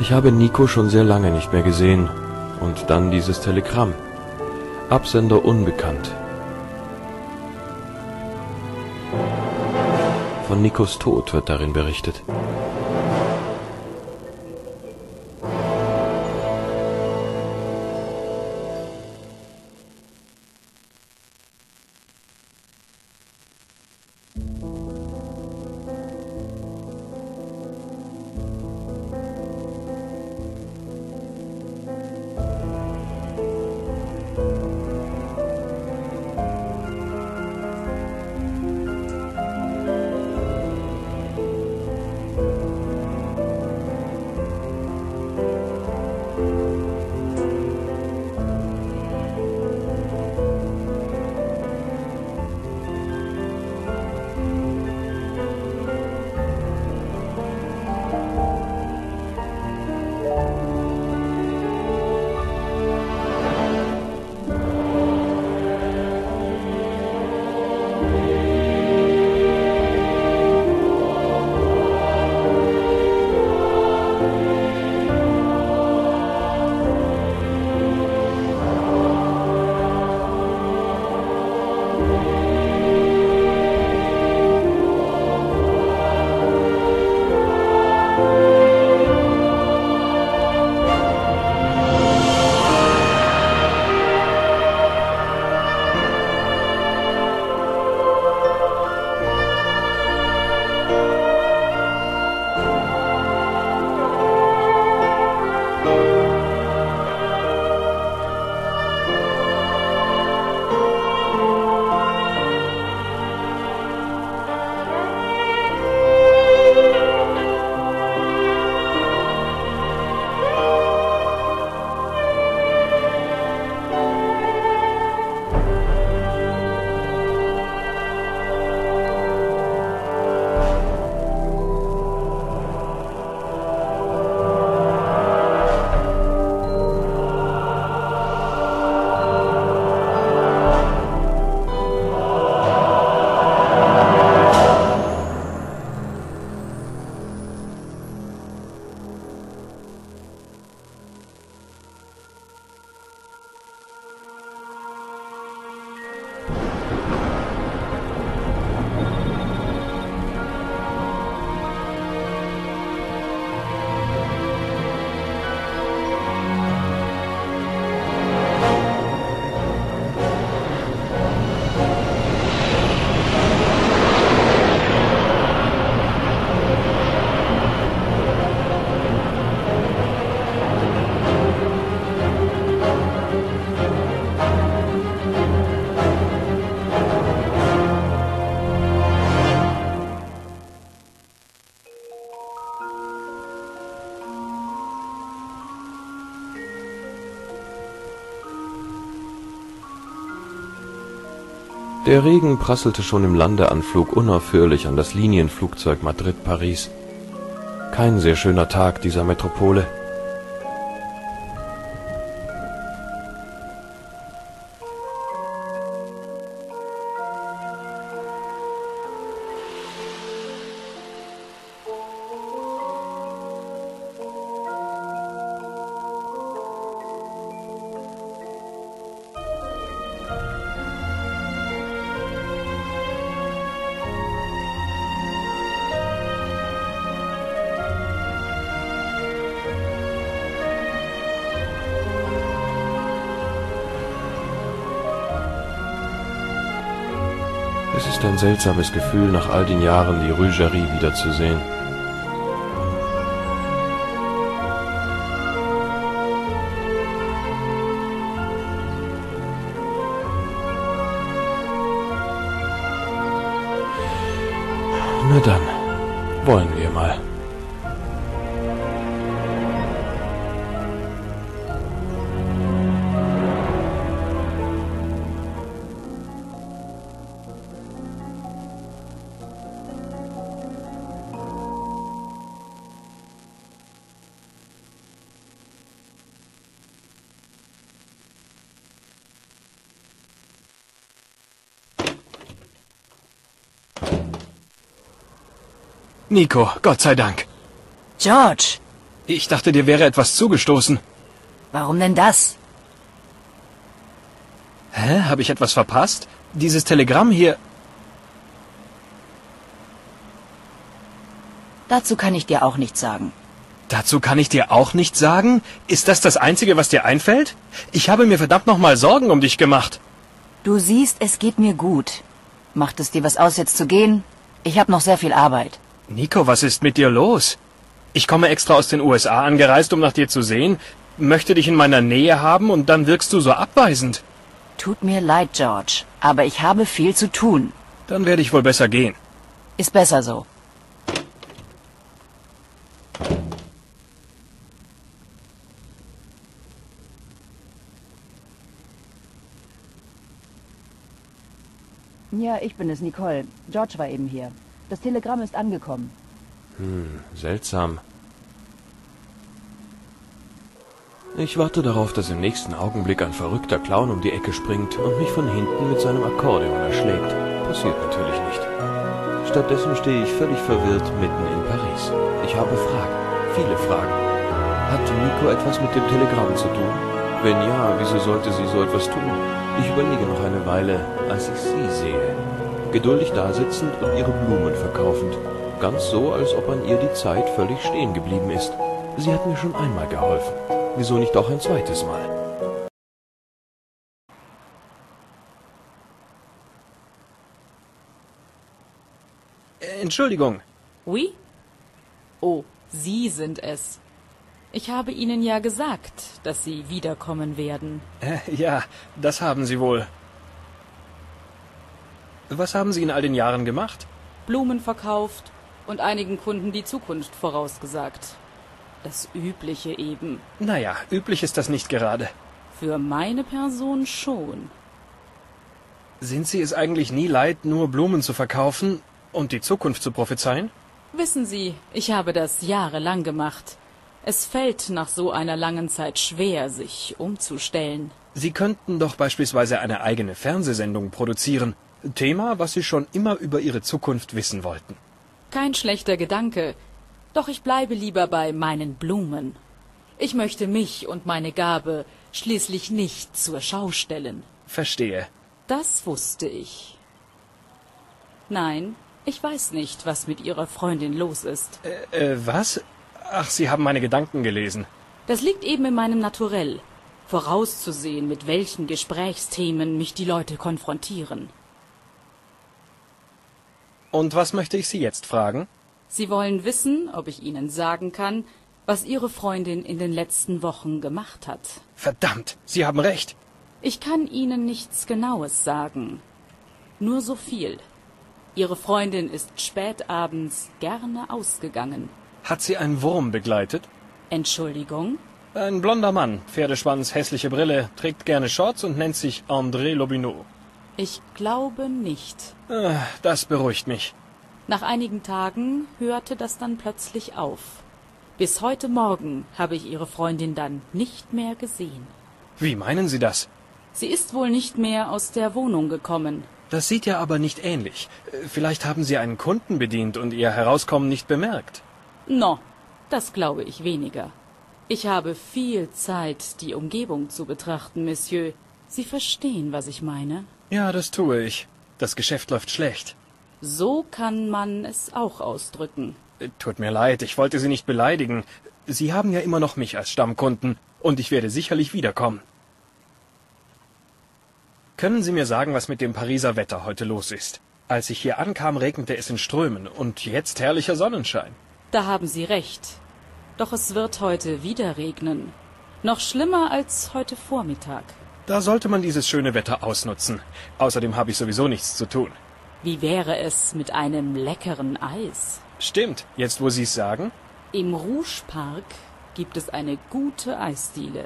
Ich habe Nico schon sehr lange nicht mehr gesehen. Und dann dieses Telegramm. Absender unbekannt. Von Nikos Tod wird darin berichtet. Der Regen prasselte schon im Landeanflug unaufhörlich an das Linienflugzeug Madrid-Paris. Kein sehr schöner Tag dieser Metropole. Es ist ein seltsames Gefühl, nach all den Jahren die Rue Jarry wiederzusehen. Na dann, wollen wir mal. Nico, Gott sei Dank. George, Ich dachte, dir wäre etwas zugestoßen. Warum denn das? Hä? Habe ich etwas verpasst? Dieses Telegramm hier... Dazu kann ich dir auch nichts sagen. Dazu kann ich dir auch nichts sagen? Ist das das Einzige, was dir einfällt? Ich habe mir verdammt nochmal Sorgen um dich gemacht. Du siehst, es geht mir gut. Macht es dir was aus, jetzt zu gehen? Ich habe noch sehr viel Arbeit. Nico, was ist mit dir los? Ich komme extra aus den USA angereist, um nach dir zu sehen, möchte dich in meiner Nähe haben und dann wirkst du so abweisend. Tut mir leid, George, aber ich habe viel zu tun. Dann werde ich wohl besser gehen. Ist besser so. Ja, ich bin es, Nicole. George war eben hier. Das Telegramm ist angekommen. Seltsam. Ich warte darauf, dass im nächsten Augenblick ein verrückter Clown um die Ecke springt und mich von hinten mit seinem Akkordeon erschlägt. Passiert natürlich nicht. Stattdessen stehe ich völlig verwirrt mitten in Paris. Ich habe Fragen, viele Fragen. Hat Nico etwas mit dem Telegramm zu tun? Wenn ja, wieso sollte sie so etwas tun? Ich überlege noch eine Weile, als ich sie sehe. Geduldig dasitzend und ihre Blumen verkaufend. Ganz so, als ob an ihr die Zeit völlig stehen geblieben ist. Sie hat mir schon einmal geholfen. Wieso nicht auch ein zweites Mal? Entschuldigung. Oui? Oh, Sie sind es. Ich habe Ihnen ja gesagt, dass Sie wiederkommen werden. Ja, das haben Sie wohl. Was haben Sie in all den Jahren gemacht? Blumen verkauft und einigen Kunden die Zukunft vorausgesagt. Das Übliche eben. Naja, üblich ist das nicht gerade. Für meine Person schon. Sind Sie es eigentlich nie leid, nur Blumen zu verkaufen und die Zukunft zu prophezeien? Wissen Sie, ich habe das jahrelang gemacht. Es fällt nach so einer langen Zeit schwer, sich umzustellen. Sie könnten doch beispielsweise eine eigene Fernsehsendung produzieren. Thema, was Sie schon immer über Ihre Zukunft wissen wollten. Kein schlechter Gedanke. Doch ich bleibe lieber bei meinen Blumen. Ich möchte mich und meine Gabe schließlich nicht zur Schau stellen. Verstehe. Das wusste ich. Nein, ich weiß nicht, was mit Ihrer Freundin los ist. Was? Ach, Sie haben meine Gedanken gelesen. Das liegt eben in meinem Naturell, vorauszusehen, mit welchen Gesprächsthemen mich die Leute konfrontieren. Und was möchte ich Sie jetzt fragen? Sie wollen wissen, ob ich Ihnen sagen kann, was Ihre Freundin in den letzten Wochen gemacht hat. Verdammt, Sie haben recht. Ich kann Ihnen nichts Genaues sagen. Nur so viel. Ihre Freundin ist spät abends gerne ausgegangen. Hat sie einen Wurm begleitet? Entschuldigung? Ein blonder Mann, Pferdeschwanz, hässliche Brille, trägt gerne Shorts und nennt sich André Lobineau. Ich glaube nicht. Das beruhigt mich. Nach einigen Tagen hörte das dann plötzlich auf. Bis heute Morgen habe ich Ihre Freundin dann nicht mehr gesehen. Wie meinen Sie das? Sie ist wohl nicht mehr aus der Wohnung gekommen. Das sieht ja aber nicht ähnlich. Vielleicht haben Sie einen Kunden bedient und Ihr Herauskommen nicht bemerkt. No, das glaube ich weniger. Ich habe viel Zeit, die Umgebung zu betrachten, Monsieur. Sie verstehen, was ich meine? Ja, das tue ich. Das Geschäft läuft schlecht. So kann man es auch ausdrücken. Tut mir leid, ich wollte Sie nicht beleidigen. Sie haben ja immer noch mich als Stammkunden und ich werde sicherlich wiederkommen. Können Sie mir sagen, was mit dem Pariser Wetter heute los ist? Als ich hier ankam, regnete es in Strömen und jetzt herrlicher Sonnenschein. Da haben Sie recht. Doch es wird heute wieder regnen. Noch schlimmer als heute Vormittag. Da sollte man dieses schöne Wetter ausnutzen. Außerdem habe ich sowieso nichts zu tun. Wie wäre es mit einem leckeren Eis? Stimmt, jetzt wo Sie es sagen. Im Rouge Park gibt es eine gute Eisdiele.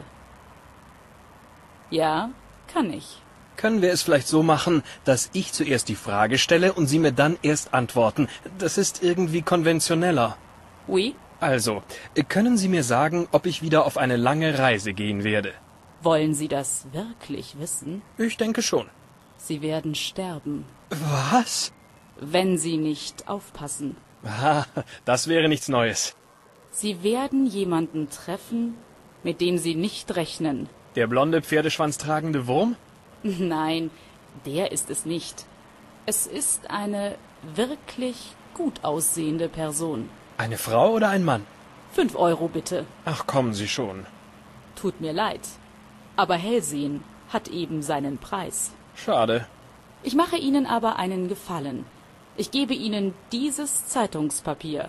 Ja, kann ich. Können wir es vielleicht so machen, dass ich zuerst die Frage stelle und Sie mir dann erst antworten? Das ist irgendwie konventioneller. Oui? Also, können Sie mir sagen, ob ich wieder auf eine lange Reise gehen werde? Wollen Sie das wirklich wissen? Ich denke schon. Sie werden sterben, Was? wenn Sie nicht aufpassen. Ah, das wäre nichts Neues. Sie werden jemanden treffen, mit dem Sie nicht rechnen. Der blonde, pferdeschwanztragende Wurm? Nein, der ist es nicht. Es ist eine wirklich gut aussehende Person. Eine Frau oder ein Mann? 5 Euro bitte. Ach, kommen Sie schon. Tut mir leid. Aber Hellsehen hat eben seinen Preis. Schade. Ich mache Ihnen aber einen Gefallen. Ich gebe Ihnen dieses Zeitungspapier.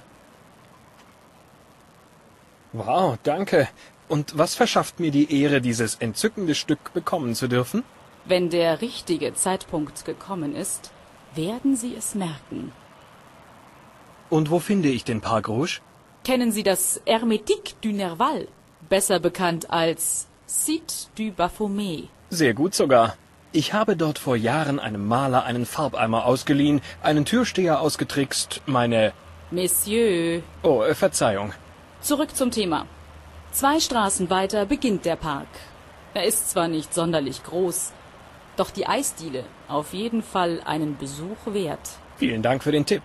Wow, danke. Und was verschafft mir die Ehre, dieses entzückende Stück bekommen zu dürfen? Wenn der richtige Zeitpunkt gekommen ist, werden Sie es merken. Und wo finde ich den Parc Rouge? Kennen Sie das Hermétique du Nerval? Besser bekannt als Site du Baphomet. Sehr gut sogar. Ich habe dort vor Jahren einem Maler einen Farbeimer ausgeliehen, einen Türsteher ausgetrickst, Messieurs, Oh, Verzeihung. zurück zum Thema. 2 Straßen weiter beginnt der Park. Er ist zwar nicht sonderlich groß, doch die Eisdiele auf jeden Fall einen Besuch wert. Vielen Dank für den Tipp.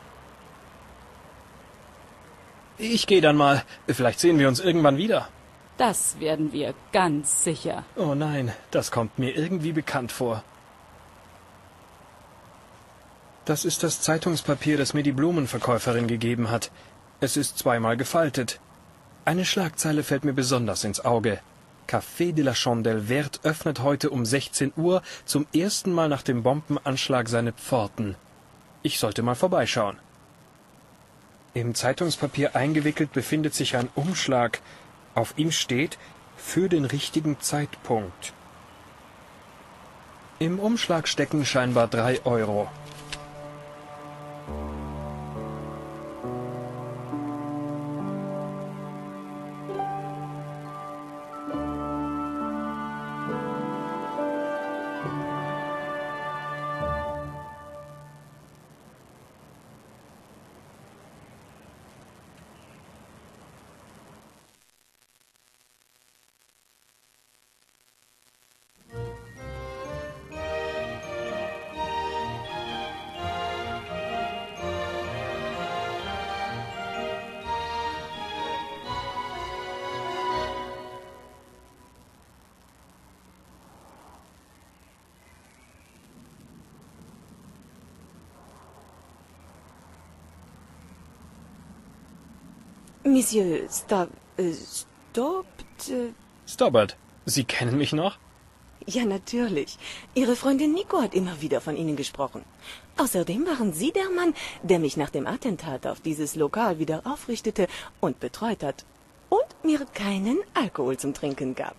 Ich gehe dann mal. Vielleicht sehen wir uns irgendwann wieder. Das werden wir ganz sicher. Oh nein, das kommt mir irgendwie bekannt vor. Das ist das Zeitungspapier, das mir die Blumenverkäuferin gegeben hat. Es ist 2-mal gefaltet. Eine Schlagzeile fällt mir besonders ins Auge. Café de la Chandelle Verte öffnet heute um 16 Uhr zum ersten Mal nach dem Bombenanschlag seine Pforten. Ich sollte mal vorbeischauen. Im Zeitungspapier eingewickelt befindet sich ein Umschlag. Auf ihm steht »Für den richtigen Zeitpunkt«. Im Umschlag stecken scheinbar 3 Euro. Monsieur Stobbart, Sie kennen mich noch? Ja, natürlich. Ihre Freundin Nico hat immer wieder von Ihnen gesprochen. Außerdem waren Sie der Mann, der mich nach dem Attentat auf dieses Lokal wieder aufrichtete und betreut hat. Und mir keinen Alkohol zum Trinken gab.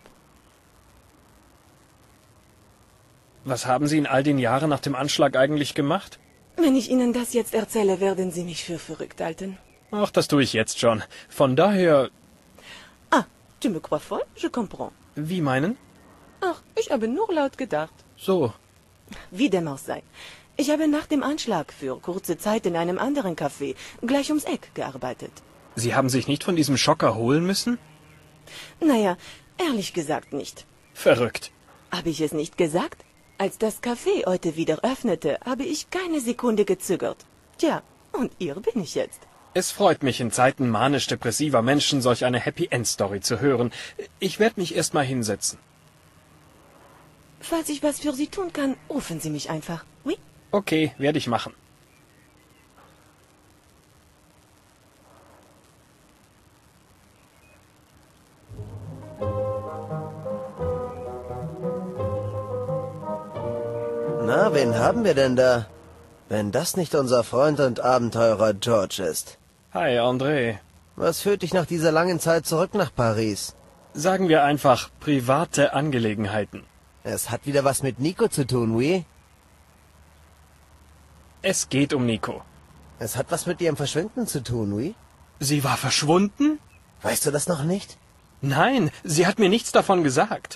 Was haben Sie in all den Jahren nach dem Anschlag eigentlich gemacht? Wenn ich Ihnen das jetzt erzähle, werden Sie mich für verrückt halten. Ach, das tue ich jetzt schon. Von daher... Ah, tu me crois folle? Je comprends. Wie meinen? Ach, ich habe nur laut gedacht. So. Wie dem auch sei. Ich habe nach dem Anschlag für kurze Zeit in einem anderen Café, gleich ums Eck, gearbeitet. Sie haben sich nicht von diesem Schock erholen müssen? Naja, ehrlich gesagt nicht. Verrückt. Habe ich es nicht gesagt? Als das Café heute wieder öffnete, habe ich keine Sekunde gezögert. Tja, und ihr bin ich jetzt. Es freut mich, in Zeiten manisch-depressiver Menschen solch eine Happy-End-Story zu hören. Ich werde mich erst mal hinsetzen. Falls ich was für Sie tun kann, rufen Sie mich einfach. Oui? Okay, werde ich machen. Na, wen haben wir denn da? Wenn das nicht unser Freund und Abenteurer George ist. Hi, André. Was führt dich nach dieser langen Zeit zurück nach Paris? Sagen wir einfach private Angelegenheiten. Es hat wieder was mit Nico zu tun, oui? Es geht um Nico. Es hat was mit ihrem Verschwinden zu tun, oui? Sie war verschwunden? Weißt du das noch nicht? Nein, sie hat mir nichts davon gesagt.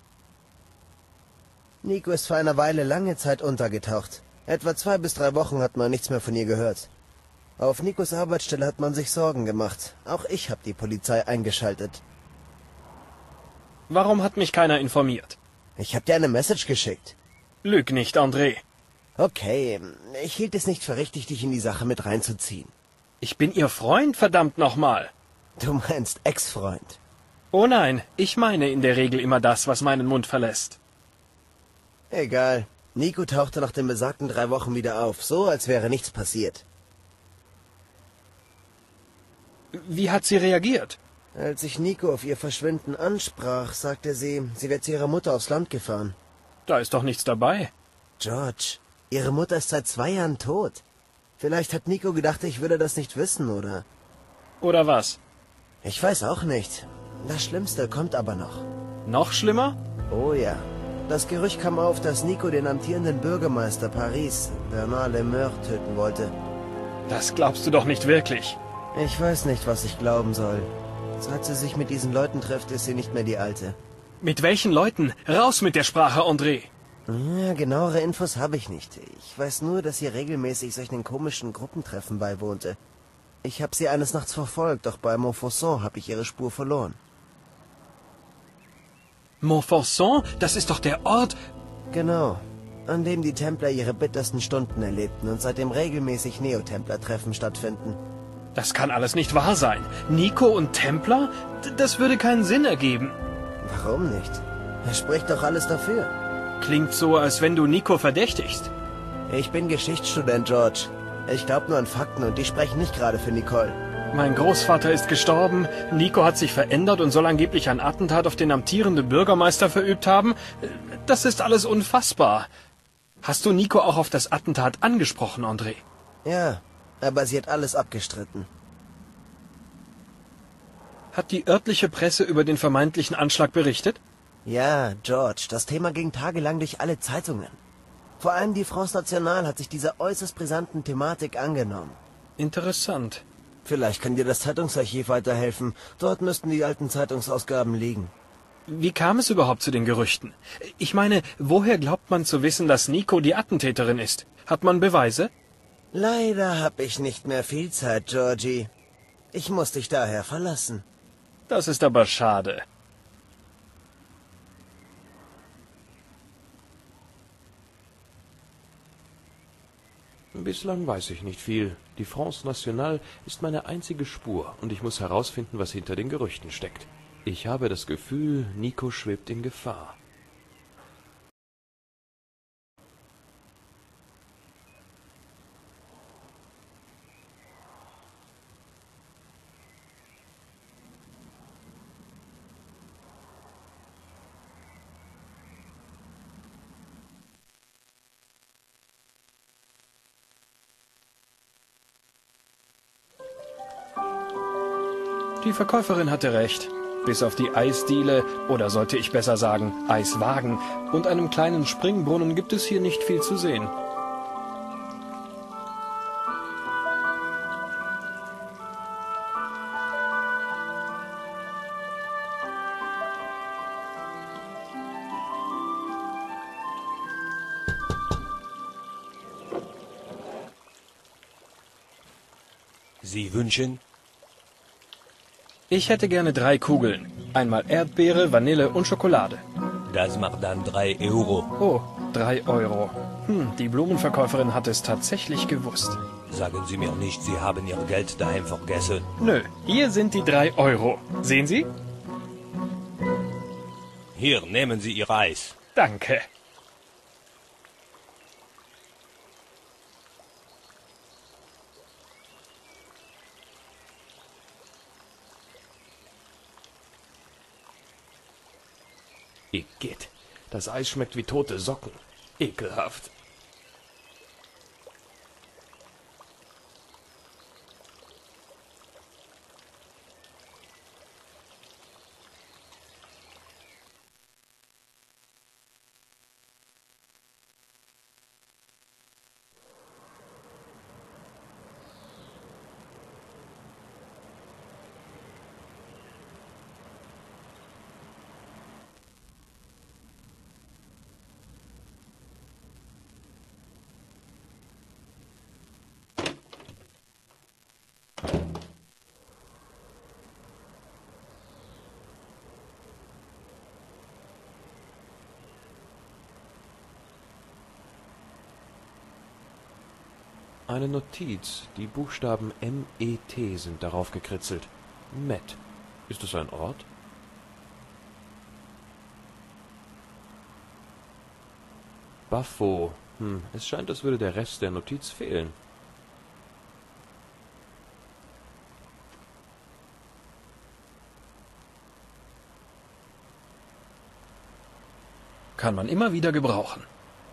Nico ist vor einer Weile lange Zeit untergetaucht. Etwa 2 bis 3 Wochen hat man nichts mehr von ihr gehört. Auf Nikos Arbeitsstelle hat man sich Sorgen gemacht. Auch ich habe die Polizei eingeschaltet. Warum hat mich keiner informiert? Ich habe dir eine Message geschickt. Lüg nicht, André. Okay, ich hielt es nicht für richtig, dich in die Sache mit reinzuziehen. Ich bin Ihr Freund, verdammt nochmal. Du meinst Ex-Freund. Oh nein, ich meine in der Regel immer das, was meinen Mund verlässt. Egal. Nico tauchte nach den besagten 3 Wochen wieder auf, so als wäre nichts passiert. Wie hat sie reagiert? Als ich Nico auf ihr Verschwinden ansprach, sagte sie, sie wird zu ihrer Mutter aufs Land gefahren. Da ist doch nichts dabei. George, ihre Mutter ist seit 2 Jahren tot. Vielleicht hat Nico gedacht, ich würde das nicht wissen, oder? Oder was? Ich weiß auch nicht. Das Schlimmste kommt aber noch. Noch schlimmer? Oh ja. Das Gerücht kam auf, dass Nico den amtierenden Bürgermeister Paris, Bernard Lemeur, töten wollte. Das glaubst du doch nicht wirklich. Ich weiß nicht, was ich glauben soll. Seit sie sich mit diesen Leuten trifft, ist sie nicht mehr die Alte. Mit welchen Leuten? Raus mit der Sprache, André! Ja, genauere Infos habe ich nicht. Ich weiß nur, dass sie regelmäßig solchen komischen Gruppentreffen beiwohnte. Ich habe sie eines Nachts verfolgt, doch bei Montfaucon habe ich ihre Spur verloren. Montfaucon? Das ist doch der Ort... Genau, an dem die Templer ihre bittersten Stunden erlebten und seitdem regelmäßig Neotempler-Treffen stattfinden. Das kann alles nicht wahr sein. Nico und Templer? Das würde keinen Sinn ergeben. Warum nicht? Es spricht doch alles dafür. Klingt so, als wenn du Nico verdächtigst. Ich bin Geschichtsstudent, George. Ich glaube nur an Fakten und die sprechen nicht gerade für Nicole. Mein Großvater ist gestorben, Nico hat sich verändert und soll angeblich ein Attentat auf den amtierenden Bürgermeister verübt haben. Das ist alles unfassbar. Hast du Nico auch auf das Attentat angesprochen, André? Ja, aber sie hat alles abgestritten. Hat die örtliche Presse über den vermeintlichen Anschlag berichtet? Ja, George, das Thema ging tagelang durch alle Zeitungen. Vor allem die France Nationale hat sich dieser äußerst brisanten Thematik angenommen. Interessant. Vielleicht kann dir das Zeitungsarchiv weiterhelfen. Dort müssten die alten Zeitungsausgaben liegen. Wie kam es überhaupt zu den Gerüchten? Ich meine, woher glaubt man zu wissen, dass Nico die Attentäterin ist? Hat man Beweise? Leider habe ich nicht mehr viel Zeit, Georgie. Ich muss dich daher verlassen. Das ist aber schade. Bislang weiß ich nicht viel. Die France Nationale ist meine einzige Spur und ich muss herausfinden, was hinter den Gerüchten steckt. Ich habe das Gefühl, Nico schwebt in Gefahr. Die Verkäuferin hatte recht. Bis auf die Eisdiele, oder sollte ich besser sagen, Eiswagen, und einem kleinen Springbrunnen gibt es hier nicht viel zu sehen. Sie wünschen? Ich hätte gerne 3 Kugeln. Einmal Erdbeere, Vanille und Schokolade. Das macht dann 3 Euro. Oh, 3 Euro. Die Blumenverkäuferin hat es tatsächlich gewusst. Sagen Sie mir nicht, Sie haben Ihr Geld daheim vergessen. Nö, hier sind die 3 Euro. Sehen Sie? Hier, nehmen Sie Ihr Eis. Danke. Igitt, das Eis schmeckt wie tote Socken. Ekelhaft. Eine Notiz. Die Buchstaben M-E-T sind darauf gekritzelt. Met. Ist es ein Ort? Baffo. Es scheint, als würde der Rest der Notiz fehlen. Kann man immer wieder gebrauchen.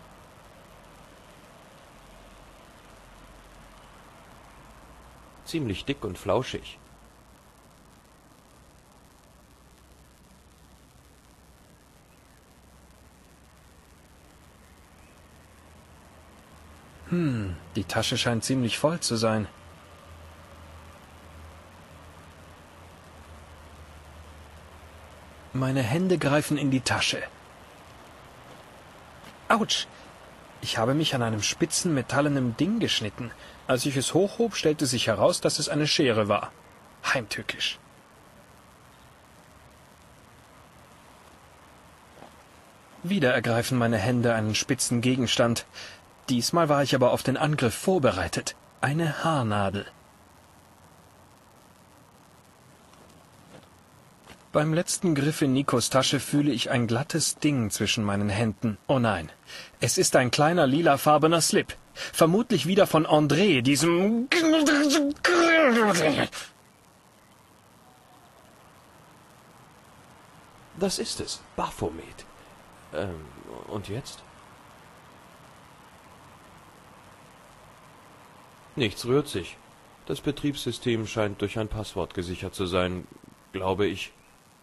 Ziemlich dick und flauschig. Die Tasche scheint ziemlich voll zu sein. Meine Hände greifen in die Tasche. Autsch! Ich habe mich an einem spitzen metallenen Ding geschnitten. Als ich es hochhob, stellte sich heraus, dass es eine Schere war. Heimtückisch. Wieder ergreifen meine Hände einen spitzen Gegenstand. Diesmal war ich aber auf den Angriff vorbereitet. Eine Haarnadel. Beim letzten Griff in Nikos Tasche fühle ich ein glattes Ding zwischen meinen Händen. Oh nein, es ist ein kleiner lilafarbener Slip. Vermutlich wieder von André, diesem... Das ist es. Baphomet. Und jetzt? Nichts rührt sich. Das Betriebssystem scheint durch ein Passwort gesichert zu sein, glaube ich.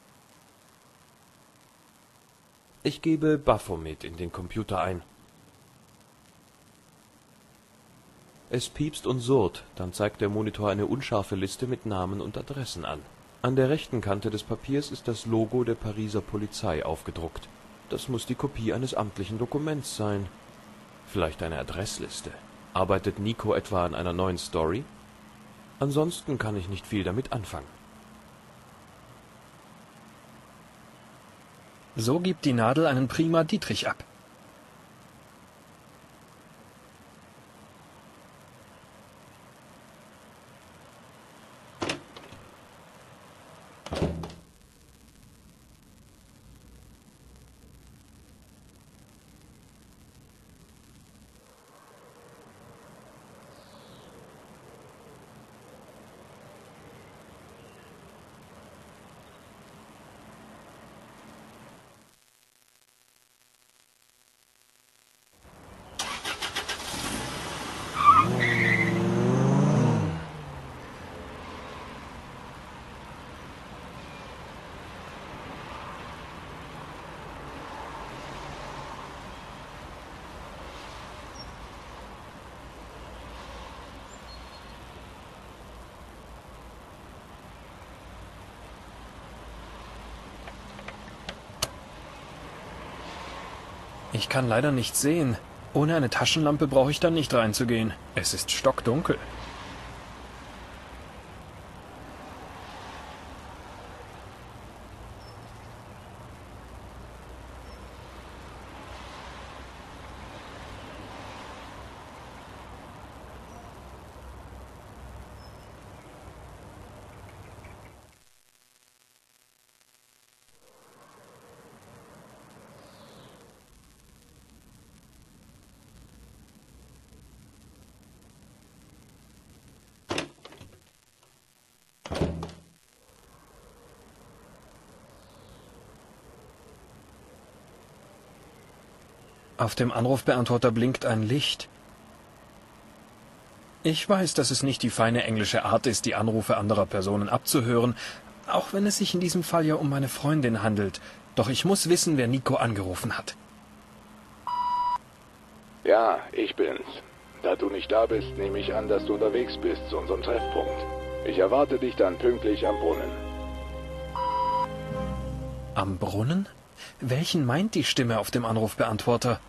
Ich gebe Baphomet in den Computer ein. Es piepst und surrt, dann zeigt der Monitor eine unscharfe Liste mit Namen und Adressen an. An der rechten Kante des Papiers ist das Logo der Pariser Polizei aufgedruckt. Das muss die Kopie eines amtlichen Dokuments sein. Vielleicht eine Adressliste. Arbeitet Nico etwa an einer neuen Story? Ansonsten kann ich nicht viel damit anfangen. So gibt die Nadel einen prima Dietrich ab. Ich kann leider nichts sehen. Ohne eine Taschenlampe brauche ich dann nicht reinzugehen. Es ist stockdunkel. Auf dem Anrufbeantworter blinkt ein Licht. Ich weiß, dass es nicht die feine englische Art ist, die Anrufe anderer Personen abzuhören, auch wenn es sich in diesem Fall ja um meine Freundin handelt. Doch ich muss wissen, wer Nico angerufen hat. Ja, ich bin's. Da du nicht da bist, nehme ich an, dass du unterwegs bist zu unserem Treffpunkt. Ich erwarte dich dann pünktlich am Brunnen. Am Brunnen? Welchen meint die Stimme auf dem Anrufbeantworter?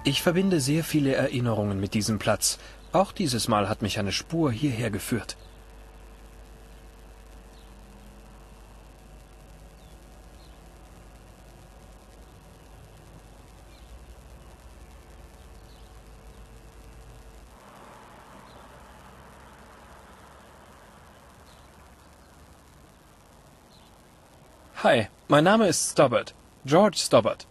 Ich verbinde sehr viele Erinnerungen mit diesem Platz. Auch dieses Mal hat mich eine Spur hierher geführt. Hi, mein Name ist Stobbart. George Stobbart.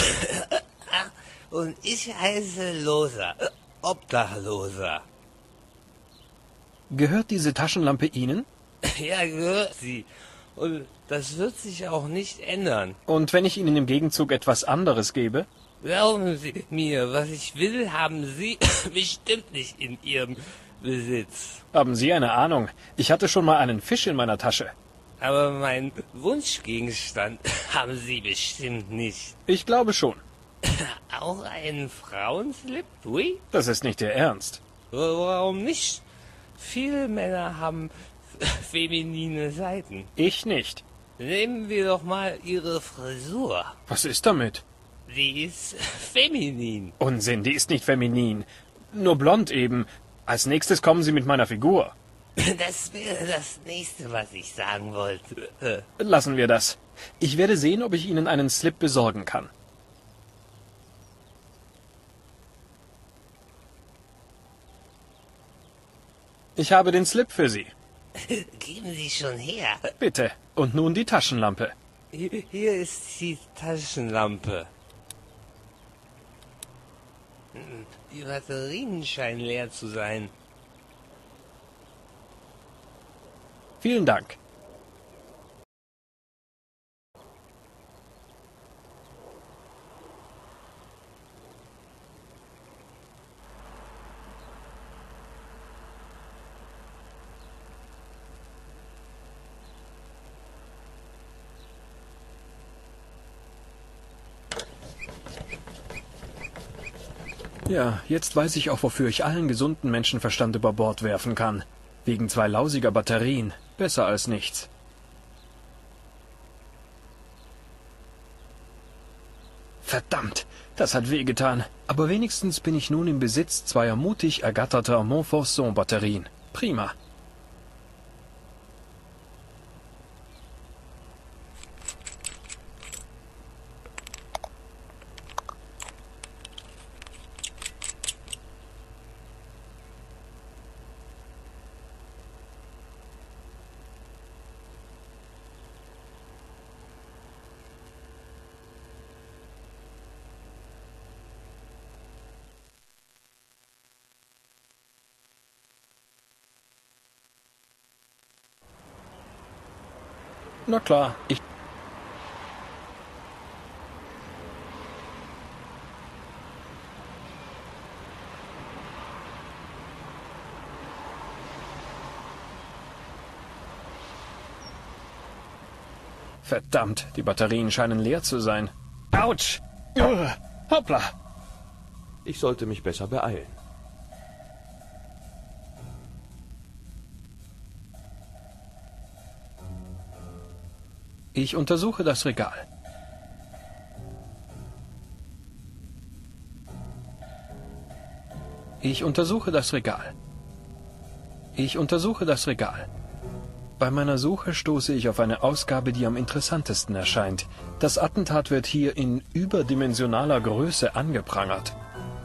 Und ich heiße Loser. Obdachloser. Gehört diese Taschenlampe Ihnen? Ja, gehört sie. Und das wird sich auch nicht ändern. Und wenn ich Ihnen im Gegenzug etwas anderes gebe? Glauben Sie mir, was ich will, haben Sie bestimmt nicht in Ihrem Besitz. Haben Sie eine Ahnung? Ich hatte schon mal einen Fisch in meiner Tasche. Aber meinen Wunschgegenstand haben Sie bestimmt nicht. Ich glaube schon. Auch einen Frauenslip? Ui? Das ist nicht Ihr Ernst. Warum nicht? Viele Männer haben feminine Seiten. Ich nicht. Nehmen wir doch mal Ihre Frisur. Was ist damit? Sie ist feminin. Unsinn, die ist nicht feminin. Nur blond eben. Als nächstes kommen Sie mit meiner Figur. Das wäre das Nächste, was ich sagen wollte. Lassen wir das. Ich werde sehen, ob ich Ihnen einen Slip besorgen kann. Ich habe den Slip für Sie. Geben Sie schon her. Bitte. Und nun die Taschenlampe. Hier ist die Taschenlampe. Die Batterien scheinen leer zu sein. Vielen Dank. Ja, jetzt weiß ich auch, wofür ich allen gesunden Menschenverstand über Bord werfen kann. Wegen 2 lausiger Batterien. Besser als nichts. Verdammt, das hat wehgetan. Aber wenigstens bin ich nun im Besitz 2 mutig ergatterter Montfaucon-Batterien. Prima. Na klar, ich... Verdammt, die Batterien scheinen leer zu sein. Autsch! Hoppla! Ich sollte mich besser beeilen. Ich untersuche das Regal. Ich untersuche das Regal. Ich untersuche das Regal. Bei meiner Suche stoße ich auf eine Ausgabe, die am interessantesten erscheint. Das Attentat wird hier in überdimensionaler Größe angeprangert.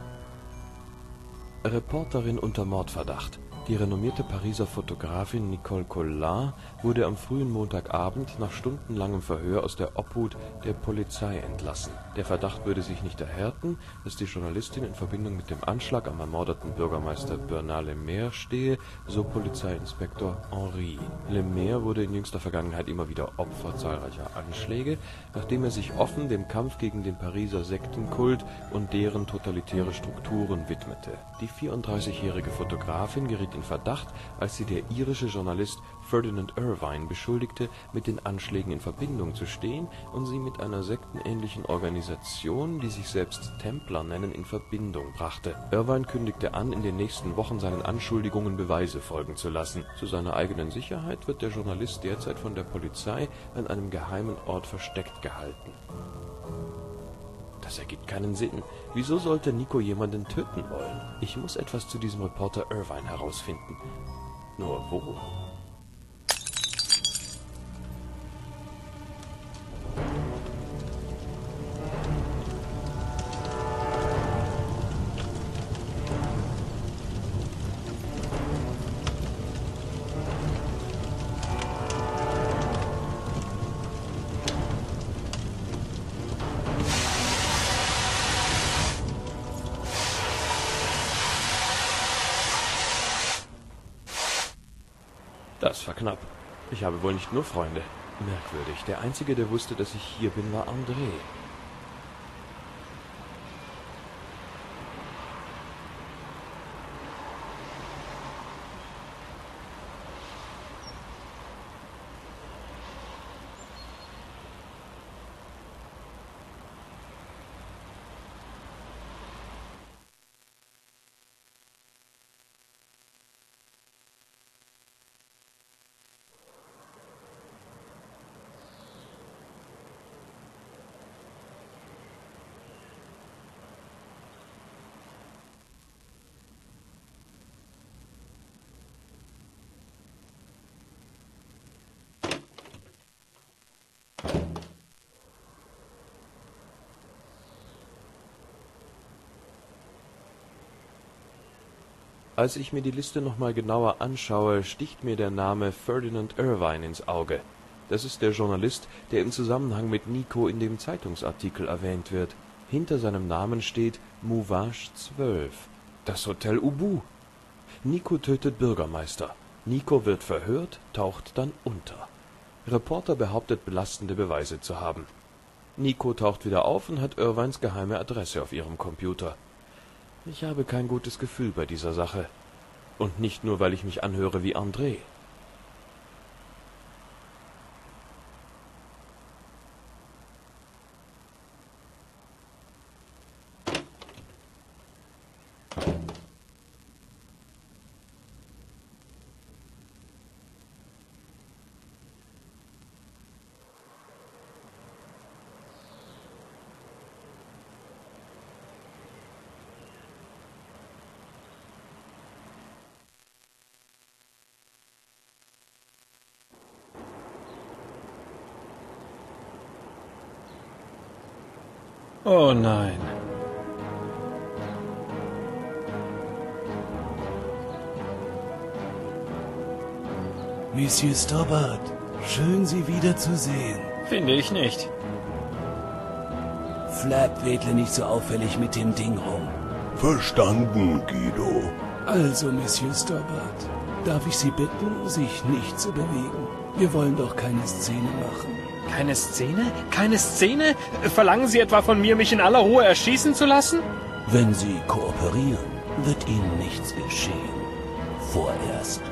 Reporterin unter Mordverdacht. Die renommierte Pariser Fotografin Nicole Collard wurde am frühen Montagabend nach stundenlangem Verhör aus der Obhut der Polizei entlassen. Der Verdacht würde sich nicht erhärten, dass die Journalistin in Verbindung mit dem Anschlag am ermordeten Bürgermeister Bernard Lemaire stehe, so Polizeiinspektor Henry. Lemaire wurde in jüngster Vergangenheit immer wieder Opfer zahlreicher Anschläge, nachdem er sich offen dem Kampf gegen den Pariser Sektenkult und deren totalitäre Strukturen widmete. Die 34-jährige Fotografin geriet in Verdacht, als sie der irische Journalist Ferdinand Irvine beschuldigte, mit den Anschlägen in Verbindung zu stehen und sie mit einer sektenähnlichen Organisation, die sich selbst Templer nennen, in Verbindung brachte. Irvine kündigte an, in den nächsten Wochen seinen Anschuldigungen Beweise folgen zu lassen. Zu seiner eigenen Sicherheit wird der Journalist derzeit von der Polizei an einem geheimen Ort versteckt gehalten. Das ergibt keinen Sinn. Wieso sollte Nico jemanden töten wollen? Ich muss etwas zu diesem Reporter Irvine herausfinden. Nur wo? Das war knapp. Ich habe wohl nicht nur Freunde. Merkwürdig. Der Einzige, der wusste, dass ich hier bin, war André. Als ich mir die Liste nochmal genauer anschaue, sticht mir der Name Ferdinand Irvine ins Auge. Das ist der Journalist, der im Zusammenhang mit Nico in dem Zeitungsartikel erwähnt wird. Hinter seinem Namen steht Mouvage 12, das Hotel Ubu. Nico tötet Bürgermeister. Nico wird verhört, taucht dann unter. Reporter behauptet, belastende Beweise zu haben. Nico taucht wieder auf und hat Irvines geheime Adresse auf ihrem Computer. Ich habe kein gutes Gefühl bei dieser Sache. Und nicht nur, weil ich mich anhöre wie André. Oh nein. Monsieur Stobbart, schön Sie wiederzusehen. Finde ich nicht. Flap wedle nicht so auffällig mit dem Ding rum. Verstanden, Guido. Also, Monsieur Stobbart, darf ich Sie bitten, sich nicht zu bewegen? Wir wollen doch keine Szene machen. Keine Szene? Keine Szene? Verlangen Sie etwa von mir, mich in aller Ruhe erschießen zu lassen? Wenn Sie kooperieren, wird Ihnen nichts geschehen. Vorerst.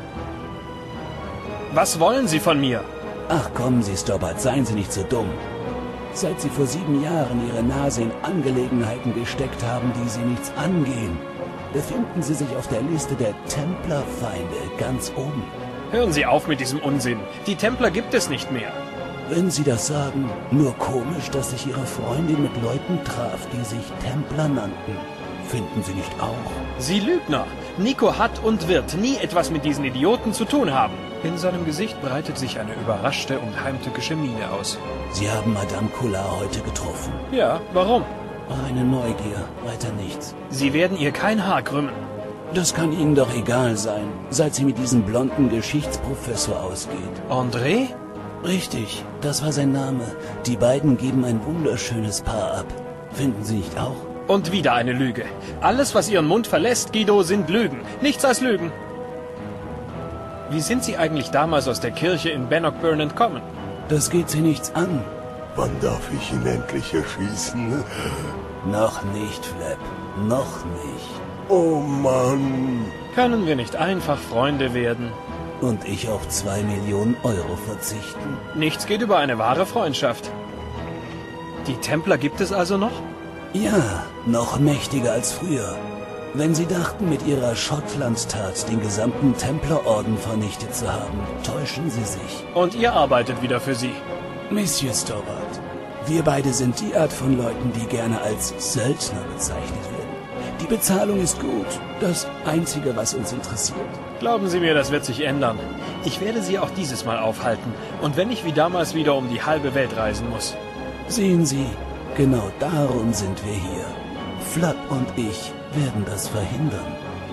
Was wollen Sie von mir? Ach kommen Sie, Stobbart, seien Sie nicht so dumm. Seit Sie vor 7 Jahren Ihre Nase in Angelegenheiten gesteckt haben, die Sie nichts angehen, befinden Sie sich auf der Liste der Templerfeinde ganz oben. Hören Sie auf mit diesem Unsinn. Die Templer gibt es nicht mehr. Wenn Sie das sagen, nur komisch, dass sich Ihre Freundin mit Leuten traf, die sich Templer nannten. Finden Sie nicht auch? Sie Lügner! Nico hat und wird nie etwas mit diesen Idioten zu tun haben. In seinem Gesicht breitet sich eine überraschte und heimtückische Miene aus. Sie haben Madame Collard heute getroffen. Ja, warum? Eine Neugier, weiter nichts. Sie werden ihr kein Haar krümmen. Das kann Ihnen doch egal sein, seit sie mit diesem blonden Geschichtsprofessor ausgeht. André? Richtig, das war sein Name. Die beiden geben ein wunderschönes Paar ab. Finden Sie nicht auch? Und wieder eine Lüge. Alles, was Ihren Mund verlässt, Guido, sind Lügen. Nichts als Lügen. Wie sind Sie eigentlich damals aus der Kirche in Bannockburn entkommen? Das geht Sie nichts an. Wann darf ich ihn endlich erschießen? Noch nicht, Flap. Noch nicht. Oh Mann. Können wir nicht einfach Freunde werden? Und ich auf 2 Millionen Euro verzichten? Nichts geht über eine wahre Freundschaft. Die Templer gibt es also noch? Ja, noch mächtiger als früher. Wenn Sie dachten, mit Ihrer Schottlandstat den gesamten Templerorden vernichtet zu haben, täuschen Sie sich. Und ihr arbeitet wieder für sie. Monsieur Stobbart, Wir beide sind die Art von Leuten, die gerne als Söldner bezeichnet werden. Die Bezahlung ist gut. Das Einzige, was uns interessiert. Glauben Sie mir, das wird sich ändern. Ich werde Sie auch dieses Mal aufhalten. Und wenn ich wie damals wieder um die halbe Welt reisen muss. Sehen Sie, genau darum sind wir hier. Flapp und ich werden das verhindern.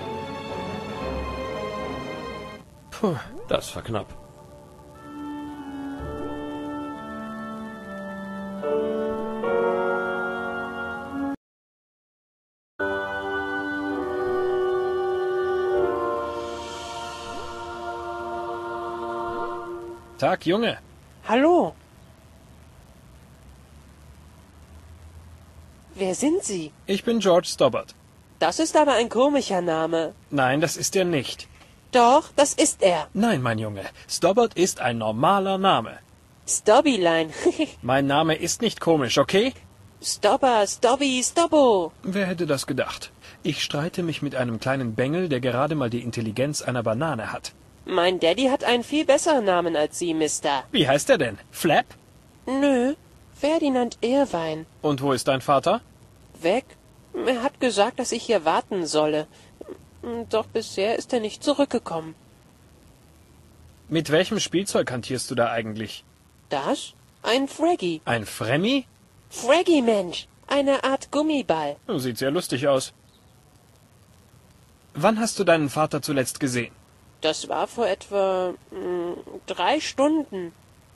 Puh, das war knapp. Tag, Junge. Hallo. Wer sind Sie? Ich bin George Stobbart. Das ist aber ein komischer Name. Nein, das ist er nicht. Doch, das ist er. Nein, mein Junge. Stobbart ist ein normaler Name. Stobbylein. Mein Name ist nicht komisch, okay? Stobber, Stobby, Stobbo. Wer hätte das gedacht? Ich streite mich mit einem kleinen Bengel, der gerade mal die Intelligenz einer Banane hat. Mein Daddy hat einen viel besseren Namen als Sie, Mister. Wie heißt er denn? Flap? Nö, Ferdinand Irvine. Und wo ist dein Vater? Weg. Er hat gesagt, dass ich hier warten solle. Doch bisher ist er nicht zurückgekommen. Mit welchem Spielzeug hantierst du da eigentlich? Das? Ein Fraggy. Ein Fremmi? Fraggy, Mensch. Eine Art Gummiball. Sieht sehr lustig aus. Wann hast du deinen Vater zuletzt gesehen? Das war vor etwa 3 Stunden.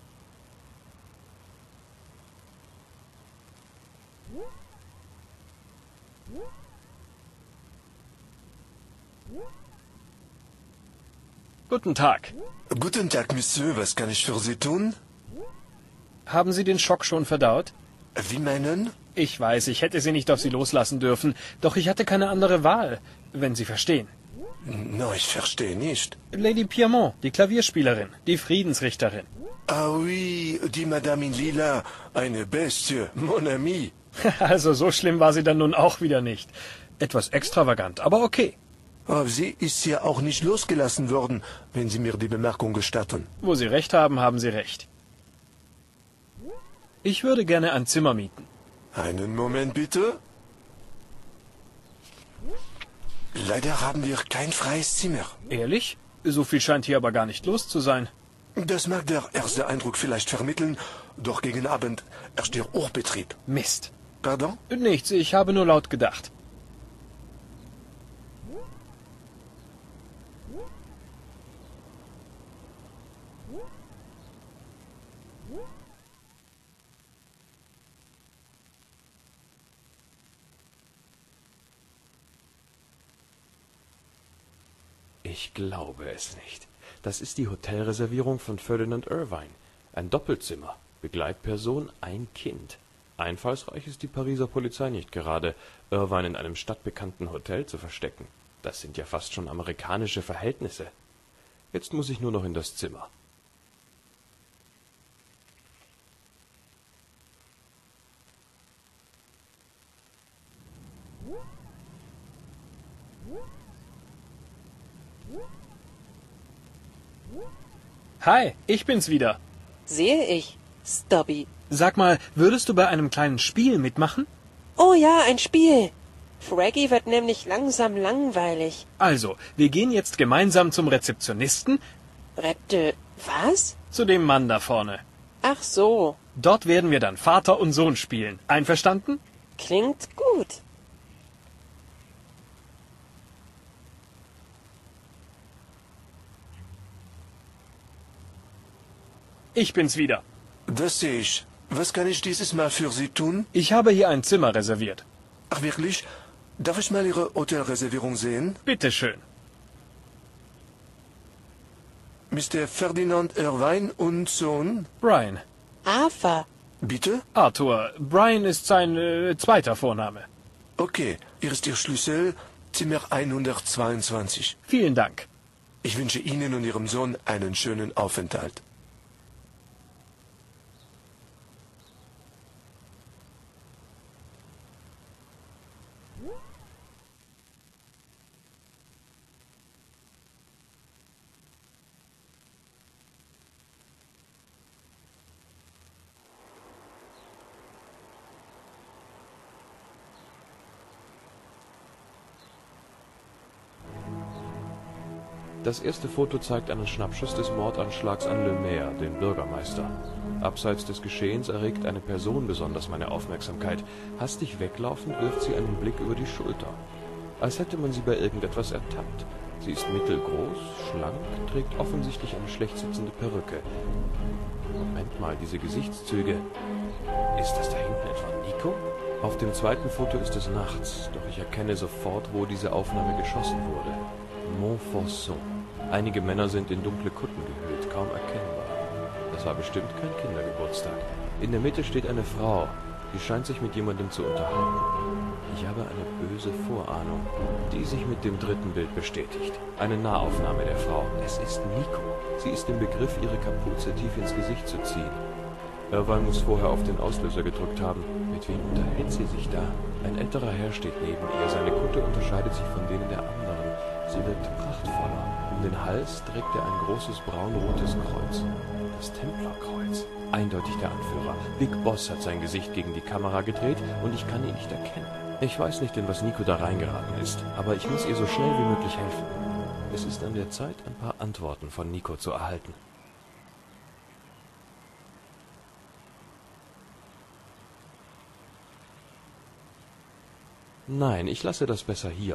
Guten Tag. Guten Tag, Monsieur. Was kann ich für Sie tun? Haben Sie den Schock schon verdaut? Wie meinen? Ich weiß, ich hätte Sie nicht auf Sie loslassen dürfen, doch ich hatte keine andere Wahl, wenn Sie verstehen. No, ich verstehe nicht. Lady Piermont, die Klavierspielerin, die Friedensrichterin. Ah oui, die Madame in Lila. Eine Bestie, mon ami. Also so schlimm war sie dann nun auch wieder nicht. Etwas extravagant, aber okay. Oh, sie ist ja auch nicht losgelassen worden, wenn Sie mir die Bemerkung gestatten. Wo Sie recht haben, haben Sie recht. Ich würde gerne ein Zimmer mieten. Einen Moment bitte. Leider haben wir kein freies Zimmer. Ehrlich? So viel scheint hier aber gar nicht los zu sein. Das mag der erste Eindruck vielleicht vermitteln, doch gegen Abend herrscht der Hochbetrieb. Mist. Pardon? Nichts, ich habe nur laut gedacht. Ich glaube es nicht. Das ist die Hotelreservierung von Ferdinand Irvine. Ein Doppelzimmer, Begleitperson, ein Kind. Einfallsreich ist die Pariser Polizei nicht gerade, Irvine in einem stadtbekannten Hotel zu verstecken. Das sind ja fast schon amerikanische Verhältnisse. Jetzt muss ich nur noch in das Zimmer. Hi, ich bin's wieder. Sehe ich, Stobby. Sag mal, würdest du bei einem kleinen Spiel mitmachen? Oh ja, ein Spiel. Fraggy wird nämlich langsam langweilig. Also, wir gehen jetzt gemeinsam zum Rezeptionisten. Was? Zu dem Mann da vorne. Ach so. Dort werden wir dann Vater und Sohn spielen. Einverstanden? Klingt gut. Ich bin's wieder. Das sehe ich. Was kann ich dieses Mal für Sie tun? Ich habe hier ein Zimmer reserviert. Ach wirklich? Darf ich mal Ihre Hotelreservierung sehen? Bitte schön. Mr. Ferdinand Irvine und Sohn? Brian. Arthur. Bitte? Arthur. Brian ist sein zweiter Vorname. Okay, hier ist Ihr Schlüssel, Zimmer 122. Vielen Dank. Ich wünsche Ihnen und Ihrem Sohn einen schönen Aufenthalt. Das erste Foto zeigt einen Schnappschuss des Mordanschlags an Le Maire, den Bürgermeister. Abseits des Geschehens erregt eine Person besonders meine Aufmerksamkeit. Hastig weglaufend wirft sie einen Blick über die Schulter, als hätte man sie bei irgendetwas ertappt. Sie ist mittelgroß, schlank, trägt offensichtlich eine schlecht sitzende Perücke. Moment mal, diese Gesichtszüge. Ist das da hinten etwa Nico? Auf dem zweiten Foto ist es nachts, doch ich erkenne sofort, wo diese Aufnahme geschossen wurde. Montfaucon. Einige Männer sind in dunkle Kutten gehüllt, kaum erkennbar. Das war bestimmt kein Kindergeburtstag. In der Mitte steht eine Frau, die scheint sich mit jemandem zu unterhalten. Ich habe eine böse Vorahnung, die sich mit dem dritten Bild bestätigt. Eine Nahaufnahme der Frau. Es ist Nico. Sie ist im Begriff, ihre Kapuze tief ins Gesicht zu ziehen. Irvine muss vorher auf den Auslöser gedrückt haben. Mit wem unterhält sie sich da? Ein älterer Herr steht neben ihr. Seine Kutte unterscheidet sich von denen der anderen. Sie wirkt prachtvoller. Um den Hals trägt er ein großes braun-rotes Kreuz. Das Templerkreuz. Eindeutig der Anführer. Big Boss hat sein Gesicht gegen die Kamera gedreht und ich kann ihn nicht erkennen. Ich weiß nicht, in was Nico da reingeraten ist, aber ich muss ihr so schnell wie möglich helfen. Es ist an der Zeit, ein paar Antworten von Nico zu erhalten. Nein, ich lasse das besser hier.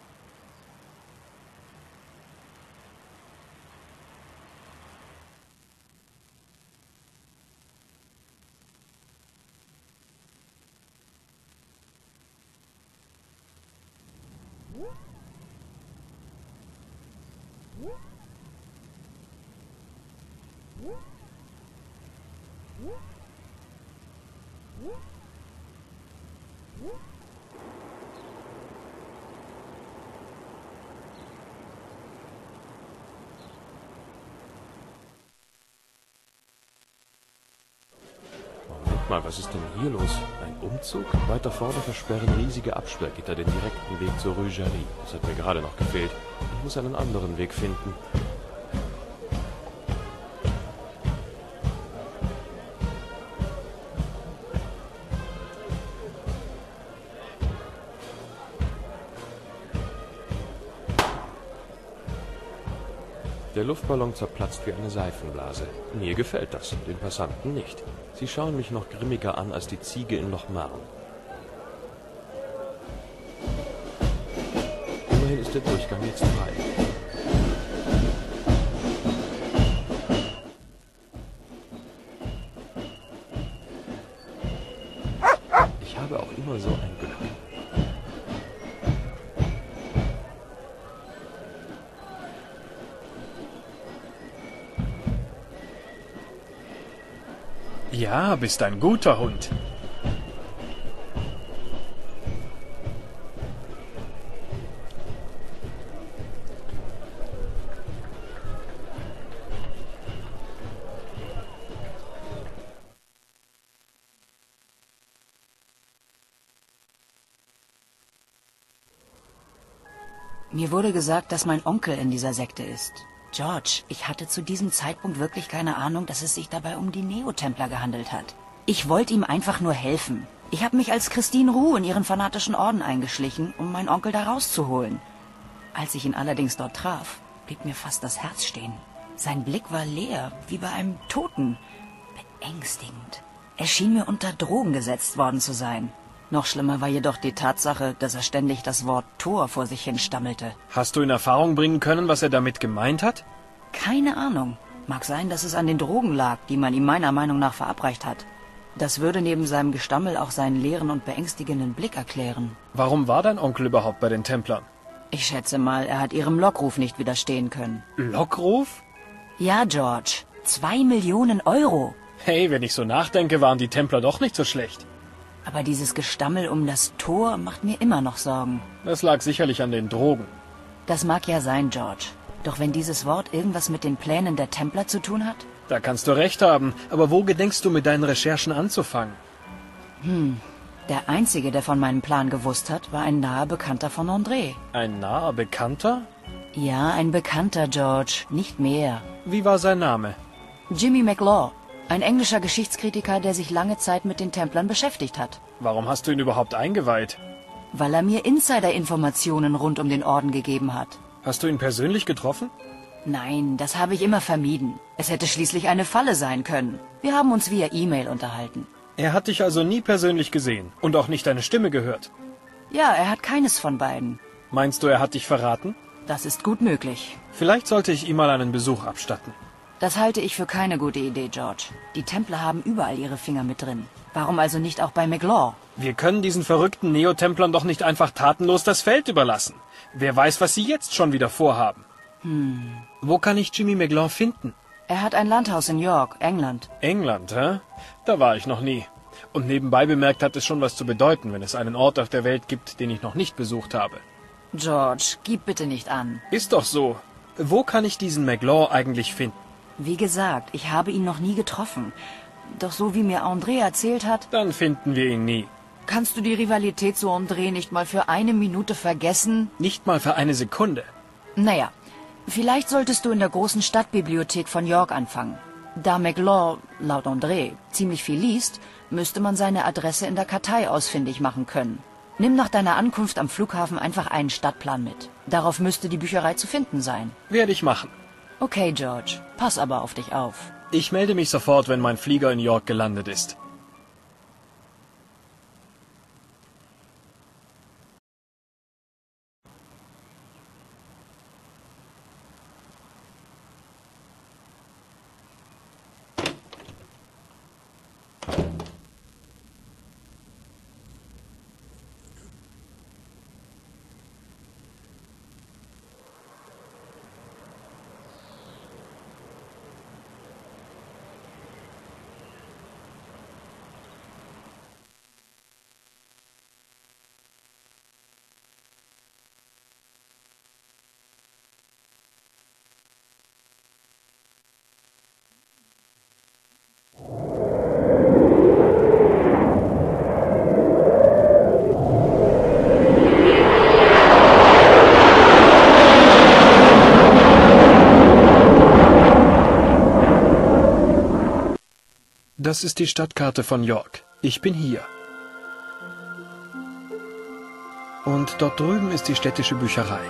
Mal, was ist denn hier los? Ein Umzug? Weiter vorne versperren riesige Absperrgitter den direkten Weg zur Rue Jarry. Das hat mir gerade noch gefehlt. Ich muss einen anderen Weg finden. Der Luftballon zerplatzt wie eine Seifenblase. Mir gefällt das, den Passanten nicht. Sie schauen mich noch grimmiger an als die Ziege in Loch Marne. Immerhin ist der Durchgang jetzt frei. Ich habe auch immer so ein Glück. Ja, bist ein guter Hund. Mir wurde gesagt, dass mein Onkel in dieser Sekte ist. George, ich hatte zu diesem Zeitpunkt wirklich keine Ahnung, dass es sich dabei um die Neotempler gehandelt hat. Ich wollte ihm einfach nur helfen. Ich habe mich als Christine Roux in ihren fanatischen Orden eingeschlichen, um meinen Onkel da rauszuholen. Als ich ihn allerdings dort traf, blieb mir fast das Herz stehen. Sein Blick war leer, wie bei einem Toten. Beängstigend. Er schien mir unter Drogen gesetzt worden zu sein. Noch schlimmer war jedoch die Tatsache, dass er ständig das Wort Tor vor sich hin stammelte. Hast du in Erfahrung bringen können, was er damit gemeint hat? Keine Ahnung. Mag sein, dass es an den Drogen lag, die man ihm meiner Meinung nach verabreicht hat. Das würde neben seinem Gestammel auch seinen leeren und beängstigenden Blick erklären. Warum war dein Onkel überhaupt bei den Templern? Ich schätze mal, er hat ihrem Lockruf nicht widerstehen können. Lockruf? Ja, George. 2 Millionen Euro. Hey, wenn ich so nachdenke, waren die Templer doch nicht so schlecht. Aber dieses Gestammel um das Tor macht mir immer noch Sorgen. Das lag sicherlich an den Drogen. Das mag ja sein, George. Doch wenn dieses Wort irgendwas mit den Plänen der Templer zu tun hat? Da kannst du recht haben. Aber wo gedenkst du mit deinen Recherchen anzufangen? Der Einzige, der von meinem Plan gewusst hat, war ein naher Bekannter von André. Ein naher Bekannter? Ja, ein Bekannter, George. Nicht mehr. Wie war sein Name? Jimmy McLaw. Ein englischer Geschichtskritiker, der sich lange Zeit mit den Templern beschäftigt hat. Warum hast du ihn überhaupt eingeweiht? Weil er mir Insider-Informationen rund um den Orden gegeben hat. Hast du ihn persönlich getroffen? Nein, das habe ich immer vermieden. Es hätte schließlich eine Falle sein können. Wir haben uns via E-Mail unterhalten. Er hat dich also nie persönlich gesehen und auch nicht deine Stimme gehört. Ja, er hat keines von beiden. Meinst du, er hat dich verraten? Das ist gut möglich. Vielleicht sollte ich ihm mal einen Besuch abstatten. Das halte ich für keine gute Idee, George. Die Templer haben überall ihre Finger mit drin. Warum also nicht auch bei McLaw? Wir können diesen verrückten Neotemplern doch nicht einfach tatenlos das Feld überlassen. Wer weiß, was sie jetzt schon wieder vorhaben. Wo kann ich Jimmy McLaw finden? Er hat ein Landhaus in York, England. England, hä? Da war ich noch nie. Und nebenbei bemerkt hat es schon was zu bedeuten, wenn es einen Ort auf der Welt gibt, den ich noch nicht besucht habe. George, gib bitte nicht an. Ist doch so. Wo kann ich diesen McLaw eigentlich finden? Wie gesagt, ich habe ihn noch nie getroffen. Doch so wie mir André erzählt hat... Dann finden wir ihn nie. Kannst du die Rivalität zu André nicht mal für eine Minute vergessen? Nicht mal für eine Sekunde. Naja, vielleicht solltest du in der großen Stadtbibliothek von York anfangen. Da McLaw, laut André, ziemlich viel liest, müsste man seine Adresse in der Kartei ausfindig machen können. Nimm nach deiner Ankunft am Flughafen einfach einen Stadtplan mit. Darauf müsste die Bücherei zu finden sein. Werde ich machen. Okay, George. Pass aber auf dich auf. Ich melde mich sofort, wenn mein Flieger in York gelandet ist. Das ist die Stadtkarte von York. Ich bin hier. Und dort drüben ist die städtische Bücherei.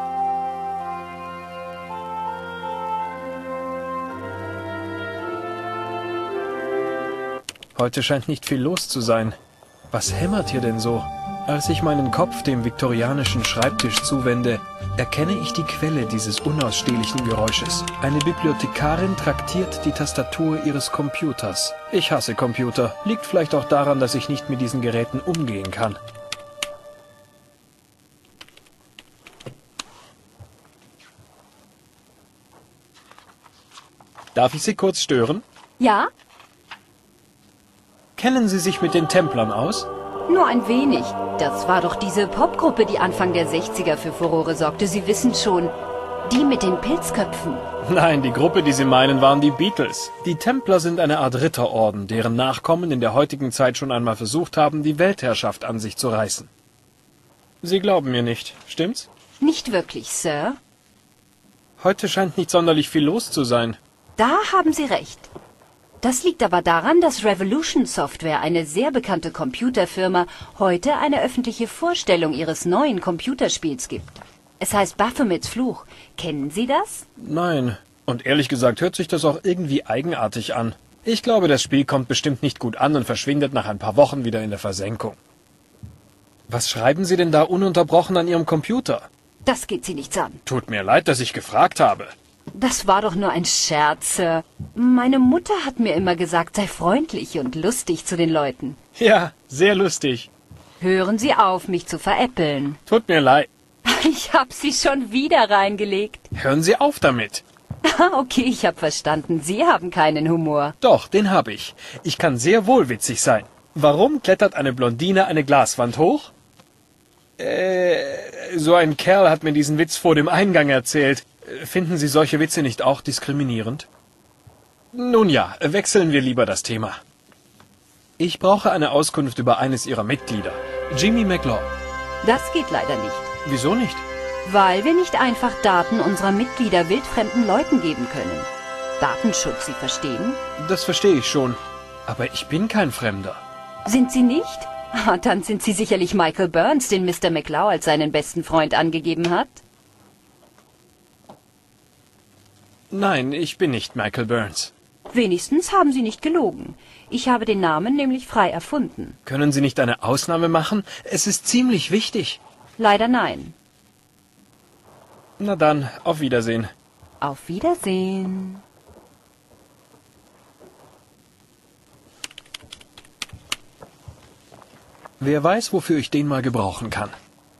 Heute scheint nicht viel los zu sein. Was hämmert hier denn so? Als ich meinen Kopf dem viktorianischen Schreibtisch zuwende, erkenne ich die Quelle dieses unausstehlichen Geräusches. Eine Bibliothekarin traktiert die Tastatur ihres Computers. Ich hasse Computer. Liegt vielleicht auch daran, dass ich nicht mit diesen Geräten umgehen kann. Darf ich Sie kurz stören? Ja? Kennen Sie sich mit den Templern aus? Nur ein wenig. Das war doch diese Popgruppe, die Anfang der 60er für Furore sorgte. Sie wissen schon, die mit den Pilzköpfen. Nein, die Gruppe, die Sie meinen, waren die Beatles. Die Templer sind eine Art Ritterorden, deren Nachkommen in der heutigen Zeit schon einmal versucht haben, die Weltherrschaft an sich zu reißen. Sie glauben mir nicht, stimmt's? Nicht wirklich, Sir. Heute scheint nicht sonderlich viel los zu sein. Da haben Sie recht. Das liegt aber daran, dass Revolution Software, eine sehr bekannte Computerfirma, heute eine öffentliche Vorstellung ihres neuen Computerspiels gibt. Es heißt Baphomets Fluch. Kennen Sie das? Nein. Und ehrlich gesagt hört sich das auch irgendwie eigenartig an. Ich glaube, das Spiel kommt bestimmt nicht gut an und verschwindet nach ein paar Wochen wieder in der Versenkung. Was schreiben Sie denn da ununterbrochen an Ihrem Computer? Das geht Sie nichts an. Tut mir leid, dass ich gefragt habe. Das war doch nur ein Scherz, Sir. Meine Mutter hat mir immer gesagt, sei freundlich und lustig zu den Leuten. Ja, sehr lustig. Hören Sie auf, mich zu veräppeln. Tut mir leid. Ich hab Sie schon wieder reingelegt. Hören Sie auf damit. Okay, ich hab verstanden. Sie haben keinen Humor. Doch, den habe ich. Ich kann sehr wohl witzig sein. Warum klettert eine Blondine eine Glaswand hoch? So ein Kerl hat mir diesen Witz vor dem Eingang erzählt. Finden Sie solche Witze nicht auch diskriminierend? Nun ja, wechseln wir lieber das Thema. Ich brauche eine Auskunft über eines Ihrer Mitglieder, Jimmy McLaw. Das geht leider nicht. Wieso nicht? Weil wir nicht einfach Daten unserer Mitglieder wildfremden Leuten geben können. Datenschutz, Sie verstehen? Das verstehe ich schon. Aber ich bin kein Fremder. Sind Sie nicht? Dann sind Sie sicherlich Michael Burns, den Mr. McLaw als seinen besten Freund angegeben hat. Nein, ich bin nicht Michael Burns. Wenigstens haben Sie nicht gelogen. Ich habe den Namen nämlich frei erfunden. Können Sie nicht eine Ausnahme machen? Es ist ziemlich wichtig. Leider nein. Na dann, auf Wiedersehen. Auf Wiedersehen. Wer weiß, wofür ich den mal gebrauchen kann.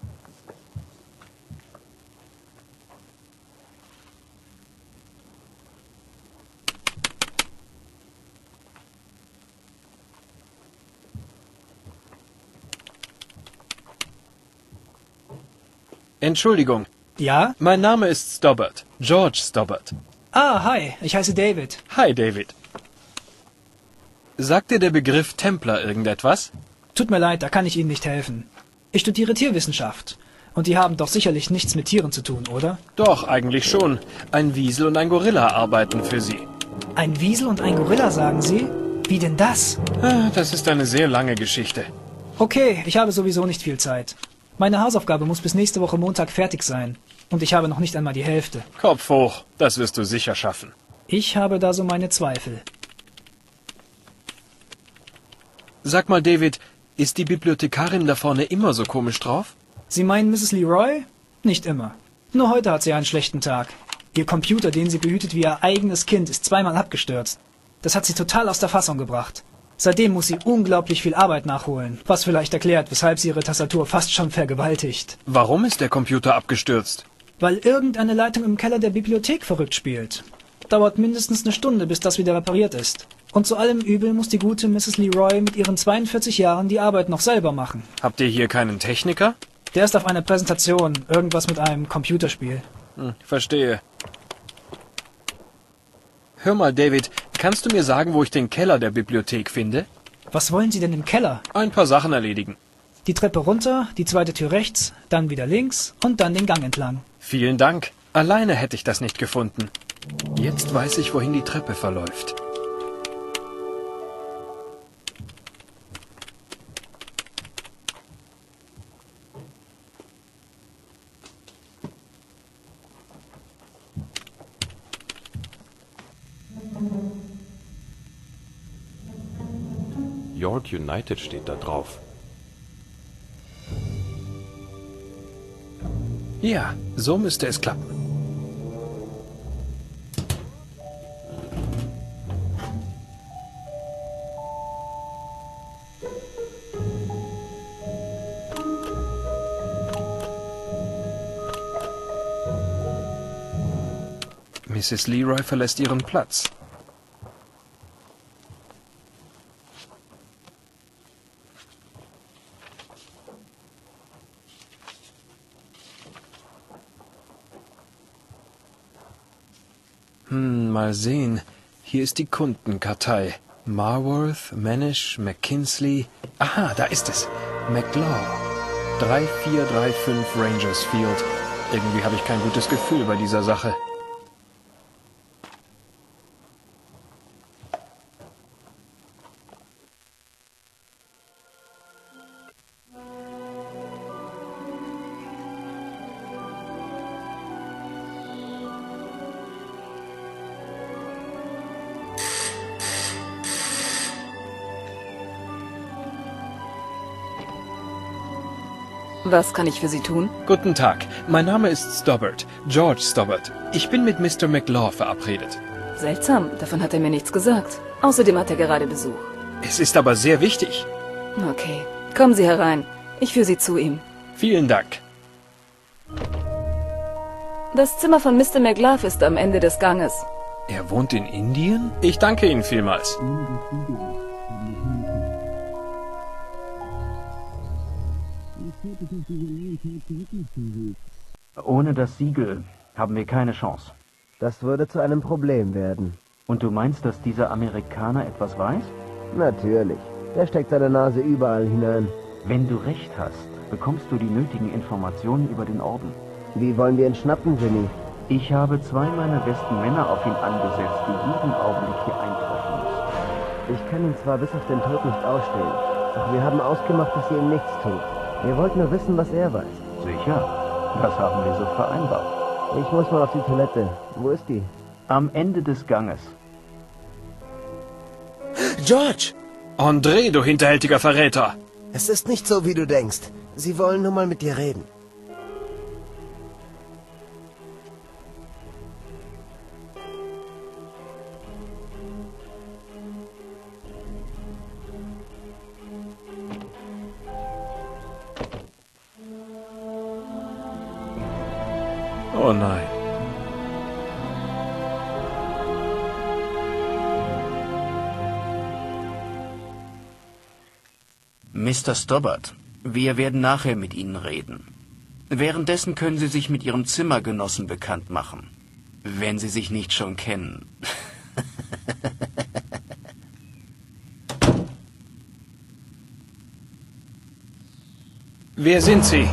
Entschuldigung. Ja? Mein Name ist Stobbart. George Stobbart. Ah, hi, ich heiße David. Hi, David. Sagt dir der Begriff Templer irgendetwas? Tut mir leid, da kann ich Ihnen nicht helfen. Ich studiere Tierwissenschaft. Und die haben doch sicherlich nichts mit Tieren zu tun, oder? Doch, eigentlich schon. Ein Wiesel und ein Gorilla arbeiten für Sie. Ein Wiesel und ein Gorilla, sagen Sie? Wie denn das? Das ist eine sehr lange Geschichte. Okay, ich habe sowieso nicht viel Zeit. Meine Hausaufgabe muss bis nächste Woche Montag fertig sein. Und ich habe noch nicht einmal die Hälfte. Kopf hoch, das wirst du sicher schaffen. Ich habe da so meine Zweifel. Sag mal, David, ist die Bibliothekarin da vorne immer so komisch drauf? Sie meinen Mrs. Leroy? Nicht immer. Nur heute hat sie einen schlechten Tag. Ihr Computer, den sie behütet wie ihr eigenes Kind, ist zweimal abgestürzt. Das hat sie total aus der Fassung gebracht. Seitdem muss sie unglaublich viel Arbeit nachholen, was vielleicht erklärt, weshalb sie ihre Tastatur fast schon vergewaltigt. Warum ist der Computer abgestürzt? Weil irgendeine Leitung im Keller der Bibliothek verrückt spielt. Dauert mindestens eine Stunde, bis das wieder repariert ist. Und zu allem Übel muss die gute Mrs. Leroy mit ihren 42 Jahren die Arbeit noch selber machen. Habt ihr hier keinen Techniker? Der ist auf einer Präsentation, irgendwas mit einem Computerspiel. Verstehe. Hör mal, David, kannst du mir sagen, wo ich den Keller der Bibliothek finde? Was wollen Sie denn im Keller? Ein paar Sachen erledigen. Die Treppe runter, die zweite Tür rechts, dann wieder links und dann den Gang entlang. Vielen Dank. Alleine hätte ich das nicht gefunden. Jetzt weiß ich, wohin die Treppe verläuft. York United steht da drauf. Ja, so müsste es klappen. Mrs. Leroy verlässt ihren Platz. Mal sehen. Hier ist die Kundenkartei. Marworth, Manish, McKinsley. Aha, da ist es. McLaw. 3435 Rangers Field. Irgendwie habe ich kein gutes Gefühl bei dieser Sache. Was kann ich für Sie tun? Guten Tag, mein Name ist Stobbart, George Stobbart. Ich bin mit Mr. McLaw verabredet. Seltsam, davon hat er mir nichts gesagt. Außerdem hat er gerade Besuch. Es ist aber sehr wichtig. Okay, kommen Sie herein. Ich führe Sie zu ihm. Vielen Dank. Das Zimmer von Mr. McLaugh ist am Ende des Ganges. Er wohnt in Indien? Ich danke Ihnen vielmals. Ohne das Siegel haben wir keine Chance. Das würde zu einem Problem werden. Und du meinst, dass dieser Amerikaner etwas weiß? Natürlich. Der steckt seine Nase überall hinein. Wenn du recht hast, bekommst du die nötigen Informationen über den Orden. Wie wollen wir ihn schnappen, Jimmy? Ich habe 2 meiner besten Männer auf ihn angesetzt, die jeden Augenblick hier eintreffen müssen. Ich kann ihn zwar bis auf den Tod nicht ausstehen, doch wir haben ausgemacht, dass ihr ihm nichts tut. Wir wollten nur wissen, was er weiß. Sicher, das haben wir so vereinbart. Ich muss mal auf die Toilette. Wo ist die? Am Ende des Ganges. George! André, du hinterhältiger Verräter! Es ist nicht so, wie du denkst. Sie wollen nur mal mit dir reden. Oh nein. Mr. Stobbart, wir werden nachher mit Ihnen reden. Währenddessen können Sie sich mit Ihrem Zimmergenossen bekannt machen, wenn Sie sich nicht schon kennen. Wer sind Sie?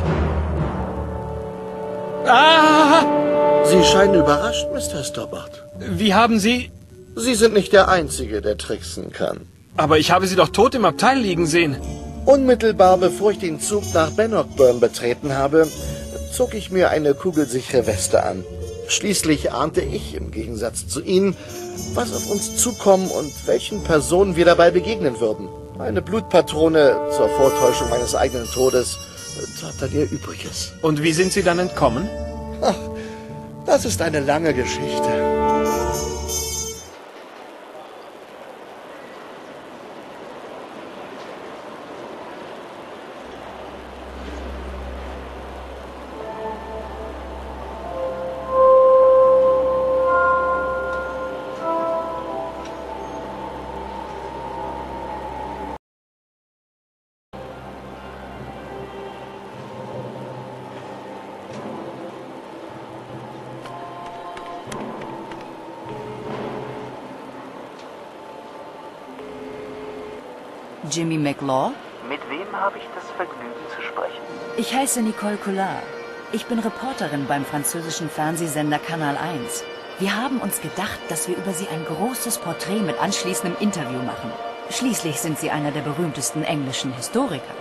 Ah! Sie scheinen überrascht, Mr. Stobbart. Wie haben Sie... Sie sind nicht der Einzige, der tricksen kann. Aber ich habe Sie doch tot im Abteil liegen sehen. Unmittelbar bevor ich den Zug nach Bannockburn betreten habe, zog ich mir eine kugelsichere Weste an. Schließlich ahnte ich, im Gegensatz zu Ihnen, was auf uns zukommen und welchen Personen wir dabei begegnen würden. Eine Blutpatrone zur Vortäuschung meines eigenen Todes tat dann ihr Übriges. Und wie sind Sie dann entkommen? Ach, das ist eine lange Geschichte. Jimmy McLaw? Mit wem habe ich das Vergnügen zu sprechen? Ich heiße Nicole Collard. Ich bin Reporterin beim französischen Fernsehsender Kanal 1. Wir haben uns gedacht, dass wir über Sie ein großes Porträt mit anschließendem Interview machen. Schließlich sind Sie einer der berühmtesten englischen Historiker.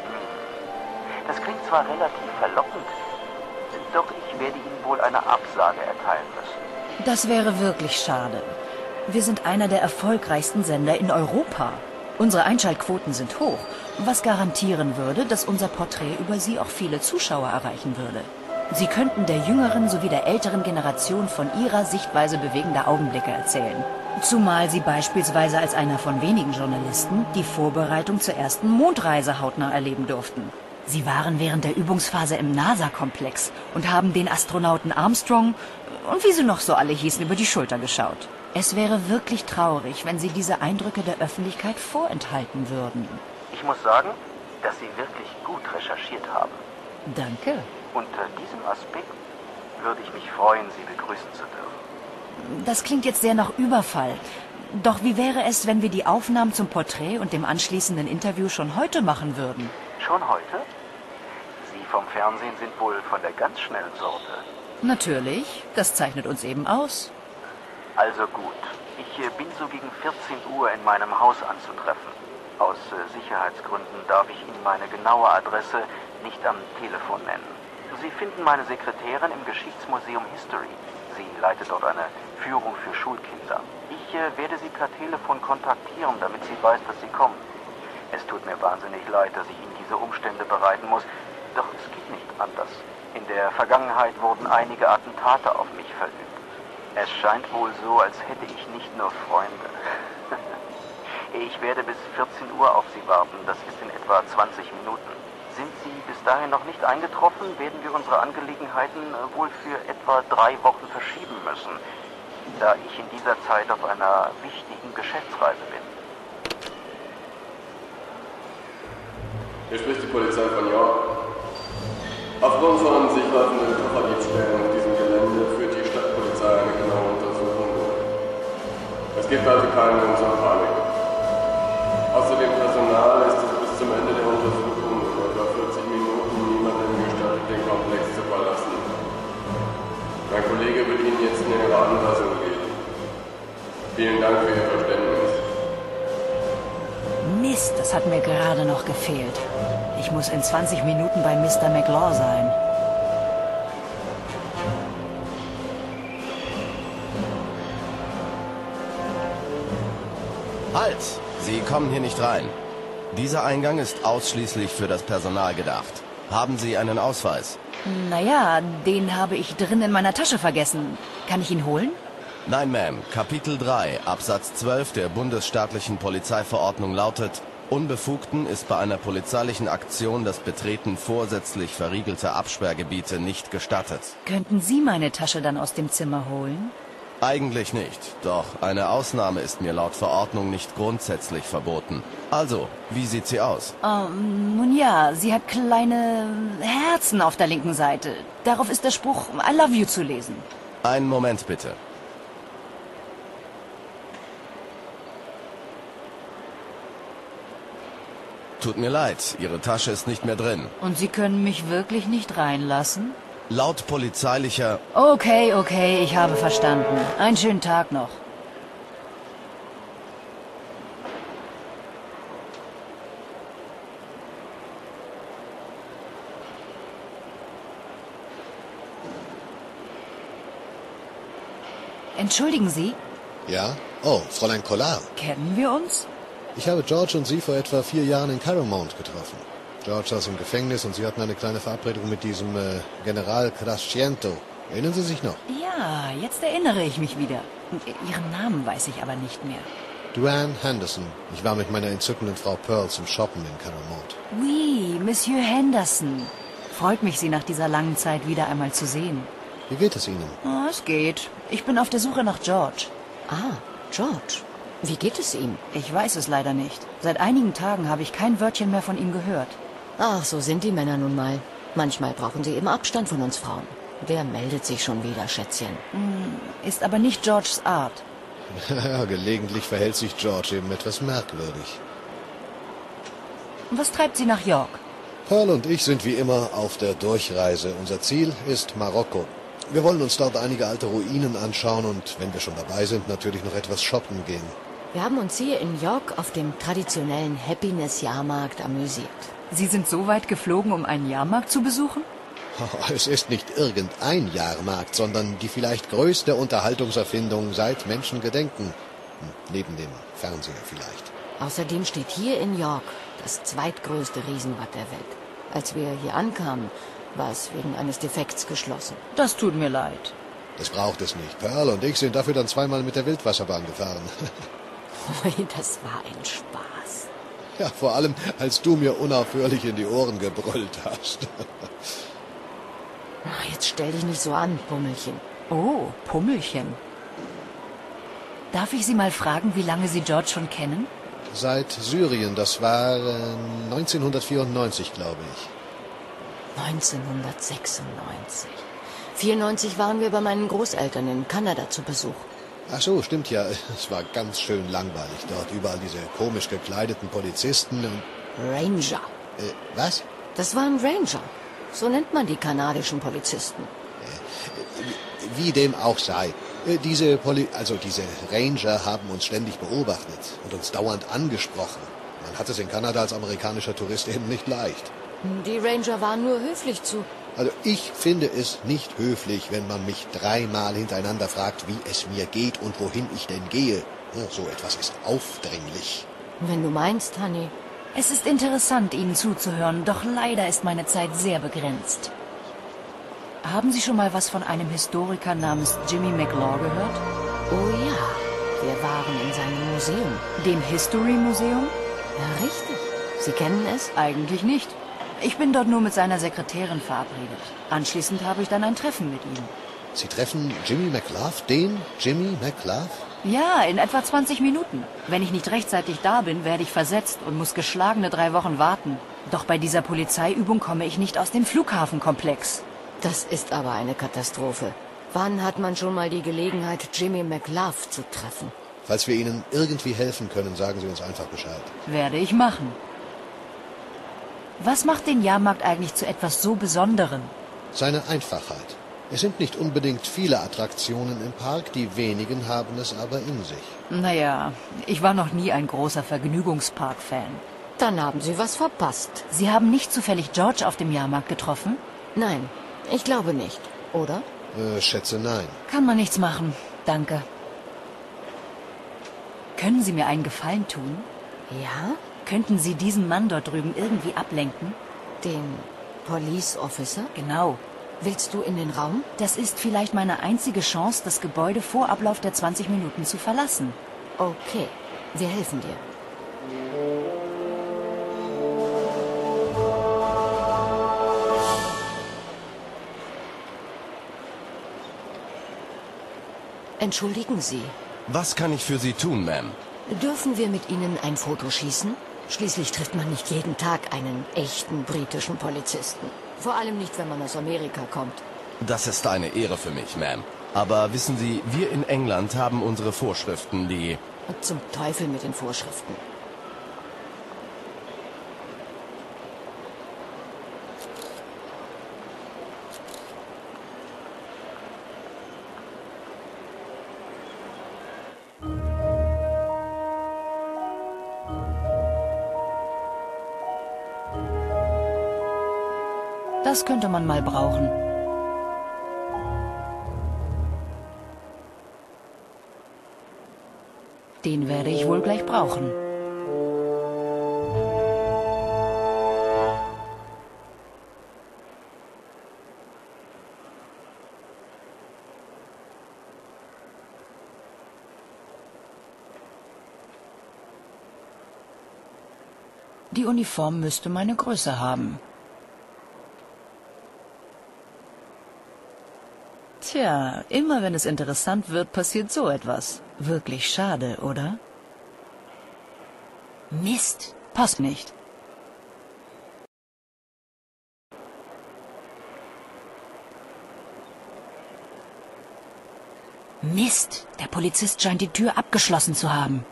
Das klingt zwar relativ verlockend, doch ich werde Ihnen wohl eine Absage erteilen müssen. Das wäre wirklich schade. Wir sind einer der erfolgreichsten Sender in Europa. Unsere Einschaltquoten sind hoch, was garantieren würde, dass unser Porträt über Sie auch viele Zuschauer erreichen würde. Sie könnten der jüngeren sowie der älteren Generation von Ihrer Sichtweise bewegender Augenblicke erzählen. Zumal Sie beispielsweise als einer von wenigen Journalisten die Vorbereitung zur ersten Mondreise hautnah erleben durften. Sie waren während der Übungsphase im NASA-Komplex und haben den Astronauten Armstrong und wie sie noch so alle hießen über die Schulter geschaut. Es wäre wirklich traurig, wenn Sie diese Eindrücke der Öffentlichkeit vorenthalten würden. Ich muss sagen, dass Sie wirklich gut recherchiert haben. Danke. Unter diesem Aspekt würde ich mich freuen, Sie begrüßen zu dürfen. Das klingt jetzt sehr nach Überfall. Doch wie wäre es, wenn wir die Aufnahmen zum Porträt und dem anschließenden Interview schon heute machen würden? Schon heute? Sie vom Fernsehen sind wohl von der ganz schnellen Sorte. Natürlich, das zeichnet uns eben aus. Also gut, ich bin so gegen 14 Uhr in meinem Haus anzutreffen. Aus Sicherheitsgründen darf ich Ihnen meine genaue Adresse nicht am Telefon nennen. Sie finden meine Sekretärin im Geschichtsmuseum History. Sie leitet dort eine Führung für Schulkinder. Ich werde Sie per Telefon kontaktieren, damit sie weiß, dass Sie kommen. Es tut mir wahnsinnig leid, dass ich Ihnen diese Umstände bereiten muss, doch es geht nicht anders. In der Vergangenheit wurden einige Attentate auf mich verübt. Es scheint wohl so, als hätte ich nicht nur Freunde. Ich werde bis 14 Uhr auf Sie warten, das ist in etwa 20 Minuten. Sind Sie bis dahin noch nicht eingetroffen, werden wir unsere Angelegenheiten wohl für etwa 3 Wochen verschieben müssen, da ich in dieser Zeit auf einer wichtigen Geschäftsreise bin. Hier spricht die Polizei von York. Aufgrund von sich laufenden Kofferdiebstählen auf diesem Gelände führt die Stadtpolizei eine genaue Untersuchung durch. Es gibt also keinen Grund zur Panik. Außerdem Personal ist es bis zum Ende der Untersuchung in etwa 40 Minuten niemandem gestattet, den Komplex zu verlassen. Mein Kollege wird Ihnen jetzt eine Anweisung geben. Vielen Dank für Ihr Verständnis. Mist, das hat mir gerade noch gefehlt. Ich muss in 20 Minuten bei Mr. McLaw sein. Halt! Sie kommen hier nicht rein. Dieser Eingang ist ausschließlich für das Personal gedacht. Haben Sie einen Ausweis? Naja, den habe ich drin in meiner Tasche vergessen. Kann ich ihn holen? Nein, Ma'am. Kapitel 3, Absatz 12 der bundesstaatlichen Polizeiverordnung lautet: Unbefugten ist bei einer polizeilichen Aktion das Betreten vorsätzlich verriegelter Absperrgebiete nicht gestattet. Könnten Sie meine Tasche dann aus dem Zimmer holen? Eigentlich nicht, doch eine Ausnahme ist mir laut Verordnung nicht grundsätzlich verboten. Also, wie sieht sie aus? Nun ja, sie hat kleine Herzen auf der linken Seite. Darauf ist der Spruch I love you zu lesen. Einen Moment bitte. Tut mir leid, Ihre Tasche ist nicht mehr drin. Und Sie können mich wirklich nicht reinlassen? Laut polizeilicher... Okay, ich habe verstanden. Einen schönen Tag noch. Entschuldigen Sie? Ja? Oh, Fräulein Collard. Kennen wir uns? Ich habe George und Sie vor etwa 4 Jahren in Caramount getroffen. George saß im Gefängnis und Sie hatten eine kleine Verabredung mit diesem General Crescento. Erinnern Sie sich noch? Ja, jetzt erinnere ich mich wieder. Ihren Namen weiß ich aber nicht mehr. Duane Henderson. Ich war mit meiner entzückenden Frau Pearl zum Shoppen in Caramount. Oui, Monsieur Henderson. Freut mich, Sie nach dieser langen Zeit wieder einmal zu sehen. Wie geht es Ihnen? Oh, es geht. Ich bin auf der Suche nach George. Ah, George. Wie geht es ihm? Ich weiß es leider nicht. Seit einigen Tagen habe ich kein Wörtchen mehr von ihm gehört. Ach, so sind die Männer nun mal. Manchmal brauchen sie eben Abstand von uns Frauen. Wer meldet sich schon wieder, Schätzchen? Ist aber nicht Georges Art. Ja, gelegentlich verhält sich George eben etwas merkwürdig. Was treibt Sie nach York? Pearl und ich sind wie immer auf der Durchreise. Unser Ziel ist Marokko. Wir wollen uns dort einige alte Ruinen anschauen und, wenn wir schon dabei sind, natürlich noch etwas shoppen gehen. Wir haben uns hier in York auf dem traditionellen Happiness-Jahrmarkt amüsiert. Sie sind so weit geflogen, um einen Jahrmarkt zu besuchen? Es ist nicht irgendein Jahrmarkt, sondern die vielleicht größte Unterhaltungserfindung seit Menschengedenken. Neben dem Fernseher vielleicht. Außerdem steht hier in York das zweitgrößte Riesenrad der Welt. Als wir hier ankamen, war es wegen eines Defekts geschlossen. Das tut mir leid. Das braucht es nicht. Pearl und ich sind dafür dann zweimal mit der Wildwasserbahn gefahren. Das war ein Spaß. Ja, vor allem, als du mir unaufhörlich in die Ohren gebrüllt hast. Jetzt stell dich nicht so an, Pummelchen. Oh, Pummelchen. Darf ich Sie mal fragen, wie lange Sie George schon kennen? Seit Syrien, das war 1994, glaube ich. 1996. 94 waren wir bei meinen Großeltern in Kanada zu Besuch. Ach so, stimmt ja. Es war ganz schön langweilig dort. Überall diese komisch gekleideten Polizisten und... Ranger. Was? Das waren Ranger. So nennt man die kanadischen Polizisten. Wie dem auch sei. Diese Ranger haben uns ständig beobachtet und uns dauernd angesprochen. Man hat es in Kanada als amerikanischer Tourist eben nicht leicht. Die Ranger waren nur höflich zu... Also ich finde es nicht höflich, wenn man mich 3-mal hintereinander fragt, wie es mir geht und wohin ich denn gehe. So etwas ist aufdringlich. Wenn du meinst, Honey. Es ist interessant, Ihnen zuzuhören, doch leider ist meine Zeit sehr begrenzt. Haben Sie schon mal was von einem Historiker namens Jimmy McLaw gehört? Oh ja, wir waren in seinem Museum. Dem History Museum? Ja, richtig. Sie kennen es? Eigentlich nicht. Ich bin dort nur mit seiner Sekretärin verabredet. Anschließend habe ich dann ein Treffen mit ihm. Sie treffen Jimmy McLaugh? Den Jimmy McLaugh? Ja, in etwa 20 Minuten. Wenn ich nicht rechtzeitig da bin, werde ich versetzt und muss geschlagene 3 Wochen warten. Doch bei dieser Polizeiübung komme ich nicht aus dem Flughafenkomplex. Das ist aber eine Katastrophe. Wann hat man schon mal die Gelegenheit, Jimmy McLaugh zu treffen? Falls wir Ihnen irgendwie helfen können, sagen Sie uns einfach Bescheid. Werde ich machen. Was macht den Jahrmarkt eigentlich zu etwas so Besonderem? Seine Einfachheit. Es sind nicht unbedingt viele Attraktionen im Park, die wenigen haben es aber in sich. Naja, ich war noch nie ein großer Vergnügungspark-Fan. Dann haben Sie was verpasst. Sie haben nicht zufällig George auf dem Jahrmarkt getroffen? Nein, ich glaube nicht, oder? Schätze nein. Kann man nichts machen, danke. Können Sie mir einen Gefallen tun? Ja? Könnten Sie diesen Mann dort drüben irgendwie ablenken? Den Police Officer? Genau. Willst du in den Raum? Das ist vielleicht meine einzige Chance, das Gebäude vor Ablauf der 20 Minuten zu verlassen. Okay, wir helfen dir. Entschuldigen Sie. Was kann ich für Sie tun, Ma'am? Dürfen wir mit Ihnen ein Foto schießen? Schließlich trifft man nicht jeden Tag einen echten britischen Polizisten. Vor allem nicht, wenn man aus Amerika kommt. Das ist eine Ehre für mich, Ma'am. Aber wissen Sie, wir in England haben unsere Vorschriften, die... Zum Teufel mit den Vorschriften. Das könnte man mal brauchen. Den werde ich wohl gleich brauchen. Die Uniform müsste meine Größe haben. Tja, immer wenn es interessant wird, passiert so etwas. Wirklich schade, oder? Mist, passt nicht. Mist, der Polizist scheint die Tür abgeschlossen zu haben.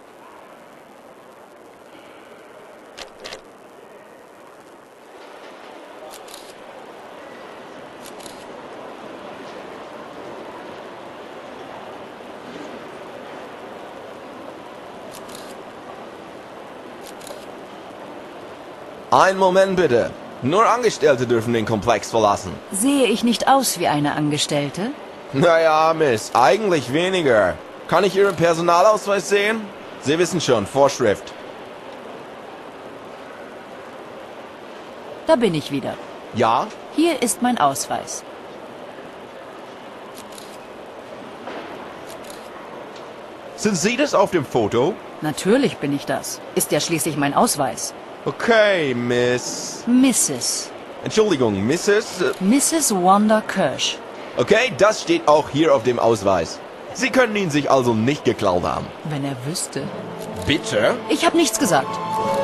Einen Moment bitte. Nur Angestellte dürfen den Komplex verlassen. Sehe ich nicht aus wie eine Angestellte? Naja, Miss, eigentlich weniger. Kann ich Ihren Personalausweis sehen? Sie wissen schon, Vorschrift. Da bin ich wieder. Ja? Hier ist mein Ausweis. Sind Sie das auf dem Foto? Natürlich bin ich das. Ist ja schließlich mein Ausweis. Okay, Miss... Mrs. Entschuldigung, Mrs... Mrs. Wanda Kirsch. Okay, das steht auch hier auf dem Ausweis. Sie können ihn sich also nicht geklaut haben. Wenn er wüsste. Bitte? Ich habe nichts gesagt.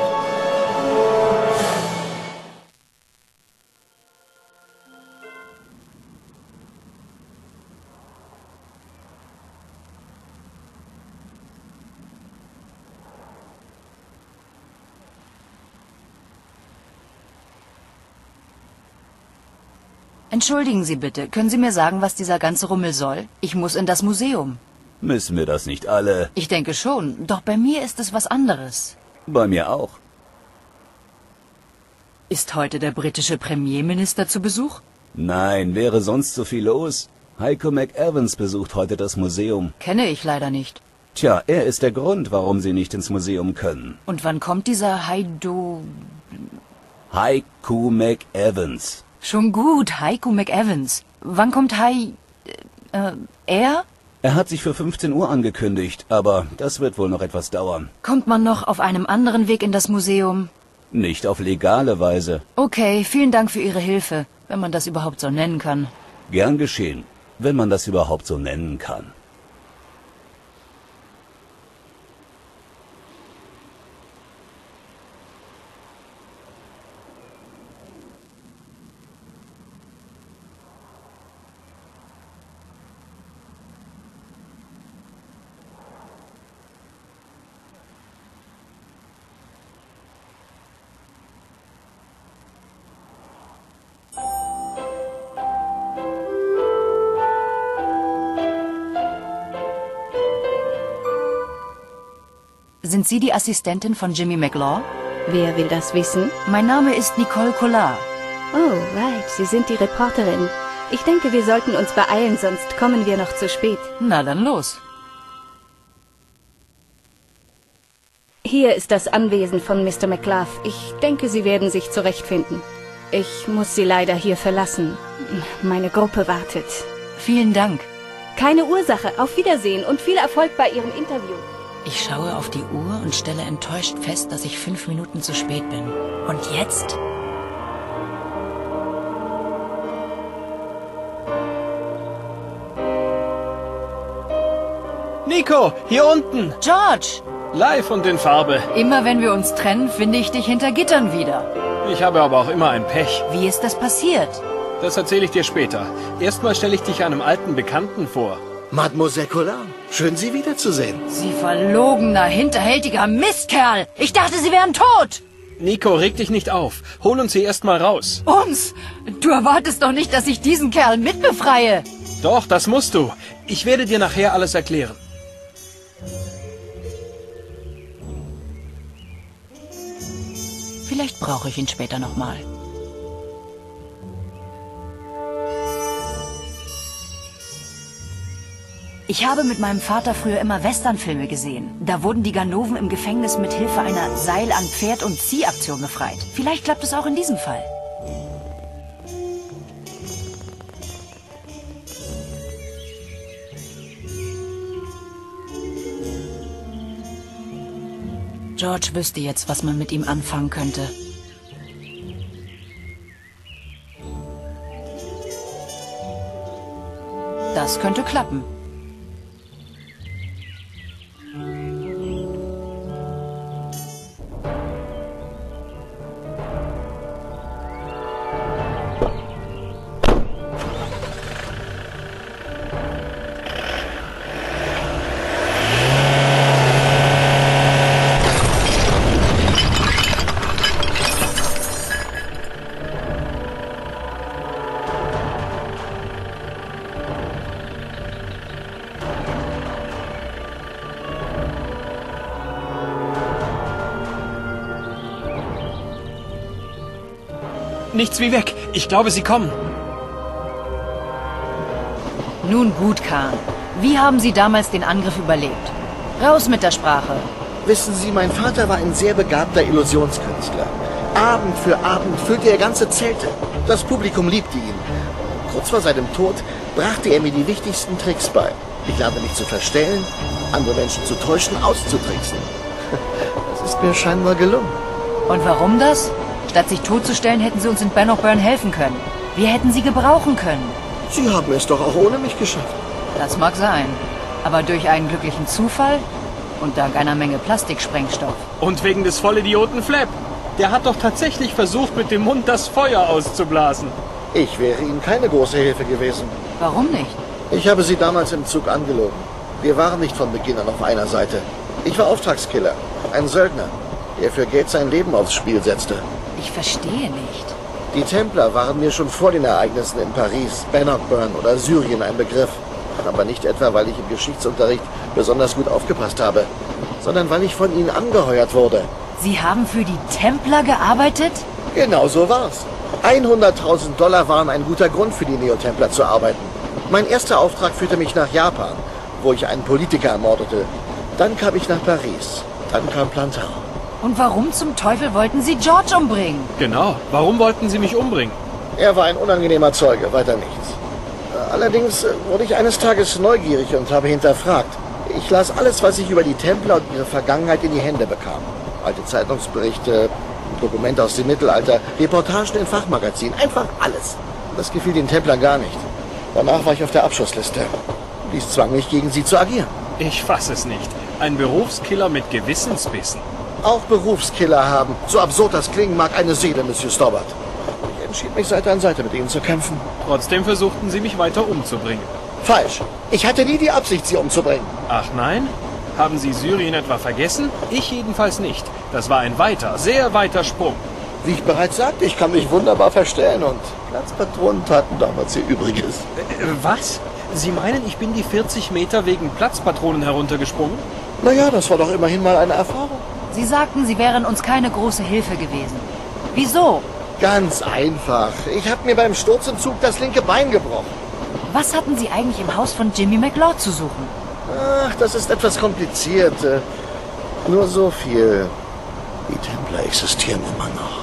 Entschuldigen Sie bitte, können Sie mir sagen, was dieser ganze Rummel soll? Ich muss in das Museum. Müssen wir das nicht alle? Ich denke schon, doch bei mir ist es was anderes. Bei mir auch. Ist heute der britische Premierminister zu Besuch? Nein, wäre sonst so viel los. Heiko McEvans besucht heute das Museum. Kenne ich leider nicht. Tja, er ist der Grund, warum Sie nicht ins Museum können. Und wann kommt dieser Heiko McEvans. Schon gut, Heiko McEvans. Wann kommt er? Er hat sich für 15 Uhr angekündigt, aber das wird wohl noch etwas dauern. Kommt man noch auf einem anderen Weg in das Museum? Nicht auf legale Weise. Okay, vielen Dank für Ihre Hilfe, wenn man das überhaupt so nennen kann. Gern geschehen, wenn man das überhaupt so nennen kann. Sind Sie die Assistentin von Jimmy McLaw? Wer will das wissen? Mein Name ist Nicole Collard. Oh, right, Sie sind die Reporterin. Ich denke, wir sollten uns beeilen, sonst kommen wir noch zu spät. Na dann los. Hier ist das Anwesen von Mr. McLuff. Ich denke, Sie werden sich zurechtfinden. Ich muss Sie leider hier verlassen. Meine Gruppe wartet. Vielen Dank. Keine Ursache. Auf Wiedersehen und viel Erfolg bei Ihrem Interview. Ich schaue auf die Uhr und stelle enttäuscht fest, dass ich 5 Minuten zu spät bin. Und jetzt? Nico, hier unten. George! Live und in Farbe. Immer wenn wir uns trennen, finde ich dich hinter Gittern wieder. Ich habe aber auch immer ein Pech. Wie ist das passiert? Das erzähle ich dir später. Erstmal stelle ich dich einem alten Bekannten vor. Mademoiselle Collin, schön Sie wiederzusehen. Sie verlogener, hinterhältiger Mistkerl! Ich dachte, Sie wären tot! Nico, reg dich nicht auf. Hol uns hier erstmal raus. Uns? Du erwartest doch nicht, dass ich diesen Kerl mitbefreie. Doch, das musst du. Ich werde dir nachher alles erklären. Vielleicht brauche ich ihn später nochmal. Ich habe mit meinem Vater früher immer Westernfilme gesehen. Da wurden die Ganoven im Gefängnis mit Hilfe einer Seil an Pferd- und Ziehaktion befreit. Vielleicht klappt es auch in diesem Fall. George wüsste jetzt, was man mit ihm anfangen könnte. Das könnte klappen. Nichts wie weg. Ich glaube, sie kommen. Nun gut, Khan. Wie haben Sie damals den Angriff überlebt? Raus mit der Sprache. Wissen Sie, mein Vater war ein sehr begabter Illusionskünstler. Abend für Abend füllte er ganze Zelte. Das Publikum liebte ihn. Kurz vor seinem Tod brachte er mir die wichtigsten Tricks bei. Ich lernte mich zu verstellen, andere Menschen zu täuschen, auszutricksen. Das ist mir scheinbar gelungen. Und warum das? Statt sich totzustellen, hätten Sie uns in Bannockburn helfen können. Wir hätten Sie gebrauchen können. Sie haben es doch auch ohne mich geschafft. Das mag sein. Aber durch einen glücklichen Zufall und dank einer Menge Plastiksprengstoff. Und wegen des Vollidioten Flap. Der hat doch tatsächlich versucht, mit dem Mund das Feuer auszublasen. Ich wäre Ihnen keine große Hilfe gewesen. Warum nicht? Ich habe Sie damals im Zug angelogen. Wir waren nicht von Beginn an auf einer Seite. Ich war Auftragskiller, ein Söldner, der für Geld sein Leben aufs Spiel setzte. Ich verstehe nicht. Die Templer waren mir schon vor den Ereignissen in Paris, Bannockburn oder Syrien ein Begriff. Aber nicht etwa, weil ich im Geschichtsunterricht besonders gut aufgepasst habe, sondern weil ich von ihnen angeheuert wurde. Sie haben für die Templer gearbeitet? Genau so war's. 100.000 Dollar waren ein guter Grund für die Neotempler zu arbeiten. Mein erster Auftrag führte mich nach Japan, wo ich einen Politiker ermordete. Dann kam ich nach Paris. Dann kam Plantar. Und warum zum Teufel wollten Sie George umbringen? Genau. Warum wollten Sie mich umbringen? Er war ein unangenehmer Zeuge, weiter nichts. Allerdings wurde ich eines Tages neugierig und habe hinterfragt. Ich las alles, was ich über die Templer und ihre Vergangenheit in die Hände bekam. Alte Zeitungsberichte, Dokumente aus dem Mittelalter, Reportagen in Fachmagazinen, einfach alles. Das gefiel den Templern gar nicht. Danach war ich auf der Abschussliste. Dies zwang mich, gegen sie zu agieren. Ich fasse es nicht. Ein Berufskiller mit Gewissensbissen. Auch Berufskiller haben, so absurd das klingen mag, eine Seele, Monsieur Stobbart. Ich entschied mich Seite an Seite mit ihnen zu kämpfen. Trotzdem versuchten sie mich weiter umzubringen. Falsch. Ich hatte nie die Absicht, sie umzubringen. Ach nein? Haben Sie Syrien etwa vergessen? Ich jedenfalls nicht. Das war ein weiter, sehr weiter Sprung. Wie ich bereits sagte, ich kann mich wunderbar verstellen und Platzpatronen taten damals ihr Übriges. Was? Sie meinen, ich bin die 40 Meter wegen Platzpatronen heruntergesprungen? Naja, das war doch immerhin mal eine Erfahrung. Sie sagten, Sie wären uns keine große Hilfe gewesen. Wieso? Ganz einfach. Ich habe mir beim Sturz im Zug das linke Bein gebrochen. Was hatten Sie eigentlich im Haus von Jimmy McLeod zu suchen? Ach, das ist etwas kompliziert. Nur so viel. Die Templer existieren immer noch.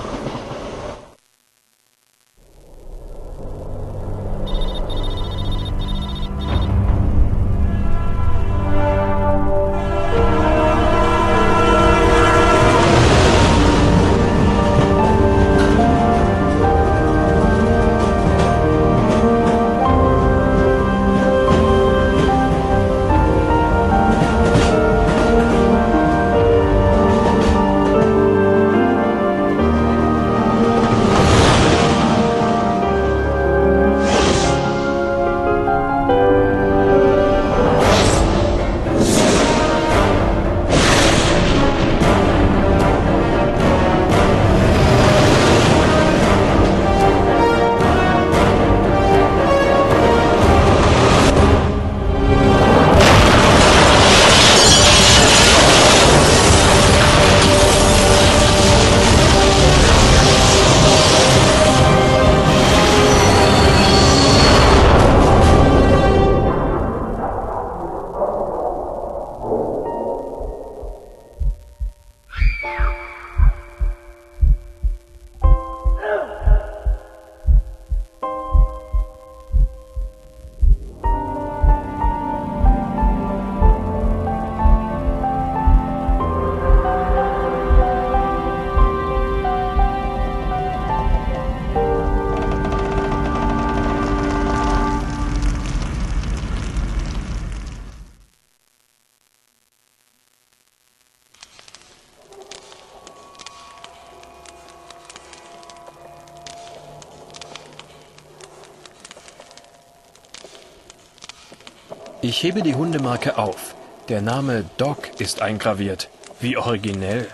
Ich hebe die Hundemarke auf. Der Name Dog ist eingraviert. Wie originell.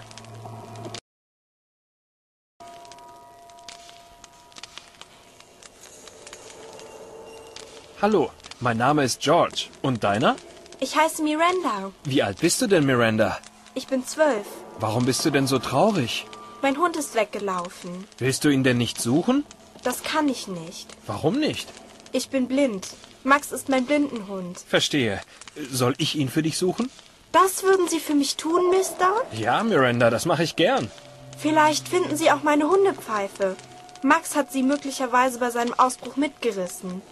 Hallo, mein Name ist George. Und deiner? Ich heiße Miranda. Wie alt bist du denn, Miranda? Ich bin 12. Warum bist du denn so traurig? Mein Hund ist weggelaufen. Willst du ihn denn nicht suchen? Das kann ich nicht. Warum nicht? Ich bin blind. Max ist mein Blindenhund. Verstehe. Soll ich ihn für dich suchen? Das würden Sie für mich tun, Mister? Ja, Miranda, das mache ich gern. Vielleicht finden Sie auch meine Hundepfeife. Max hat sie möglicherweise bei seinem Ausbruch mitgerissen.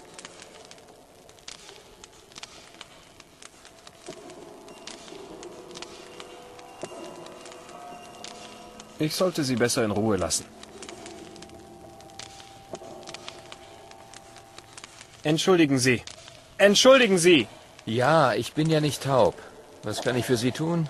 Ich sollte sie besser in Ruhe lassen. Entschuldigen Sie. Entschuldigen Sie! Ja, ich bin ja nicht taub. Was kann ich für Sie tun?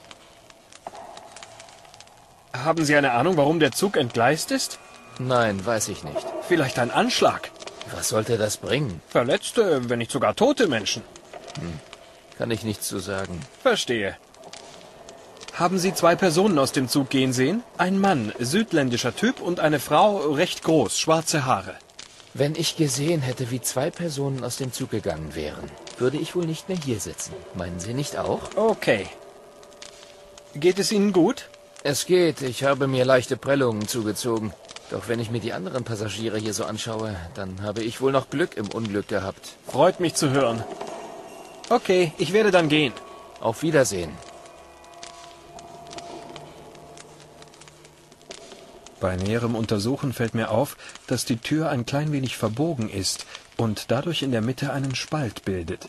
Haben Sie eine Ahnung, warum der Zug entgleist ist? Nein, weiß ich nicht. Vielleicht ein Anschlag. Was sollte das bringen? Verletzte, wenn nicht sogar tote Menschen. Kann ich nichts zu sagen. Verstehe. Haben Sie 2 Personen aus dem Zug gehen sehen? Ein Mann, südländischer Typ, und eine Frau, recht groß, schwarze Haare. Wenn ich gesehen hätte, wie 2 Personen aus dem Zug gegangen wären, würde ich wohl nicht mehr hier sitzen. Meinen Sie nicht auch? Okay. Geht es Ihnen gut? Es geht. Ich habe mir leichte Prellungen zugezogen. Doch wenn ich mir die anderen Passagiere hier so anschaue, dann habe ich wohl noch Glück im Unglück gehabt. Freut mich zu hören. Okay, ich werde dann gehen. Auf Wiedersehen. Bei näherem Untersuchen fällt mir auf, dass die Tür ein klein wenig verbogen ist und dadurch in der Mitte einen Spalt bildet.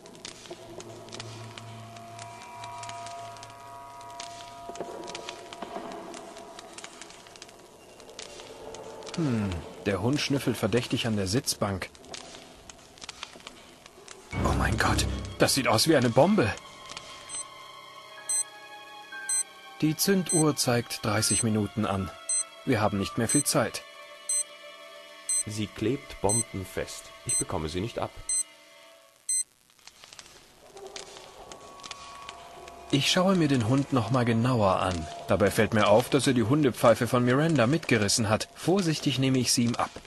Der Hund schnüffelt verdächtig an der Sitzbank. Oh mein Gott, das sieht aus wie eine Bombe. Die Zünduhr zeigt 30 Minuten an. Wir haben nicht mehr viel Zeit. Sie klebt bombenfest. Ich bekomme sie nicht ab. Ich schaue mir den Hund noch mal genauer an. Dabei fällt mir auf, dass er die Hundepfeife von Miranda mitgerissen hat. Vorsichtig nehme ich sie ihm ab.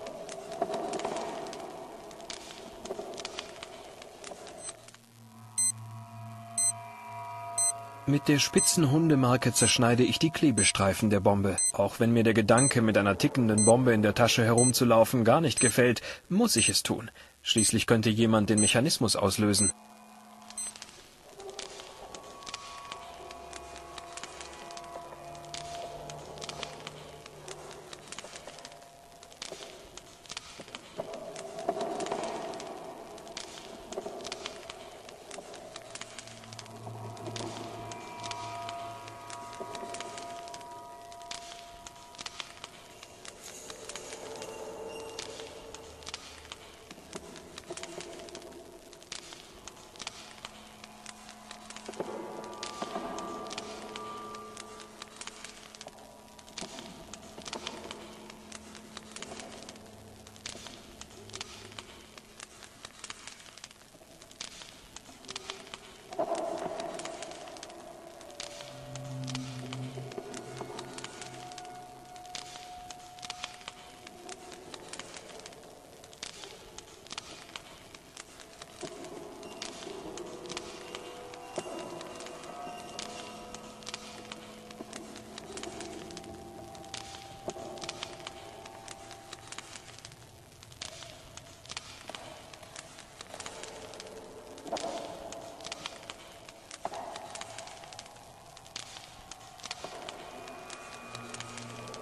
Mit der spitzen Hundemarke zerschneide ich die Klebestreifen der Bombe. Auch wenn mir der Gedanke, mit einer tickenden Bombe in der Tasche herumzulaufen, gar nicht gefällt, muss ich es tun. Schließlich könnte jemand den Mechanismus auslösen.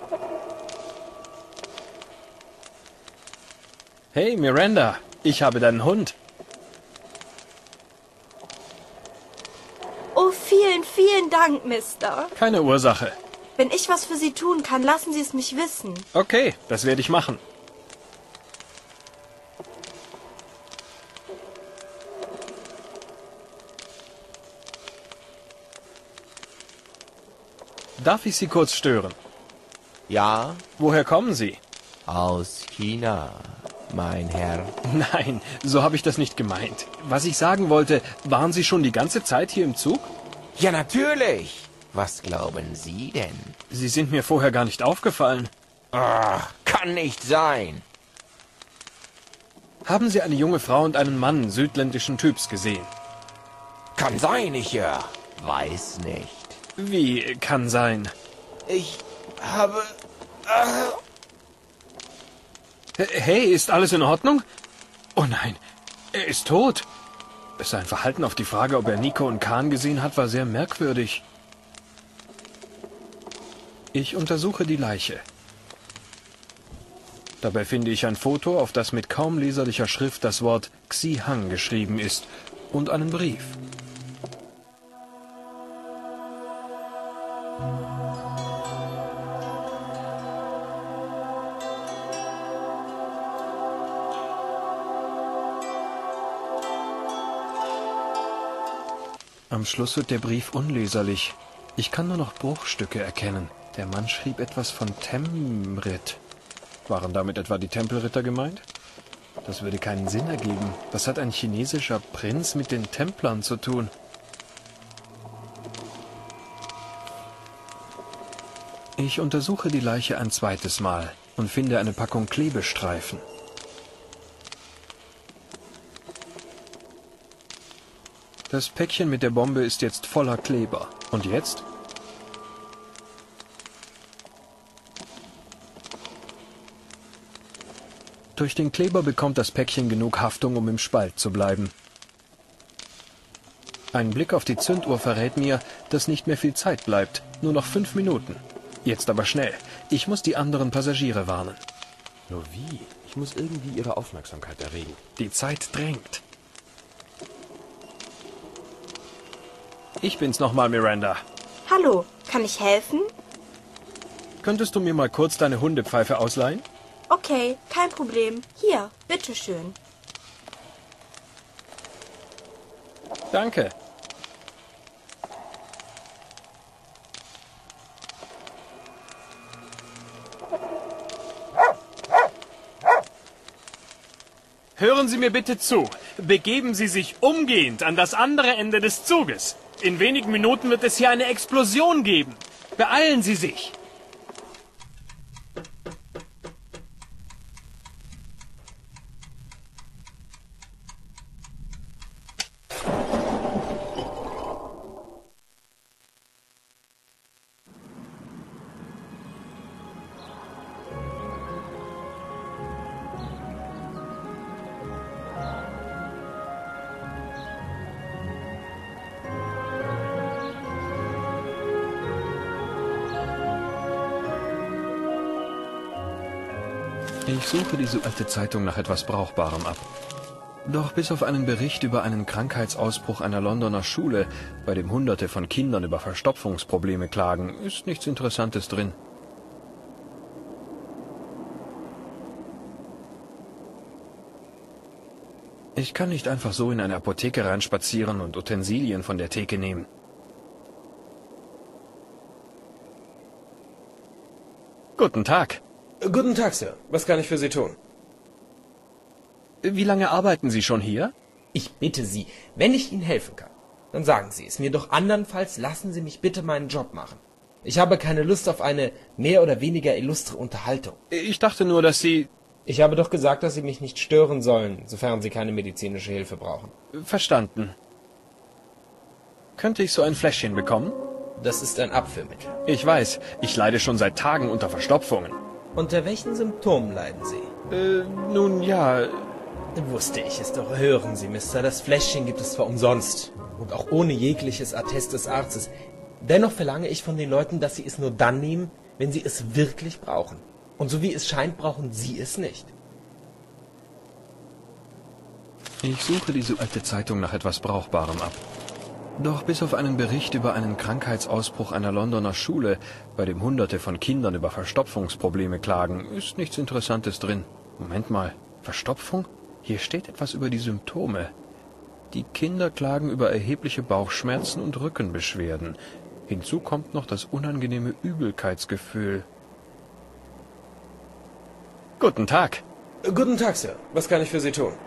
Hey, Miranda, ich habe deinen Hund. Oh, vielen, vielen Dank, Mister. Keine Ursache. Wenn ich was für Sie tun kann, lassen Sie es mich wissen. Okay, das werde ich machen. Darf ich Sie kurz stören? Ja? Woher kommen Sie? Aus China, mein Herr. Nein, so habe ich das nicht gemeint. Was ich sagen wollte, waren Sie schon die ganze Zeit hier im Zug? Ja, natürlich. Was glauben Sie denn? Sie sind mir vorher gar nicht aufgefallen. Ach, kann nicht sein. Haben Sie eine junge Frau und einen Mann südländischen Typs gesehen? Kann sein, ich weiß nicht. Wie kann sein? Ich habe... Hey, ist alles in Ordnung? Oh nein, er ist tot. Sein Verhalten auf die Frage, ob er Nico und Khan gesehen hat, war sehr merkwürdig. Ich untersuche die Leiche. Dabei finde ich ein Foto, auf das mit kaum leserlicher Schrift das Wort Xi Hang geschrieben ist und einen Brief. Am Schluss wird der Brief unleserlich. Ich kann nur noch Bruchstücke erkennen. Der Mann schrieb etwas von Temrit. Waren damit etwa die Tempelritter gemeint? Das würde keinen Sinn ergeben. Was hat ein chinesischer Prinz mit den Templern zu tun? Ich untersuche die Leiche ein zweites Mal und finde eine Packung Klebestreifen. Das Päckchen mit der Bombe ist jetzt voller Kleber. Und jetzt? Durch den Kleber bekommt das Päckchen genug Haftung, um im Spalt zu bleiben. Ein Blick auf die Zünduhr verrät mir, dass nicht mehr viel Zeit bleibt. Nur noch 5 Minuten. Jetzt aber schnell. Ich muss die anderen Passagiere warnen. Nur wie? Ich muss irgendwie ihre Aufmerksamkeit erregen. Die Zeit drängt. Ich bin's nochmal, Miranda. Hallo, kann ich helfen? Könntest du mir mal kurz deine Hundepfeife ausleihen? Okay, kein Problem. Hier, bitteschön. Danke. Hören Sie mir bitte zu. Begeben Sie sich umgehend an das andere Ende des Zuges. In wenigen Minuten wird es hier eine Explosion geben. Beeilen Sie sich. Ich suche diese alte Zeitung nach etwas Brauchbarem ab. Doch bis auf einen Bericht über einen Krankheitsausbruch einer Londoner Schule, bei dem Hunderte von Kindern über Verstopfungsprobleme klagen, ist nichts Interessantes drin. Ich kann nicht einfach so in eine Apotheke reinspazieren und Utensilien von der Theke nehmen. Guten Tag. Guten Tag, Sir. Was kann ich für Sie tun? Wie lange arbeiten Sie schon hier? Ich bitte Sie, wenn ich Ihnen helfen kann, dann sagen Sie es mir, doch andernfalls lassen Sie mich bitte meinen Job machen. Ich habe keine Lust auf eine mehr oder weniger illustre Unterhaltung. Ich dachte nur, dass Sie... Ich habe doch gesagt, dass Sie mich nicht stören sollen, sofern Sie keine medizinische Hilfe brauchen. Verstanden. Könnte ich so ein Fläschchen bekommen? Das ist ein Abführmittel. Ich weiß, ich leide schon seit Tagen unter Verstopfungen. Unter welchen Symptomen leiden Sie? Nun ja... Wusste ich es doch. Hören Sie, Mister, das Fläschchen gibt es zwar umsonst und auch ohne jegliches Attest des Arztes. Dennoch verlange ich von den Leuten, dass sie es nur dann nehmen, wenn sie es wirklich brauchen. Und so wie es scheint, brauchen sie es nicht. Ich suche diese alte Zeitung nach etwas Brauchbarem ab. Doch bis auf einen Bericht über einen Krankheitsausbruch einer Londoner Schule, bei dem Hunderte von Kindern über Verstopfungsprobleme klagen, ist nichts Interessantes drin. Moment mal, Verstopfung? Hier steht etwas über die Symptome. Die Kinder klagen über erhebliche Bauchschmerzen und Rückenbeschwerden. Hinzu kommt noch das unangenehme Übelkeitsgefühl. Guten Tag. Guten Tag, Sir. Was kann ich für Sie tun?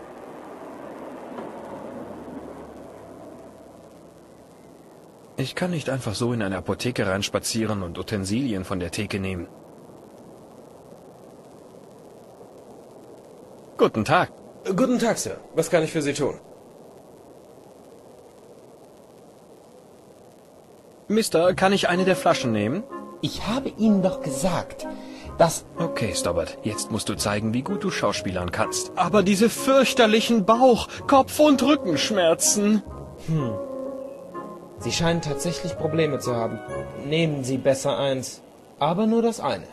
Ich kann nicht einfach so in eine Apotheke reinspazieren und Utensilien von der Theke nehmen. Guten Tag. Guten Tag, Sir. Was kann ich für Sie tun? Mister, kann ich eine der Flaschen nehmen? Ich habe Ihnen doch gesagt, dass... Okay, Stobbart, jetzt musst du zeigen, wie gut du schauspielern kannst. Aber diese fürchterlichen Bauch-, Kopf- und Rückenschmerzen. Sie scheinen tatsächlich Probleme zu haben. Nehmen Sie besser eins. Aber nur das eine.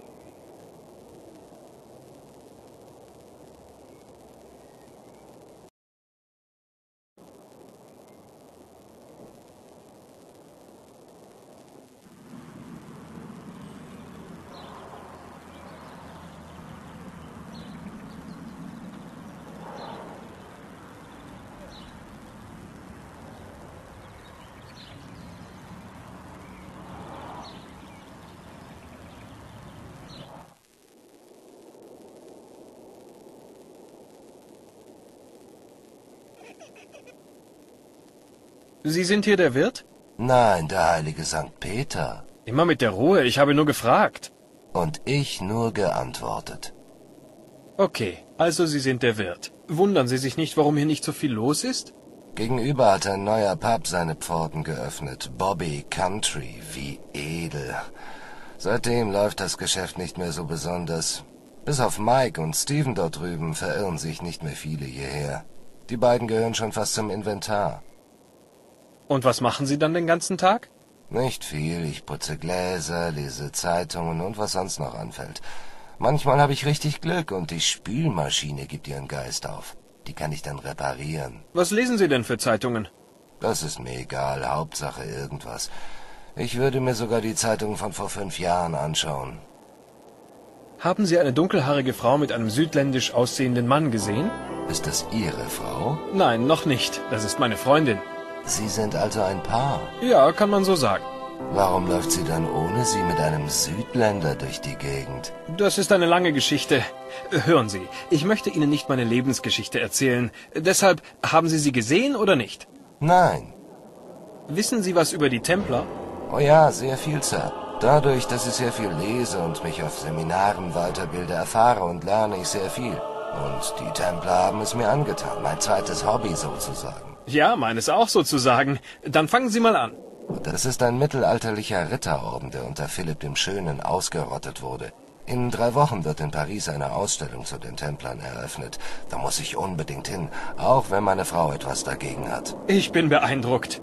Sie sind hier der Wirt? Nein, der heilige Sankt Peter. Immer mit der Ruhe, ich habe nur gefragt. Und ich nur geantwortet. Okay, also Sie sind der Wirt. Wundern Sie sich nicht, warum hier nicht so viel los ist? Gegenüber hat ein neuer Pub seine Pforten geöffnet. Bobby Country, wie edel. Seitdem läuft das Geschäft nicht mehr so besonders. Bis auf Mike und Steven dort drüben verirren sich nicht mehr viele hierher. Die beiden gehören schon fast zum Inventar. Und was machen Sie dann den ganzen Tag? Nicht viel. Ich putze Gläser, lese Zeitungen und was sonst noch anfällt. Manchmal habe ich richtig Glück und die Spülmaschine gibt ihren Geist auf. Die kann ich dann reparieren. Was lesen Sie denn für Zeitungen? Das ist mir egal. Hauptsache irgendwas. Ich würde mir sogar die Zeitungen von vor 5 Jahren anschauen. Haben Sie eine dunkelhaarige Frau mit einem südländisch aussehenden Mann gesehen? Ist das Ihre Frau? Nein, noch nicht. Das ist meine Freundin. Sie sind also ein Paar? Ja, kann man so sagen. Warum läuft sie dann ohne Sie mit einem Südländer durch die Gegend? Das ist eine lange Geschichte. Hören Sie, ich möchte Ihnen nicht meine Lebensgeschichte erzählen. Deshalb, haben Sie sie gesehen oder nicht? Nein. Wissen Sie was über die Templer? Oh ja, sehr viel, Sir. Dadurch, dass ich sehr viel lese und mich auf Seminaren weiterbilde, erfahre und lerne ich sehr viel. Und die Templer haben es mir angetan, mein zweites Hobby sozusagen. Ja, meines auch sozusagen. Dann fangen Sie mal an. Das ist ein mittelalterlicher Ritterorden, der unter Philipp dem Schönen ausgerottet wurde. In 3 Wochen wird in Paris eine Ausstellung zu den Templern eröffnet. Da muss ich unbedingt hin, auch wenn meine Frau etwas dagegen hat. Ich bin beeindruckt.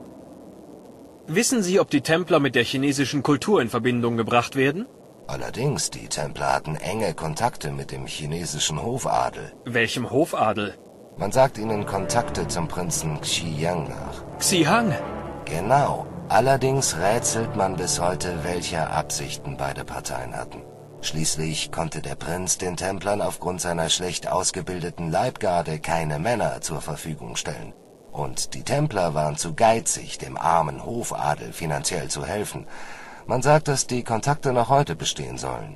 Wissen Sie, ob die Templer mit der chinesischen Kultur in Verbindung gebracht werden? Allerdings, die Templer hatten enge Kontakte mit dem chinesischen Hofadel. Welchem Hofadel? Man sagt ihnen Kontakte zum Prinzen Xiyang nach. Xihang? Genau. Allerdings rätselt man bis heute, welche Absichten beide Parteien hatten. Schließlich konnte der Prinz den Templern aufgrund seiner schlecht ausgebildeten Leibgarde keine Männer zur Verfügung stellen. Und die Templer waren zu geizig, dem armen Hofadel finanziell zu helfen. Man sagt, dass die Kontakte noch heute bestehen sollen.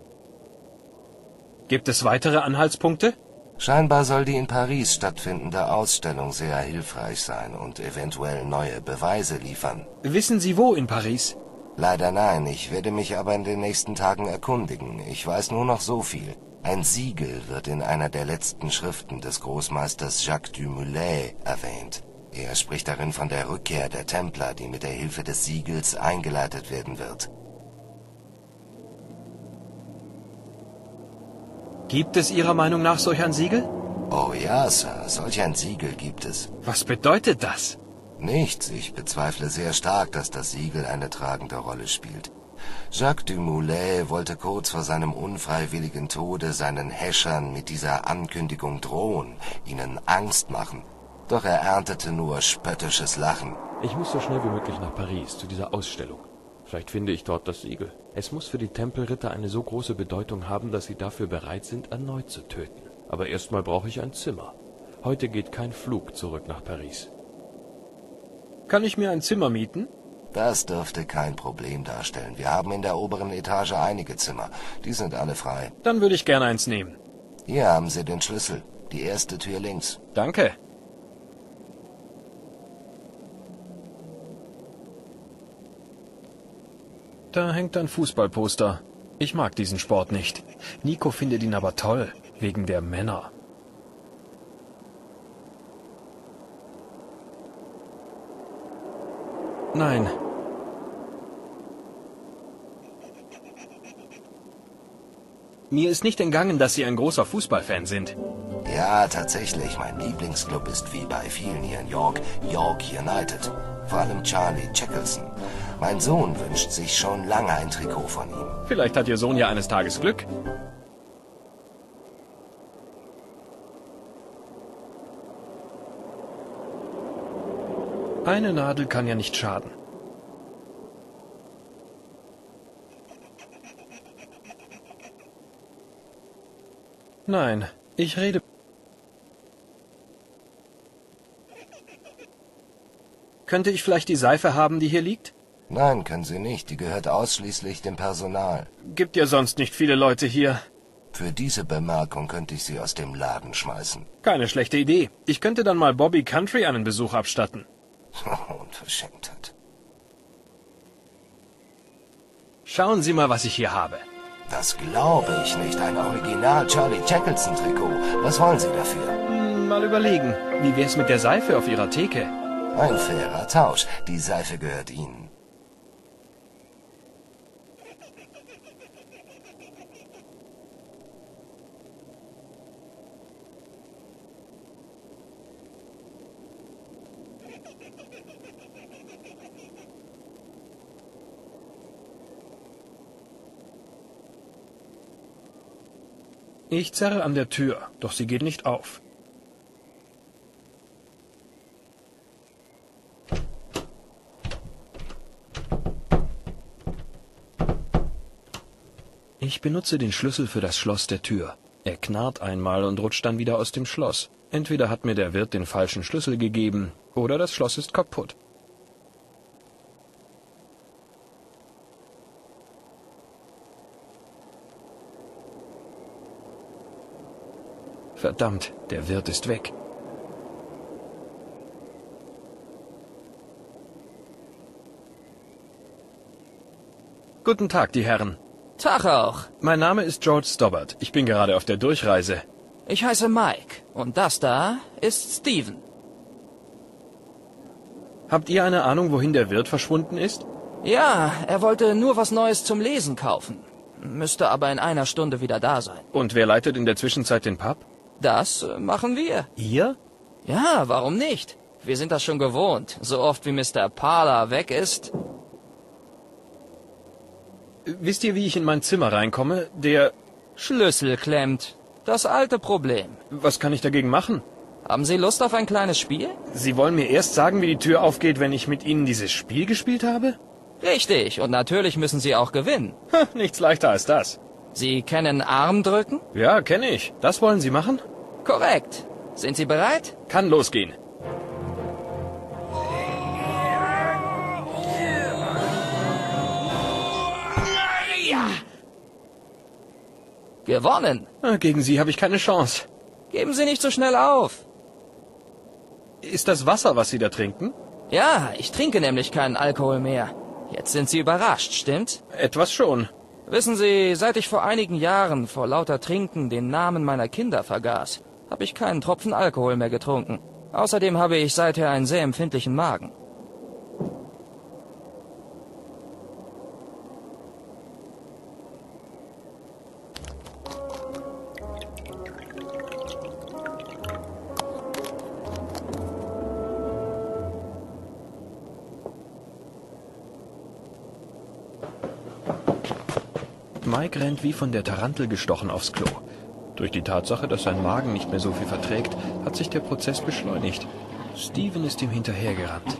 Gibt es weitere Anhaltspunkte? Scheinbar soll die in Paris stattfindende Ausstellung sehr hilfreich sein und eventuell neue Beweise liefern. Wissen Sie wo in Paris? Leider nein, ich werde mich aber in den nächsten Tagen erkundigen. Ich weiß nur noch so viel. Ein Siegel wird in einer der letzten Schriften des Großmeisters Jacques du Molay erwähnt. Er spricht darin von der Rückkehr der Templer, die mit der Hilfe des Siegels eingeleitet werden wird. Gibt es Ihrer Meinung nach solch ein Siegel? Oh ja, Sir, solch ein Siegel gibt es. Was bedeutet das? Nichts. Ich bezweifle sehr stark, dass das Siegel eine tragende Rolle spielt. Jacques Dumoulin wollte kurz vor seinem unfreiwilligen Tode seinen Häschern mit dieser Ankündigung drohen, ihnen Angst machen. Doch er erntete nur spöttisches Lachen. Ich muss so schnell wie möglich nach Paris, zu dieser Ausstellung. Vielleicht finde ich dort das Siegel. Es muss für die Tempelritter eine so große Bedeutung haben, dass sie dafür bereit sind, erneut zu töten. Aber erstmal brauche ich ein Zimmer. Heute geht kein Flug zurück nach Paris. Kann ich mir ein Zimmer mieten? Das dürfte kein Problem darstellen. Wir haben in der oberen Etage einige Zimmer. Die sind alle frei. Dann würde ich gerne eins nehmen. Hier haben Sie den Schlüssel. Die erste Tür links. Danke. Da hängt ein Fußballposter. Ich mag diesen Sport nicht. Nico findet ihn aber toll, wegen der Männer. Nein. Mir ist nicht entgangen, dass Sie ein großer Fußballfan sind. Ja, tatsächlich. Mein Lieblingsclub ist wie bei vielen hier in York, York United. Vor allem Charlie Chickelson. Mein Sohn wünscht sich schon lange ein Trikot von ihm. Vielleicht hat Ihr Sohn ja eines Tages Glück. Eine Nadel kann ja nicht schaden. Nein, ich rede... Könnte ich vielleicht die Seife haben, die hier liegt? Nein, können Sie nicht. Die gehört ausschließlich dem Personal. Gibt ja sonst nicht viele Leute hier. Für diese Bemerkung könnte ich Sie aus dem Laden schmeißen. Keine schlechte Idee. Ich könnte dann mal Bobby Country einen Besuch abstatten. Unverschämtheit. Schauen Sie mal, was ich hier habe. Das glaube ich nicht. Ein Original Charlie Chickelson Trikot. Was wollen Sie dafür? Mal überlegen. Wie wär's mit der Seife auf Ihrer Theke? Ein fairer Tausch. Die Seife gehört Ihnen. Ich zerre an der Tür, doch sie geht nicht auf. Ich benutze den Schlüssel für das Schloss der Tür. Er knarrt einmal und rutscht dann wieder aus dem Schloss. Entweder hat mir der Wirt den falschen Schlüssel gegeben, oder das Schloss ist kaputt. Verdammt, der Wirt ist weg. Guten Tag, die Herren. Tag auch. Mein Name ist George Stobbart. Ich bin gerade auf der Durchreise. Ich heiße Mike. Und das da ist Steven. Habt ihr eine Ahnung, wohin der Wirt verschwunden ist? Ja, er wollte nur was Neues zum Lesen kaufen. Müsste aber in einer Stunde wieder da sein. Und wer leitet in der Zwischenzeit den Pub? Das machen wir. Ihr? Ja, warum nicht? Wir sind das schon gewohnt. So oft wie Mr. Parler weg ist. Wisst ihr, wie ich in mein Zimmer reinkomme? Der Schlüssel klemmt. Das alte Problem. Was kann ich dagegen machen? Haben Sie Lust auf ein kleines Spiel? Sie wollen mir erst sagen, wie die Tür aufgeht, wenn ich mit Ihnen dieses Spiel gespielt habe? Richtig, und natürlich müssen Sie auch gewinnen. Nichts leichter als das. Sie kennen Armdrücken? Ja, kenne ich. Das wollen Sie machen? Korrekt. Sind Sie bereit? Kann losgehen. Ja. Gewonnen. Gegen Sie habe ich keine Chance. Geben Sie nicht so schnell auf. Ist das Wasser, was Sie da trinken? Ja, ich trinke nämlich keinen Alkohol mehr. Jetzt sind Sie überrascht, stimmt? Etwas schon. Wissen Sie, seit ich vor einigen Jahren vor lauter Trinken den Namen meiner Kinder vergaß, habe ich keinen Tropfen Alkohol mehr getrunken. Außerdem habe ich seither einen sehr empfindlichen Magen. Mike rennt wie von der Tarantel gestochen aufs Klo. Durch die Tatsache, dass sein Magen nicht mehr so viel verträgt, hat sich der Prozess beschleunigt. Steven ist ihm hinterhergerannt.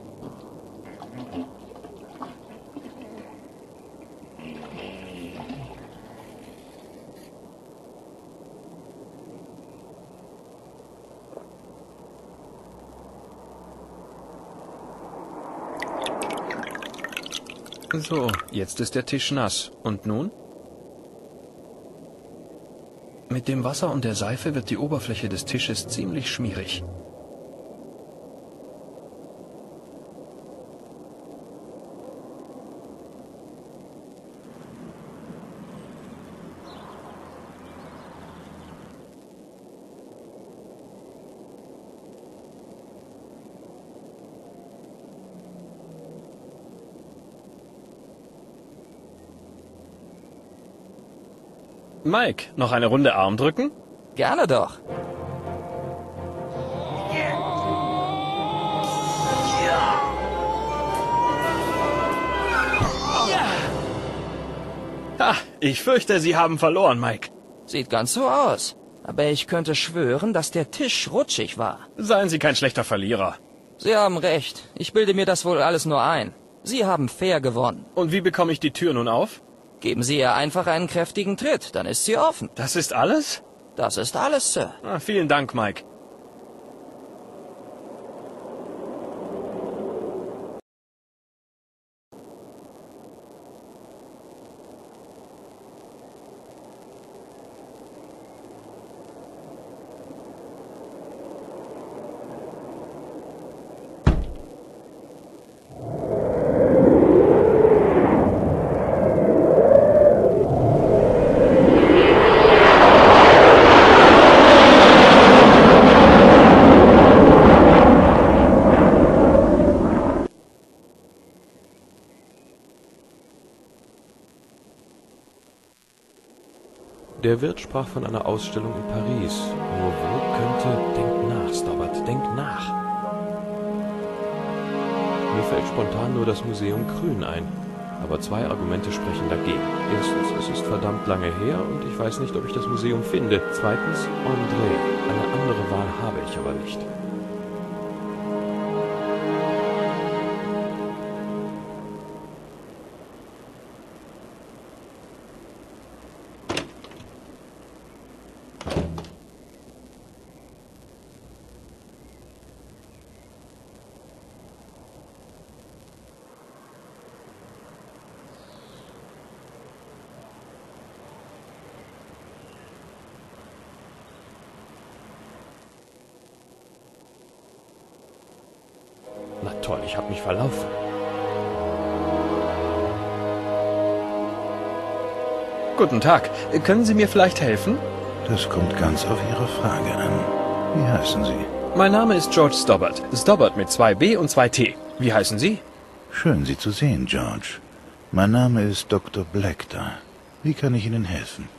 So, jetzt ist der Tisch nass. Und nun? Mit dem Wasser und der Seife wird die Oberfläche des Tisches ziemlich schmierig. Mike, noch eine Runde Armdrücken? Gerne doch. Ha, ich fürchte, Sie haben verloren, Mike. Sieht ganz so aus. Aber ich könnte schwören, dass der Tisch rutschig war. Seien Sie kein schlechter Verlierer. Sie haben recht. Ich bilde mir das wohl alles nur ein. Sie haben fair gewonnen. Und wie bekomme ich die Tür nun auf? Geben Sie ihr einfach einen kräftigen Tritt, dann ist sie offen. Das ist alles? Das ist alles, Sir. Vielen Dank, Mike. Der Wirt sprach von einer Ausstellung in Paris. Nur wo könnte... Denk nach, Stobbart, denk nach. Mir fällt spontan nur das Museum Krün ein. Aber zwei Argumente sprechen dagegen. Erstens, es ist verdammt lange her und ich weiß nicht, ob ich das Museum finde. Zweitens, André. Eine andere Wahl habe ich aber nicht. Na toll, ich habe mich verlaufen. Guten Tag. Können Sie mir vielleicht helfen? Das kommt ganz auf Ihre Frage an. Wie heißen Sie? Mein Name ist George Stobbart. Stobbart mit 2 B und 2 T. Wie heißen Sie? Schön, Sie zu sehen, George. Mein Name ist Dr. Blackter. Wie kann ich Ihnen helfen?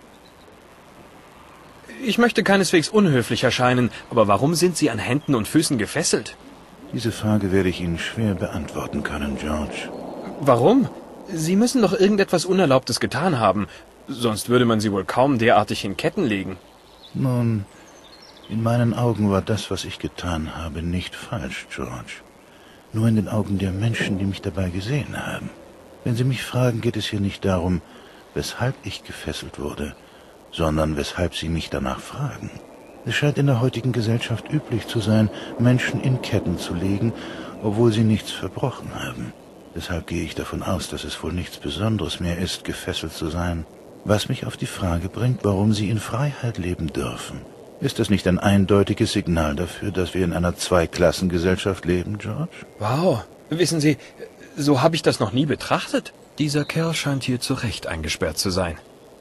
Ich möchte keineswegs unhöflich erscheinen, aber warum sind Sie an Händen und Füßen gefesselt? Diese Frage werde ich Ihnen schwer beantworten können, George. Warum? Sie müssen doch irgendetwas Unerlaubtes getan haben. Sonst würde man Sie wohl kaum derartig in Ketten legen. Nun, in meinen Augen war das, was ich getan habe, nicht falsch, George. Nur in den Augen der Menschen, die mich dabei gesehen haben. Wenn Sie mich fragen, geht es hier nicht darum, weshalb ich gefesselt wurde, sondern weshalb Sie mich danach fragen. Es scheint in der heutigen Gesellschaft üblich zu sein, Menschen in Ketten zu legen, obwohl sie nichts verbrochen haben. Deshalb gehe ich davon aus, dass es wohl nichts Besonderes mehr ist, gefesselt zu sein. Was mich auf die Frage bringt, warum Sie in Freiheit leben dürfen. Ist das nicht ein eindeutiges Signal dafür, dass wir in einer Zweiklassengesellschaft leben, George? Wow. Wissen Sie, so habe ich das noch nie betrachtet. Dieser Kerl scheint hier zu Recht eingesperrt zu sein.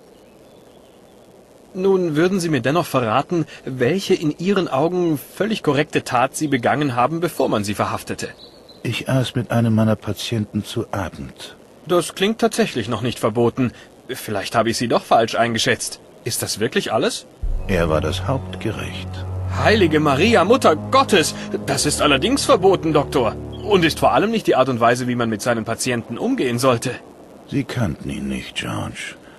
Nun, würden Sie mir dennoch verraten, welche in Ihren Augen völlig korrekte Tat Sie begangen haben, bevor man Sie verhaftete? Ich aß mit einem meiner Patienten zu Abend. Das klingt tatsächlich noch nicht verboten. Vielleicht habe ich Sie doch falsch eingeschätzt. Ist das wirklich alles? Er war das Hauptgericht. Heilige Maria, Mutter Gottes! Das ist allerdings verboten, Doktor. Und ist vor allem nicht die Art und Weise, wie man mit seinen Patienten umgehen sollte. Sie kannten ihn nicht, George.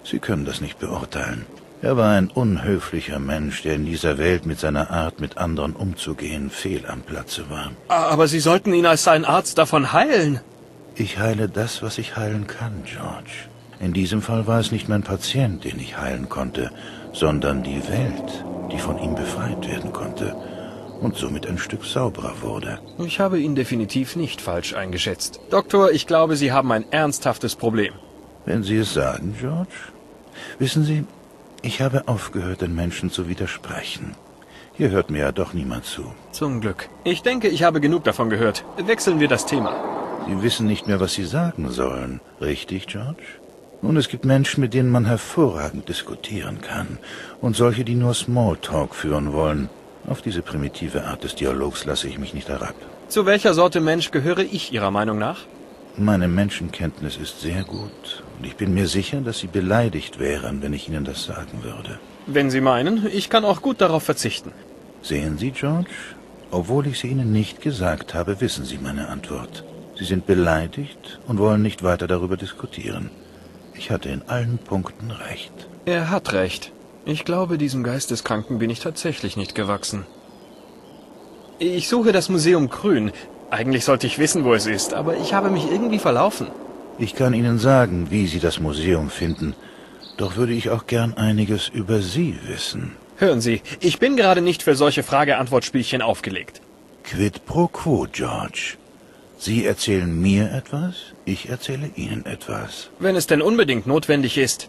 Sie können das nicht beurteilen. Er war ein unhöflicher Mensch, der in dieser Welt mit seiner Art, mit anderen umzugehen, fehl am Platze war. Aber Sie sollten ihn als sein Arzt davon heilen. Ich heile das, was ich heilen kann, George. In diesem Fall war es nicht mein Patient, den ich heilen konnte, sondern die Welt, die von ihm befreit werden konnte und somit ein Stück sauberer wurde. Ich habe ihn definitiv nicht falsch eingeschätzt. Doktor, ich glaube, Sie haben ein ernsthaftes Problem. Wenn Sie es sagen, George. Wissen Sie, ich habe aufgehört, den Menschen zu widersprechen. Hier hört mir ja doch niemand zu. Zum Glück. Ich denke, ich habe genug davon gehört. Wechseln wir das Thema. Sie wissen nicht mehr, was Sie sagen sollen. Richtig, George? Nun, es gibt Menschen, mit denen man hervorragend diskutieren kann. Und solche, die nur Smalltalk führen wollen. Auf diese primitive Art des Dialogs lasse ich mich nicht herab. Zu welcher Sorte Mensch gehöre ich Ihrer Meinung nach? Meine Menschenkenntnis ist sehr gut. Und ich bin mir sicher, dass Sie beleidigt wären, wenn ich Ihnen das sagen würde. Wenn Sie meinen, ich kann auch gut darauf verzichten. Sehen Sie, George? Obwohl ich sie Ihnen nicht gesagt habe, wissen Sie meine Antwort. Sie sind beleidigt und wollen nicht weiter darüber diskutieren. Ich hatte in allen Punkten recht. Er hat recht. Ich glaube, diesem Geisteskranken bin ich tatsächlich nicht gewachsen. Ich suche das Museum Grün. Eigentlich sollte ich wissen, wo es ist, aber ich habe mich irgendwie verlaufen. Ich kann Ihnen sagen, wie Sie das Museum finden. Doch würde ich auch gern einiges über Sie wissen. Hören Sie, ich bin gerade nicht für solche Frage-Antwort-Spielchen aufgelegt. Quid pro quo, George. Sie erzählen mir etwas, ich erzähle Ihnen etwas. Wenn es denn unbedingt notwendig ist.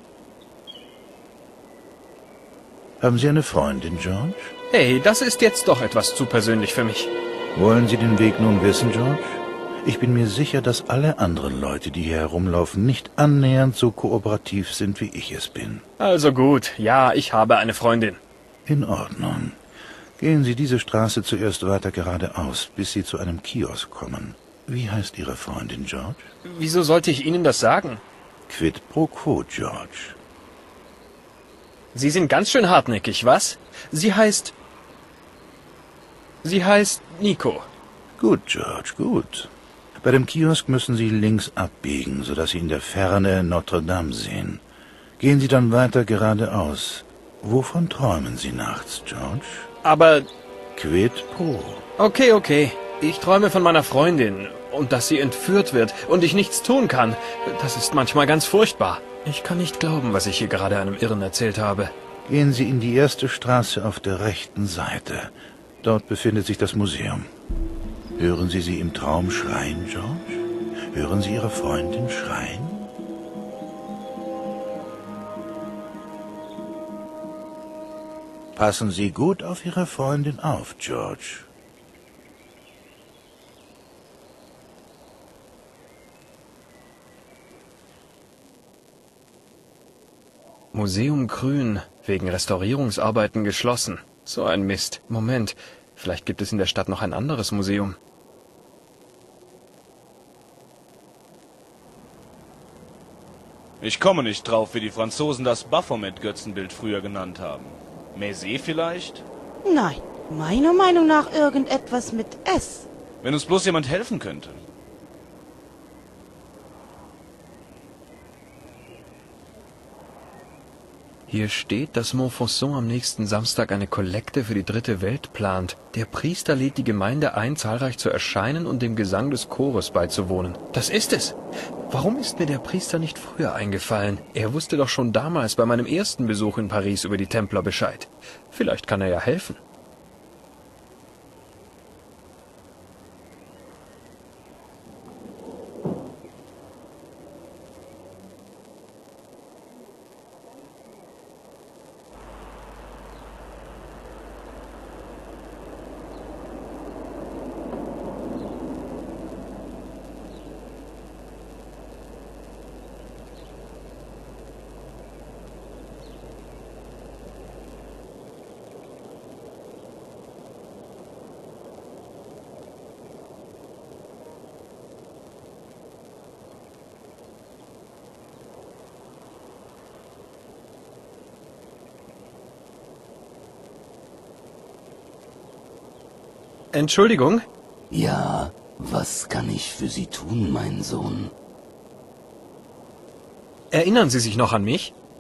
Haben Sie eine Freundin, George? Hey, das ist jetzt doch etwas zu persönlich für mich. Wollen Sie den Weg nun wissen, George? Ich bin mir sicher, dass alle anderen Leute, die hier herumlaufen, nicht annähernd so kooperativ sind, wie ich es bin. Also gut, ja, ich habe eine Freundin. In Ordnung. Gehen Sie diese Straße zuerst weiter geradeaus, bis Sie zu einem Kiosk kommen. Wie heißt Ihre Freundin, George? Wieso sollte ich Ihnen das sagen? Quid pro quo, George. Sie sind ganz schön hartnäckig, was? Sie heißt Nico. Gut, George, gut. Bei dem Kiosk müssen Sie links abbiegen, sodass Sie in der Ferne Notre Dame sehen. Gehen Sie dann weiter geradeaus. Wovon träumen Sie nachts, George? Aber... Quid pro. Okay. Ich träume von meiner Freundin und dass sie entführt wird und ich nichts tun kann. Das ist manchmal ganz furchtbar. Ich kann nicht glauben, was ich hier gerade einem Irren erzählt habe. Gehen Sie in die erste Straße auf der rechten Seite. Dort befindet sich das Museum. Hören Sie sie im Traum schreien, George? Hören Sie Ihre Freundin schreien? Passen Sie gut auf Ihre Freundin auf, George. Museum Grün, wegen Restaurierungsarbeiten geschlossen. So ein Mist. Moment, vielleicht gibt es in der Stadt noch ein anderes Museum. Ich komme nicht drauf, wie die Franzosen das Baphomet-Götzenbild früher genannt haben. Mézé vielleicht? Nein, meiner Meinung nach irgendetwas mit S. Wenn uns bloß jemand helfen könnte. Hier steht, dass Montfaucon am nächsten Samstag eine Kollekte für die dritte Welt plant. Der Priester lädt die Gemeinde ein, zahlreich zu erscheinen und dem Gesang des Chores beizuwohnen. Das ist es! Warum ist mir der Priester nicht früher eingefallen? Er wusste doch schon damals bei meinem ersten Besuch in Paris über die Templer Bescheid. Vielleicht kann er ja helfen. Entschuldigung? Ja, was kann ich für Sie tun, mein Sohn? Erinnern Sie sich noch an mich?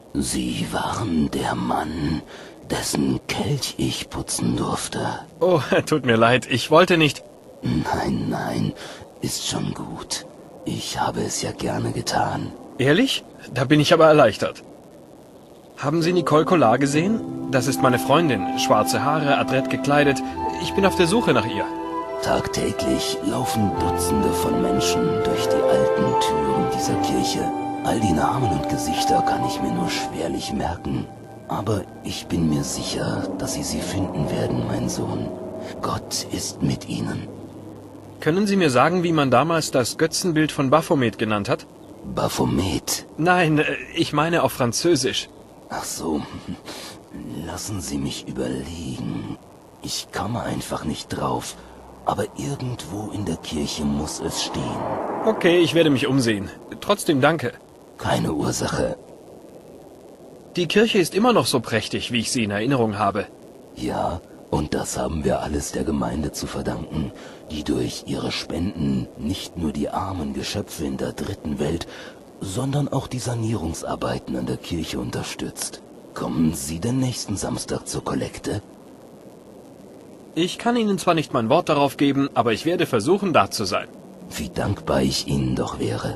Sie waren der Mann, dessen Kelch ich putzen durfte. Oh, tut mir leid, ich wollte nicht... Nein, nein, ist schon gut. Ich habe es ja gerne getan. Ehrlich? Da bin ich aber erleichtert. Haben Sie Nicole Collard gesehen? Das ist meine Freundin. Schwarze Haare, adrett gekleidet. Ich bin auf der Suche nach ihr. Tagtäglich laufen Dutzende von Menschen durch die alten Türen dieser Kirche. All die Namen und Gesichter kann ich mir nur schwerlich merken. Aber ich bin mir sicher, dass Sie sie finden werden, mein Sohn. Gott ist mit Ihnen. Können Sie mir sagen, wie man damals das Götzenbild von Baphomet genannt hat? Baphomet? Nein, ich meine auf Französisch. Ach so, lassen Sie mich überlegen. Ich komme einfach nicht drauf, aber irgendwo in der Kirche muss es stehen. Okay, ich werde mich umsehen. Trotzdem danke. Keine Ursache. Die Kirche ist immer noch so prächtig, wie ich sie in Erinnerung habe. Ja, und das haben wir alles der Gemeinde zu verdanken, die durch ihre Spenden nicht nur die armen Geschöpfe in der dritten Welt, sondern auch die Sanierungsarbeiten an der Kirche unterstützt. Kommen Sie denn nächsten Samstag zur Kollekte? Ich kann Ihnen zwar nicht mein Wort darauf geben, aber ich werde versuchen, da zu sein. Wie dankbar ich Ihnen doch wäre.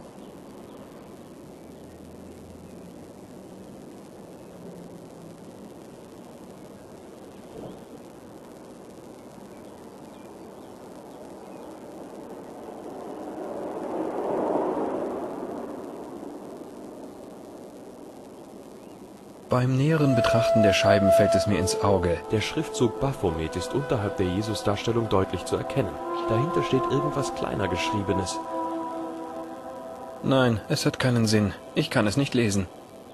Beim näheren Betrachten der Scheiben fällt es mir ins Auge. Der Schriftzug Baphomet ist unterhalb der Jesusdarstellung deutlich zu erkennen. Dahinter steht irgendwas kleiner Geschriebenes. Nein, es hat keinen Sinn. Ich kann es nicht lesen.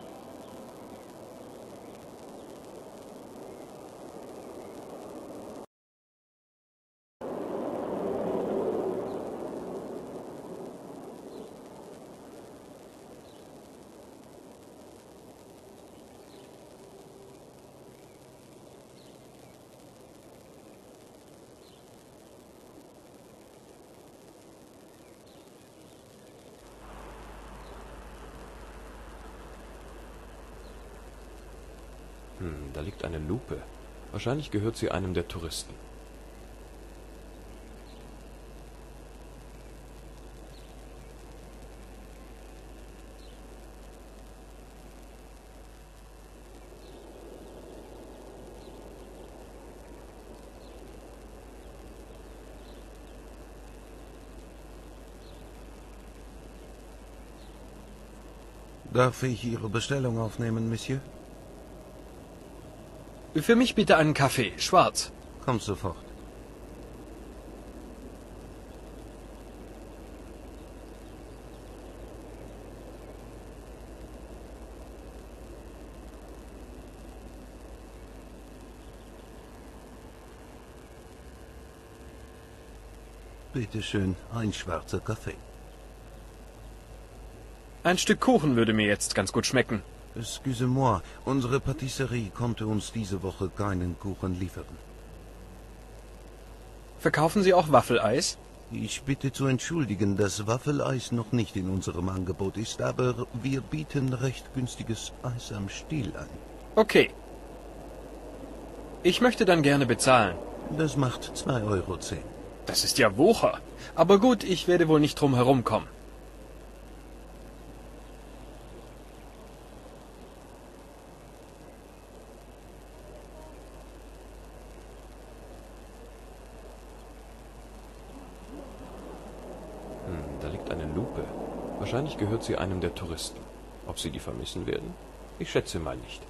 Da liegt eine Lupe. Wahrscheinlich gehört sie einem der Touristen. Darf ich Ihre Bestellung aufnehmen, Monsieur? Für mich bitte einen Kaffee, schwarz. Kommt sofort. Bitte schön, ein schwarzer Kaffee. Ein Stück Kuchen würde mir jetzt ganz gut schmecken. Excusez-moi, unsere Patisserie konnte uns diese Woche keinen Kuchen liefern. Verkaufen Sie auch Waffeleis? Ich bitte zu entschuldigen, dass Waffeleis noch nicht in unserem Angebot ist, aber wir bieten recht günstiges Eis am Stiel an. Okay. Ich möchte dann gerne bezahlen. Das macht 2,10 Euro. Das ist ja Wucher. Aber gut, ich werde wohl nicht drum herumkommen. Da liegt eine Lupe. Wahrscheinlich gehört sie einem der Touristen. Ob sie die vermissen werden? Ich schätze mal nicht.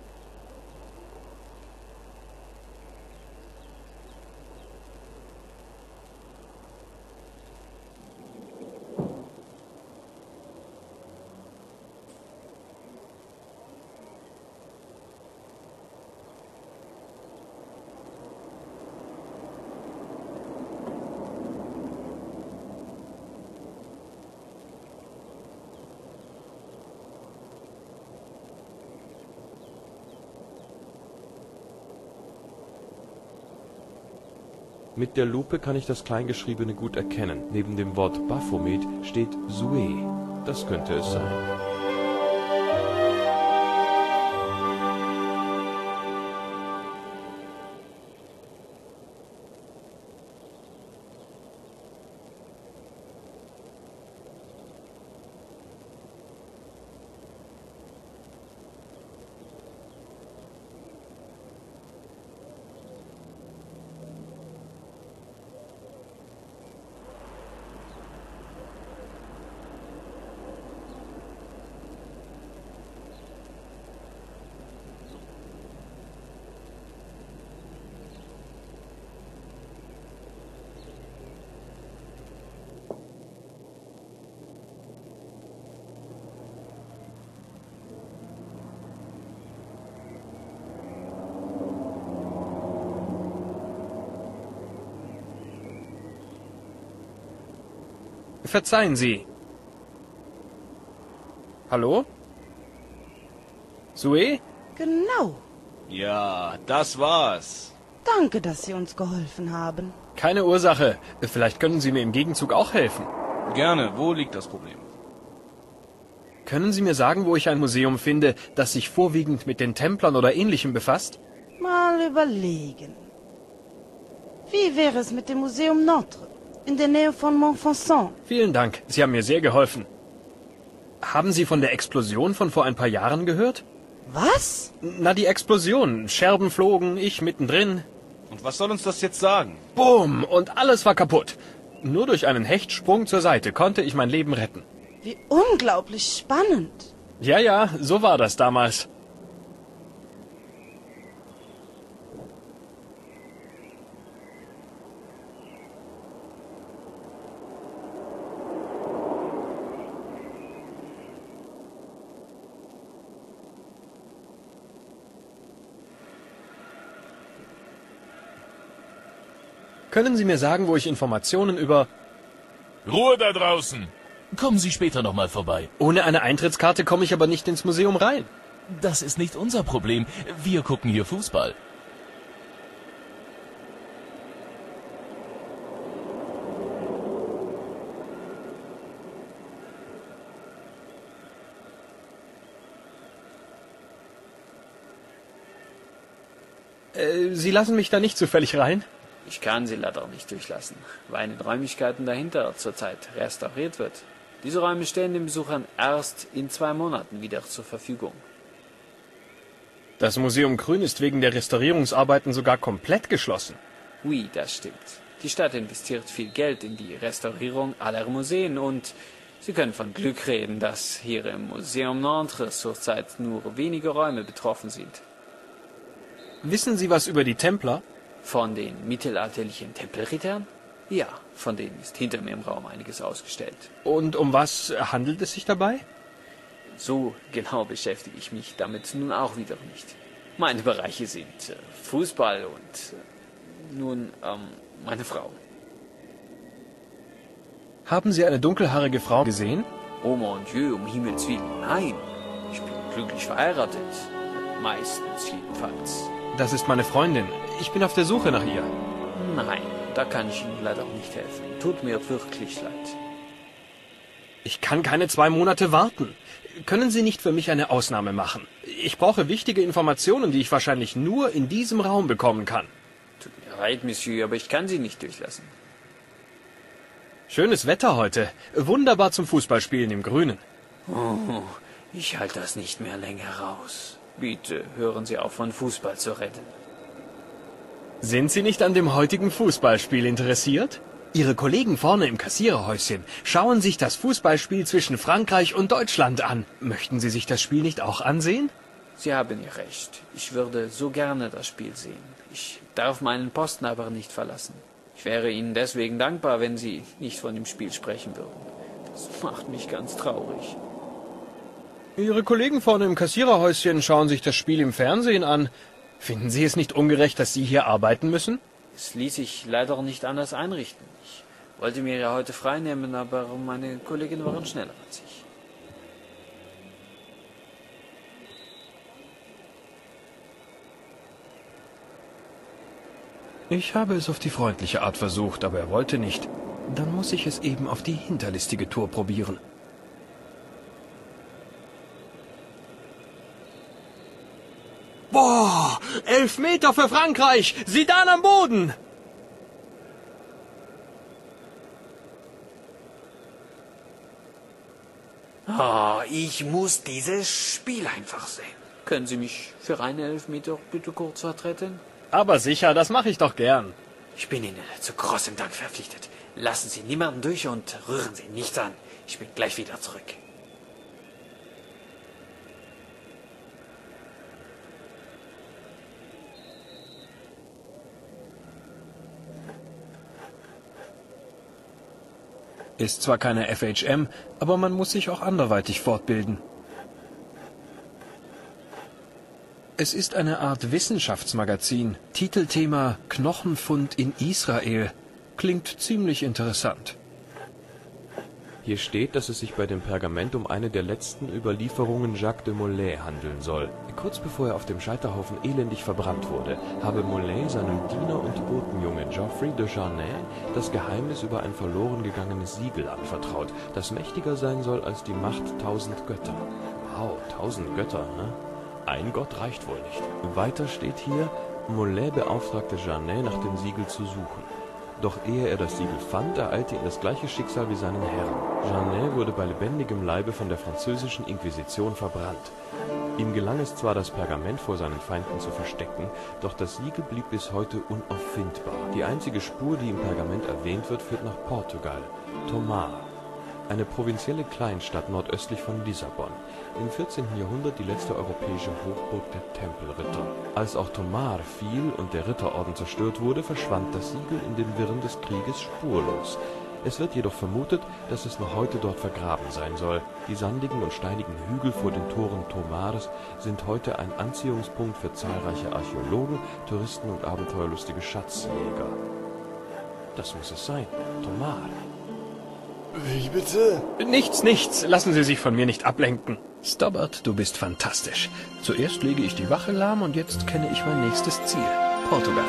Mit der Lupe kann ich das Kleingeschriebene gut erkennen. Neben dem Wort Baphomet steht Sue. Das könnte es sein. Verzeihen Sie. Hallo? Sue? Genau. Ja, das war's. Danke, dass Sie uns geholfen haben. Keine Ursache. Vielleicht können Sie mir im Gegenzug auch helfen. Gerne. Wo liegt das Problem? Können Sie mir sagen, wo ich ein Museum finde, das sich vorwiegend mit den Templern oder Ähnlichem befasst? Mal überlegen. Wie wäre es mit dem Museum Notre, in der Nähe von Montfaucon? Vielen Dank. Sie haben mir sehr geholfen. Haben Sie von der Explosion von vor ein paar Jahren gehört? Was? Na, die Explosion. Scherben flogen, ich mittendrin. Und was soll uns das jetzt sagen? Bumm! Und alles war kaputt. Nur durch einen Hechtsprung zur Seite konnte ich mein Leben retten. Wie unglaublich spannend. Ja, so war das damals. Können Sie mir sagen, wo ich Informationen über... Ruhe da draußen! Kommen Sie später nochmal vorbei. Ohne eine Eintrittskarte komme ich aber nicht ins Museum rein. Das ist nicht unser Problem. Wir gucken hier Fußball. Sie lassen mich da nicht zufällig rein? Ich kann sie leider nicht durchlassen, weil in den Räumlichkeiten dahinter zurzeit restauriert wird. Diese Räume stehen den Besuchern erst in 2 Monaten wieder zur Verfügung. Das Museum Grün ist wegen der Restaurierungsarbeiten sogar komplett geschlossen. Oui, das stimmt. Die Stadt investiert viel Geld in die Restaurierung aller Museen und Sie können von Glück reden, dass hier im Museum Nantes zurzeit nur wenige Räume betroffen sind. Wissen Sie was über die Templer? Von den mittelalterlichen Tempelrittern? Ja, von denen ist hinter mir im Raum einiges ausgestellt. Und um was handelt es sich dabei? So genau beschäftige ich mich damit nun auch wieder nicht. Meine Bereiche sind Fußball und meine Frau. Haben Sie eine dunkelhaarige Frau gesehen? Oh mon Dieu, um Himmels Willen, nein. Ich bin glücklich verheiratet. Meistens jedenfalls. Das ist meine Freundin. Ich bin auf der Suche nach ihr. Nein, da kann ich Ihnen leider nicht helfen. Tut mir wirklich leid. Ich kann keine 2 Monate warten. Können Sie nicht für mich eine Ausnahme machen? Ich brauche wichtige Informationen, die ich wahrscheinlich nur in diesem Raum bekommen kann. Tut mir leid, Monsieur, aber ich kann Sie nicht durchlassen. Schönes Wetter heute. Wunderbar zum Fußballspielen im Grünen. Oh, ich halte das nicht mehr länger aus. Bitte hören Sie auf, von Fußball zu reden. Sind Sie nicht an dem heutigen Fußballspiel interessiert? Ihre Kollegen vorne im Kassiererhäuschen schauen sich das Fußballspiel zwischen Frankreich und Deutschland an. Möchten Sie sich das Spiel nicht auch ansehen? Sie haben ja recht. Ich würde so gerne das Spiel sehen. Ich darf meinen Posten aber nicht verlassen. Ich wäre Ihnen deswegen dankbar, wenn Sie nicht von dem Spiel sprechen würden. Das macht mich ganz traurig. Ihre Kollegen vorne im Kassiererhäuschen schauen sich das Spiel im Fernsehen an. Finden Sie es nicht ungerecht, dass Sie hier arbeiten müssen? Es ließ sich leider nicht anders einrichten. Ich wollte mir ja heute frei nehmen, aber meine Kollegen waren schneller als ich. Ich habe es auf die freundliche Art versucht, aber er wollte nicht. Dann muss ich es eben auf die hinterlistige Tour probieren. Boah, 11 Meter für Frankreich! Zidane am Boden! Oh, ich muss dieses Spiel einfach sehen. Können Sie mich für einen Elfmeter bitte kurz vertreten? Aber sicher, das mache ich doch gern. Ich bin Ihnen zu großem Dank verpflichtet. Lassen Sie niemanden durch und rühren Sie nichts an. Ich bin gleich wieder zurück. Ist zwar keine FHM, aber man muss sich auch anderweitig fortbilden. Es ist eine Art Wissenschaftsmagazin. Titelthema Knochenfund in Israel. Klingt ziemlich interessant. Hier steht, dass es sich bei dem Pergament um eine der letzten Überlieferungen Jacques de Molay handeln soll. Kurz bevor er auf dem Scheiterhaufen elendig verbrannt wurde, habe Molay seinem Diener und Botenjungen Geoffrey de Charnay das Geheimnis über ein verloren gegangenes Siegel anvertraut, das mächtiger sein soll als die Macht 1000 Götter. Wow, 1000 Götter, ne? Ein Gott reicht wohl nicht. Weiter steht hier, Molay beauftragte Charnay, nach dem Siegel zu suchen. Doch ehe er das Siegel fand, ereilte ihn das gleiche Schicksal wie seinen Herrn. Charnay wurde bei lebendigem Leibe von der französischen Inquisition verbrannt. Ihm gelang es zwar, das Pergament vor seinen Feinden zu verstecken, doch das Siegel blieb bis heute unauffindbar. Die einzige Spur, die im Pergament erwähnt wird, führt nach Portugal, Tomar, eine provinzielle Kleinstadt nordöstlich von Lissabon. Im 14. Jahrhundert die letzte europäische Hochburg der Tempelritter. Als auch Tomar fiel und der Ritterorden zerstört wurde, verschwand das Siegel in den Wirren des Krieges spurlos. Es wird jedoch vermutet, dass es noch heute dort vergraben sein soll. Die sandigen und steinigen Hügel vor den Toren Tomars sind heute ein Anziehungspunkt für zahlreiche Archäologen, Touristen und abenteuerlustige Schatzjäger. Das muss es sein, Tomar. Wie bitte? Nichts. Lassen Sie sich von mir nicht ablenken. Stobbart, du bist fantastisch. Zuerst lege ich die Wache lahm und jetzt kenne ich mein nächstes Ziel. Portugal.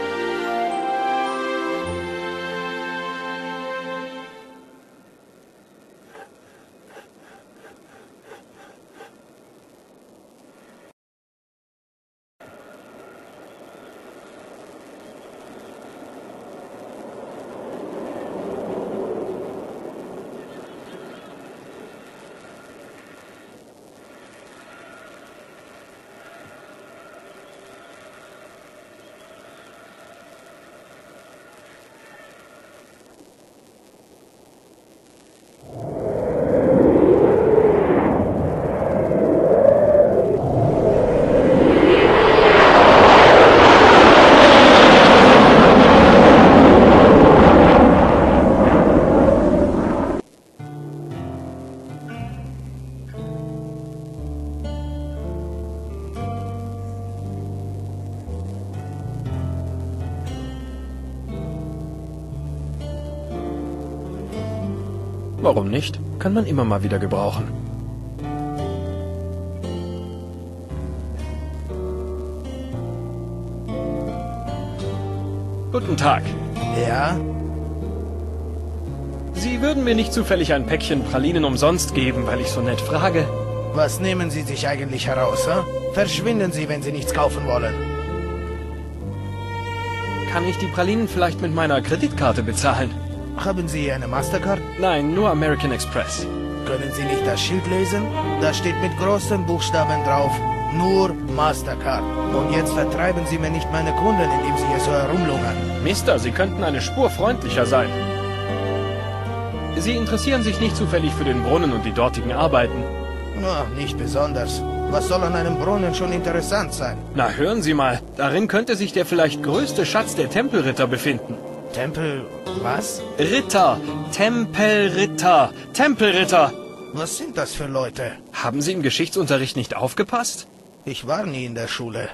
Warum nicht? Kann man immer mal wieder gebrauchen. Guten Tag. Ja? Sie würden mir nicht zufällig ein Päckchen Pralinen umsonst geben, weil ich so nett frage? Was nehmen Sie sich eigentlich heraus, hä? Verschwinden Sie, wenn Sie nichts kaufen wollen. Kann ich die Pralinen vielleicht mit meiner Kreditkarte bezahlen? Haben Sie eine Mastercard? Nein, nur American Express. Können Sie nicht das Schild lesen? Da steht mit großen Buchstaben drauf, nur Mastercard. Und jetzt vertreiben Sie mir nicht meine Kunden, indem Sie hier so herumlungern. Mister, Sie könnten eine Spur freundlicher sein. Sie interessieren sich nicht zufällig für den Brunnen und die dortigen Arbeiten? Na, nicht besonders. Was soll an einem Brunnen schon interessant sein? Na, hören Sie mal. Darin könnte sich der vielleicht größte Schatz der Tempelritter befinden. Tempel... was? Ritter. Tempelritter. Tempelritter. Was sind das für Leute? Haben Sie im Geschichtsunterricht nicht aufgepasst? Ich war nie in der Schule.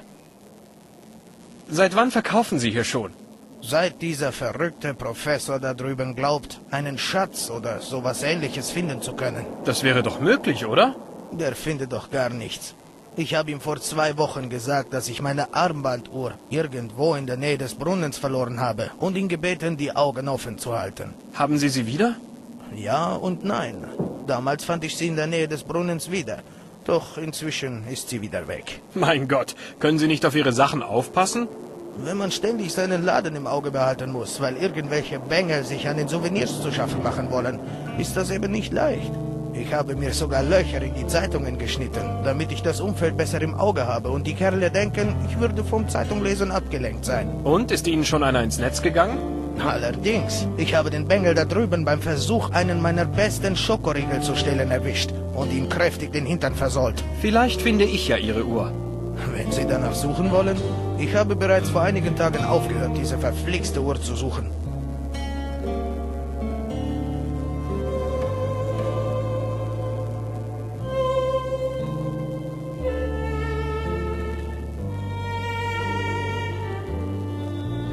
Seit wann verkaufen Sie hier schon? Seit dieser verrückte Professor da drüben glaubt, einen Schatz oder sowas Ähnliches finden zu können. Das wäre doch möglich, oder? Der findet doch gar nichts. Ich habe ihm vor 2 Wochen gesagt, dass ich meine Armbanduhr irgendwo in der Nähe des Brunnens verloren habe und ihn gebeten, die Augen offen zu halten. Haben Sie sie wieder? Ja und nein. Damals fand ich sie in der Nähe des Brunnens wieder. Doch inzwischen ist sie wieder weg. Mein Gott, können Sie nicht auf Ihre Sachen aufpassen? Wenn man ständig seinen Laden im Auge behalten muss, weil irgendwelche Bengel sich an den Souvenirs zu schaffen machen wollen, ist das eben nicht leicht. Ich habe mir sogar Löcher in die Zeitungen geschnitten, damit ich das Umfeld besser im Auge habe und die Kerle denken, ich würde vom Zeitunglesen abgelenkt sein. Und, ist Ihnen schon einer ins Netz gegangen? Allerdings, ich habe den Bengel da drüben beim Versuch, einen meiner besten Schokoriegel zu stehlen erwischt und ihm kräftig den Hintern versollt. Vielleicht finde ich ja Ihre Uhr. Wenn Sie danach suchen wollen, ich habe bereits vor einigen Tagen aufgehört, diese verflixte Uhr zu suchen.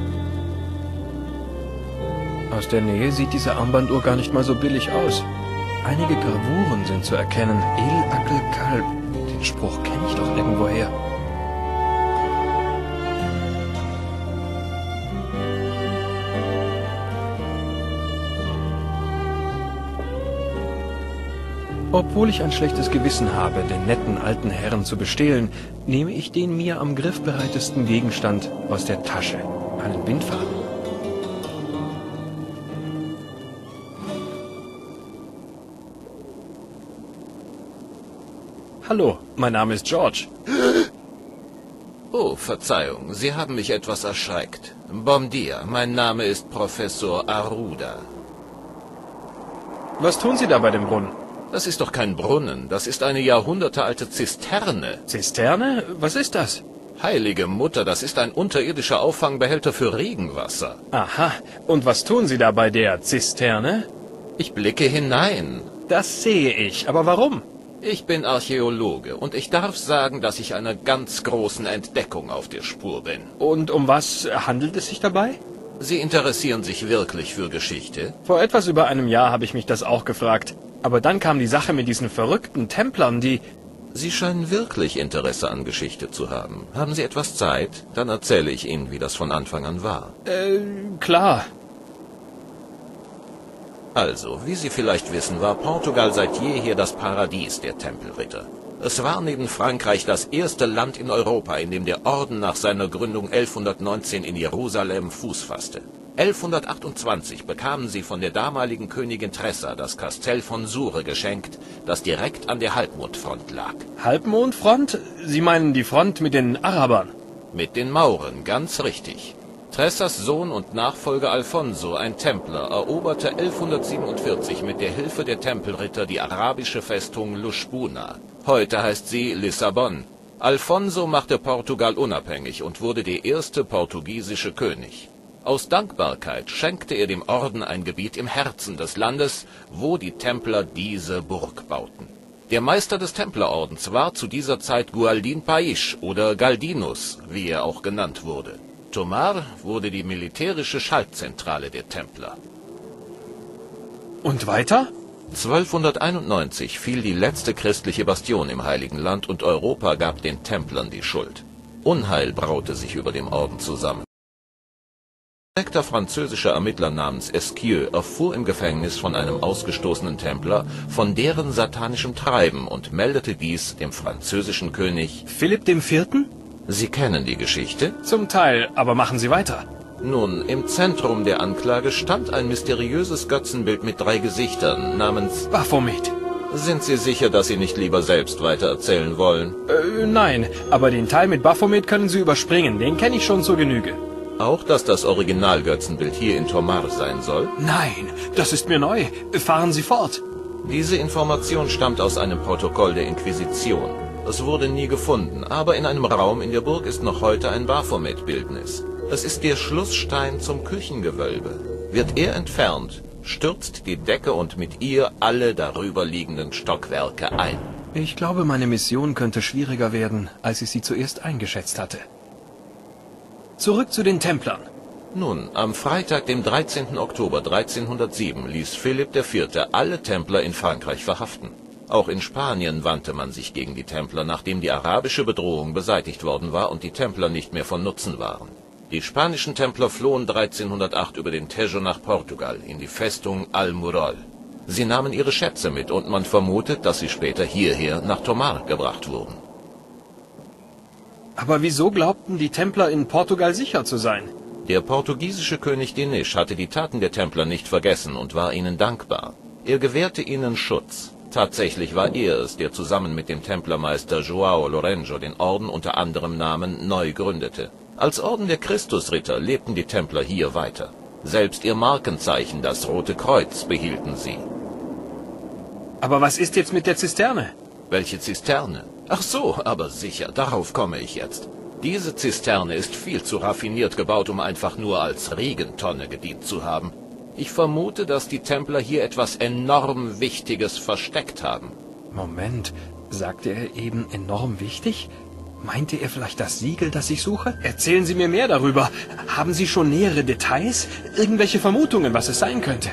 Aus der Nähe sieht diese Armbanduhr gar nicht mal so billig aus. Einige Gravuren sind zu erkennen. El Akel Kalb. Den Spruch kenne ich doch irgendwoher. Obwohl ich ein schlechtes Gewissen habe, den netten alten Herrn zu bestehlen, nehme ich den mir am griffbereitesten Gegenstand aus der Tasche, einen Bindfaden. Hallo, mein Name ist George. Oh, Verzeihung, Sie haben mich etwas erschreckt. Bom dia, mein Name ist Professor Aruda. Was tun Sie da bei dem Brunnen? Das ist doch kein Brunnen, das ist eine jahrhundertealte Zisterne. Zisterne? Was ist das? Heilige Mutter, das ist ein unterirdischer Auffangbehälter für Regenwasser. Aha, und was tun Sie da bei der Zisterne? Ich blicke hinein. Das sehe ich, aber warum? Ich bin Archäologe und ich darf sagen, dass ich einer ganz großen Entdeckung auf der Spur bin. Und um was handelt es sich dabei? Sie interessieren sich wirklich für Geschichte? Vor etwas über einem Jahr habe ich mich das auch gefragt. Aber dann kam die Sache mit diesen verrückten Templern, die... Sie scheinen wirklich Interesse an Geschichte zu haben. Haben Sie etwas Zeit? Dann erzähle ich Ihnen, wie das von Anfang an war. Klar. Also, wie Sie vielleicht wissen, war Portugal seit jeher das Paradies der Tempelritter. Es war neben Frankreich das erste Land in Europa, in dem der Orden nach seiner Gründung 1119 in Jerusalem Fuß fasste. 1128 bekamen sie von der damaligen Königin Tressa das Kastell von Sure geschenkt, das direkt an der Halbmondfront lag. Halbmondfront? Sie meinen die Front mit den Arabern? Mit den Mauren, ganz richtig. Tressas Sohn und Nachfolger Alfonso, ein Templer, eroberte 1147 mit der Hilfe der Tempelritter die arabische Festung Lushbuna. Heute heißt sie Lissabon. Alfonso machte Portugal unabhängig und wurde der erste portugiesische König. Aus Dankbarkeit schenkte er dem Orden ein Gebiet im Herzen des Landes, wo die Templer diese Burg bauten. Der Meister des Templerordens war zu dieser Zeit Gualdin Paisch oder Galdinus, wie er auch genannt wurde. Tomar wurde die militärische Schaltzentrale der Templer. Und weiter? 1291 fiel die letzte christliche Bastion im Heiligen Land und Europa gab den Templern die Schuld. Unheil braute sich über dem Orden zusammen. Ein französischer Ermittler namens Esquieu erfuhr im Gefängnis von einem ausgestoßenen Templer von deren satanischem Treiben und meldete dies dem französischen König Philipp IV.? Sie kennen die Geschichte? Zum Teil, aber machen Sie weiter. Nun, im Zentrum der Anklage stand ein mysteriöses Götzenbild mit 3 Gesichtern namens Baphomet. Sind Sie sicher, dass Sie nicht lieber selbst weitererzählen wollen? Nein, aber den Teil mit Baphomet können Sie überspringen, den kenne ich schon zur Genüge. Auch, dass das Originalgötzenbild hier in Tomar sein soll? Nein, das ist mir neu. Fahren Sie fort. Diese Information stammt aus einem Protokoll der Inquisition. Es wurde nie gefunden, aber in einem Raum in der Burg ist noch heute ein Baphomet-Bildnis. Es ist der Schlussstein zum Küchengewölbe. Wird er entfernt, stürzt die Decke und mit ihr alle darüber liegenden Stockwerke ein. Ich glaube, meine Mission könnte schwieriger werden, als ich sie zuerst eingeschätzt hatte. Zurück zu den Templern. Nun, am Freitag, dem 13. Oktober 1307, ließ Philipp IV. alle Templer in Frankreich verhaften. Auch in Spanien wandte man sich gegen die Templer, nachdem die arabische Bedrohung beseitigt worden war und die Templer nicht mehr von Nutzen waren. Die spanischen Templer flohen 1308 über den Tejo nach Portugal, in die Festung Almurol. Sie nahmen ihre Schätze mit und man vermutet, dass sie später hierher nach Tomar gebracht wurden. Aber wieso glaubten die Templer in Portugal sicher zu sein? Der portugiesische König Dinis hatte die Taten der Templer nicht vergessen und war ihnen dankbar. Er gewährte ihnen Schutz. Tatsächlich war er es, der zusammen mit dem Templermeister João Lourenço den Orden unter anderem Namen neu gründete. Als Orden der Christusritter lebten die Templer hier weiter. Selbst ihr Markenzeichen, das Rote Kreuz, behielten sie. Aber was ist jetzt mit der Zisterne? Welche Zisterne? Ach so, aber sicher, darauf komme ich jetzt. Diese Zisterne ist viel zu raffiniert gebaut, um einfach nur als Regentonne gedient zu haben. Ich vermute, dass die Templer hier etwas enorm Wichtiges versteckt haben. Moment, sagte er eben enorm wichtig? Meinte er vielleicht das Siegel, das ich suche? Erzählen Sie mir mehr darüber. Haben Sie schon nähere Details? Irgendwelche Vermutungen, was es sein könnte?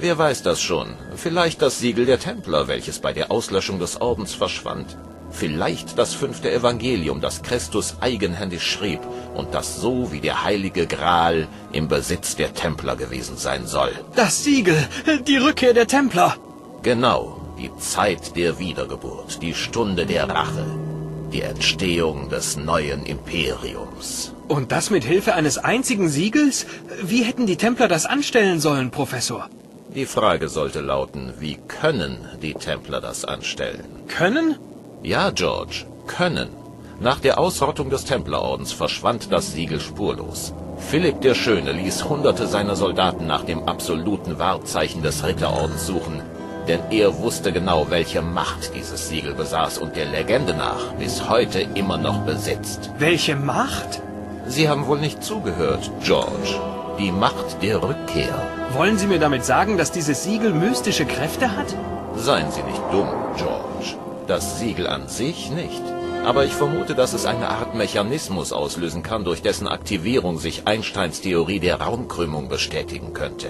Wer weiß das schon? Vielleicht das Siegel der Templer, welches bei der Auslöschung des Ordens verschwand. Vielleicht das 5. Evangelium, das Christus eigenhändig schrieb und das so wie der heilige Gral im Besitz der Templer gewesen sein soll. Das Siegel, die Rückkehr der Templer. Genau, die Zeit der Wiedergeburt, die Stunde der Rache, die Entstehung des neuen Imperiums. Und das mit Hilfe eines einzigen Siegels? Wie hätten die Templer das anstellen sollen, Professor? Die Frage sollte lauten, wie können die Templer das anstellen? Können? Ja, George, können. Nach der Ausrottung des Templerordens verschwand das Siegel spurlos. Philipp der Schöne ließ Hunderte seiner Soldaten nach dem absoluten Wahrzeichen des Ritterordens suchen, denn er wusste genau, welche Macht dieses Siegel besaß und der Legende nach bis heute immer noch besitzt. Welche Macht? Sie haben wohl nicht zugehört, George. Die Macht der Rückkehr. Wollen Sie mir damit sagen, dass dieses Siegel mystische Kräfte hat? Seien Sie nicht dumm, George. Das Siegel an sich nicht. Aber ich vermute, dass es eine Art Mechanismus auslösen kann, durch dessen Aktivierung sich Einsteins Theorie der Raumkrümmung bestätigen könnte.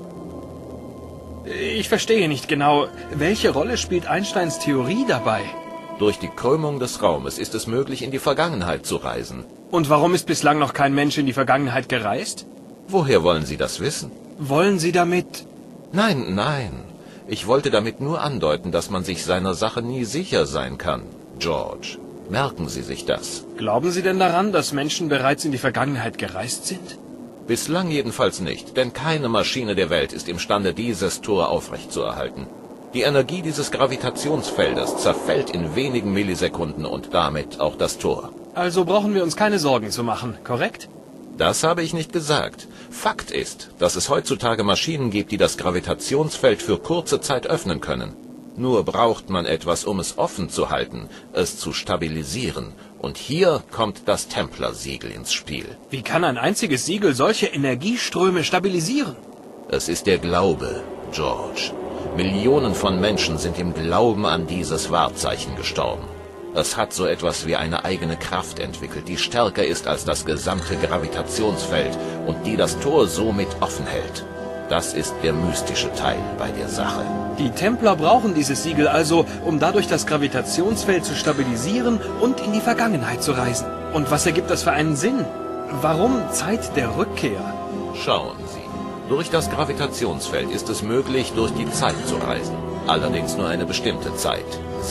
Ich verstehe nicht genau. Welche Rolle spielt Einsteins Theorie dabei? Durch die Krümmung des Raumes ist es möglich, in die Vergangenheit zu reisen. Und warum ist bislang noch kein Mensch in die Vergangenheit gereist? Woher wollen Sie das wissen? Wollen Sie damit... Nein, nein. Ich wollte damit nur andeuten, dass man sich seiner Sache nie sicher sein kann, George. Merken Sie sich das. Glauben Sie denn daran, dass Menschen bereits in die Vergangenheit gereist sind? Bislang jedenfalls nicht, denn keine Maschine der Welt ist imstande, dieses Tor aufrechtzuerhalten. Die Energie dieses Gravitationsfeldes zerfällt in wenigen Millisekunden und damit auch das Tor. Also brauchen wir uns keine Sorgen zu machen, korrekt? Das habe ich nicht gesagt. Fakt ist, dass es heutzutage Maschinen gibt, die das Gravitationsfeld für kurze Zeit öffnen können. Nur braucht man etwas, um es offen zu halten, es zu stabilisieren. Und hier kommt das Templersiegel ins Spiel. Wie kann ein einziges Siegel solche Energieströme stabilisieren? Es ist der Glaube, George. Millionen von Menschen sind im Glauben an dieses Wahrzeichen gestorben. Es hat so etwas wie eine eigene Kraft entwickelt, die stärker ist als das gesamte Gravitationsfeld und die das Tor somit offen hält. Das ist der mystische Teil bei der Sache. Die Templer brauchen dieses Siegel also, um dadurch das Gravitationsfeld zu stabilisieren und in die Vergangenheit zu reisen. Und was ergibt das für einen Sinn? Warum Zeit der Rückkehr? Schauen Sie. Durch das Gravitationsfeld ist es möglich, durch die Zeit zu reisen. Allerdings nur eine bestimmte Zeit.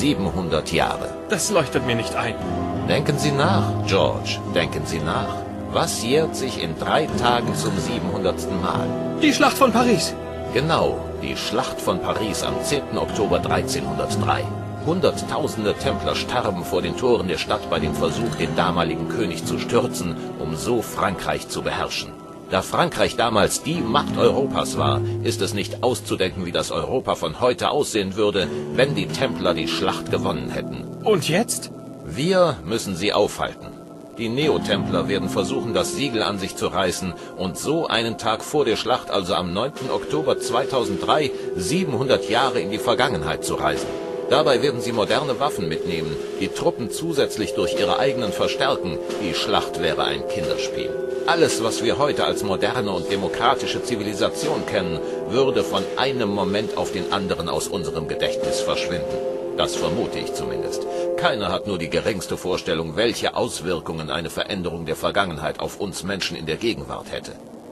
700 Jahre. Das leuchtet mir nicht ein. Denken Sie nach, George. Denken Sie nach. Was jährt sich in 3 Tagen zum 700. Mal? Die Schlacht von Paris. Genau, die Schlacht von Paris am 10. Oktober 1303. Hunderttausende Templer starben vor den Toren der Stadt bei dem Versuch, den damaligen König zu stürzen, um so Frankreich zu beherrschen. Da Frankreich damals die Macht Europas war, ist es nicht auszudenken, wie das Europa von heute aussehen würde, wenn die Templer die Schlacht gewonnen hätten. Und jetzt? Wir müssen sie aufhalten. Die Neotempler werden versuchen, das Siegel an sich zu reißen und so einen Tag vor der Schlacht, also am 9. Oktober 2003, 700 Jahre in die Vergangenheit zu reisen. Dabei werden sie moderne Waffen mitnehmen, die Truppen zusätzlich durch ihre eigenen verstärken. Die Schlacht wäre ein Kinderspiel. Alles, was wir heute als moderne und demokratische Zivilisation kennen, würde von einem Moment auf den anderen aus unserem Gedächtnis verschwinden. Das vermute ich zumindest. Keiner hat nur die geringste Vorstellung, welche Auswirkungen eine Veränderung der Vergangenheit auf uns Menschen in der Gegenwart hätte.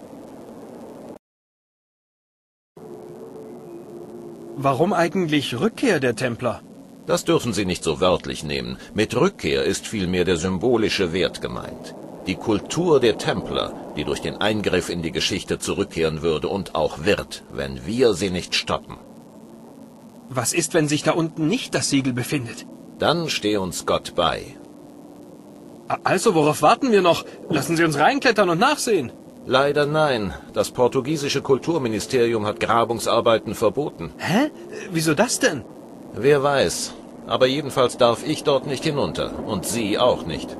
Warum eigentlich Rückkehr der Templer? Das dürfen Sie nicht so wörtlich nehmen. Mit Rückkehr ist vielmehr der symbolische Wert gemeint. Die Kultur der Templer, die durch den Eingriff in die Geschichte zurückkehren würde und auch wird, wenn wir sie nicht stoppen. Was ist, wenn sich da unten nicht das Siegel befindet? Dann stehe uns Gott bei. Also, worauf warten wir noch? Lassen Sie uns reinklettern und nachsehen. Leider nein. Das portugiesische Kulturministerium hat Grabungsarbeiten verboten. Hä? Wieso das denn? Wer weiß. Aber jedenfalls darf ich dort nicht hinunter. Und Sie auch nicht.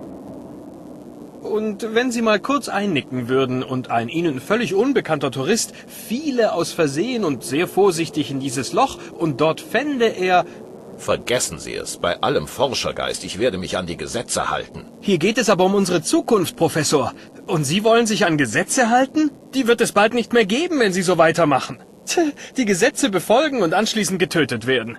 Und wenn Sie mal kurz einnicken würden und ein Ihnen völlig unbekannter Tourist fiele aus Versehen und sehr vorsichtig in dieses Loch und dort fände er... Vergessen Sie es, bei allem Forschergeist, ich werde mich an die Gesetze halten. Hier geht es aber um unsere Zukunft, Professor. Und Sie wollen sich an Gesetze halten? Die wird es bald nicht mehr geben, wenn Sie so weitermachen. Die Gesetze befolgen und anschließend getötet werden.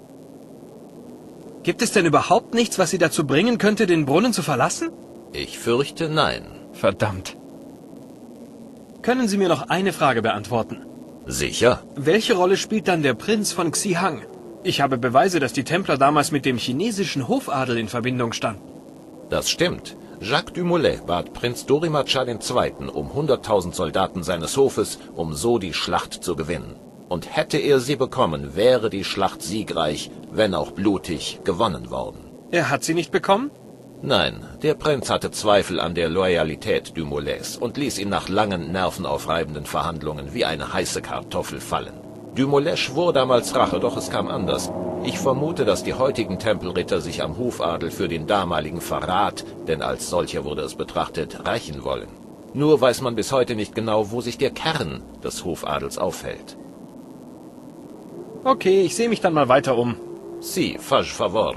Gibt es denn überhaupt nichts, was Sie dazu bringen könnte, den Brunnen zu verlassen? Ich fürchte, nein. Verdammt. Können Sie mir noch eine Frage beantworten? Sicher. Welche Rolle spielt dann der Prinz von Xihang? Ich habe Beweise, dass die Templer damals mit dem chinesischen Hofadel in Verbindung standen. Das stimmt. Jacques Dumoulin bat Prinz Dorimacha II. um 100.000 Soldaten seines Hofes, um so die Schlacht zu gewinnen. Und hätte er sie bekommen, wäre die Schlacht siegreich, wenn auch blutig, gewonnen worden. Er hat sie nicht bekommen? Nein, der Prinz hatte Zweifel an der Loyalität Dumoulins und ließ ihn nach langen, nervenaufreibenden Verhandlungen wie eine heiße Kartoffel fallen. Dumoulin schwor damals Rache, doch es kam anders. Ich vermute, dass die heutigen Tempelritter sich am Hofadel für den damaligen Verrat, denn als solcher wurde es betrachtet, rächen wollen. Nur weiß man bis heute nicht genau, wo sich der Kern des Hofadels aufhält. Okay, ich sehe mich dann mal weiter um. Si, faz favor.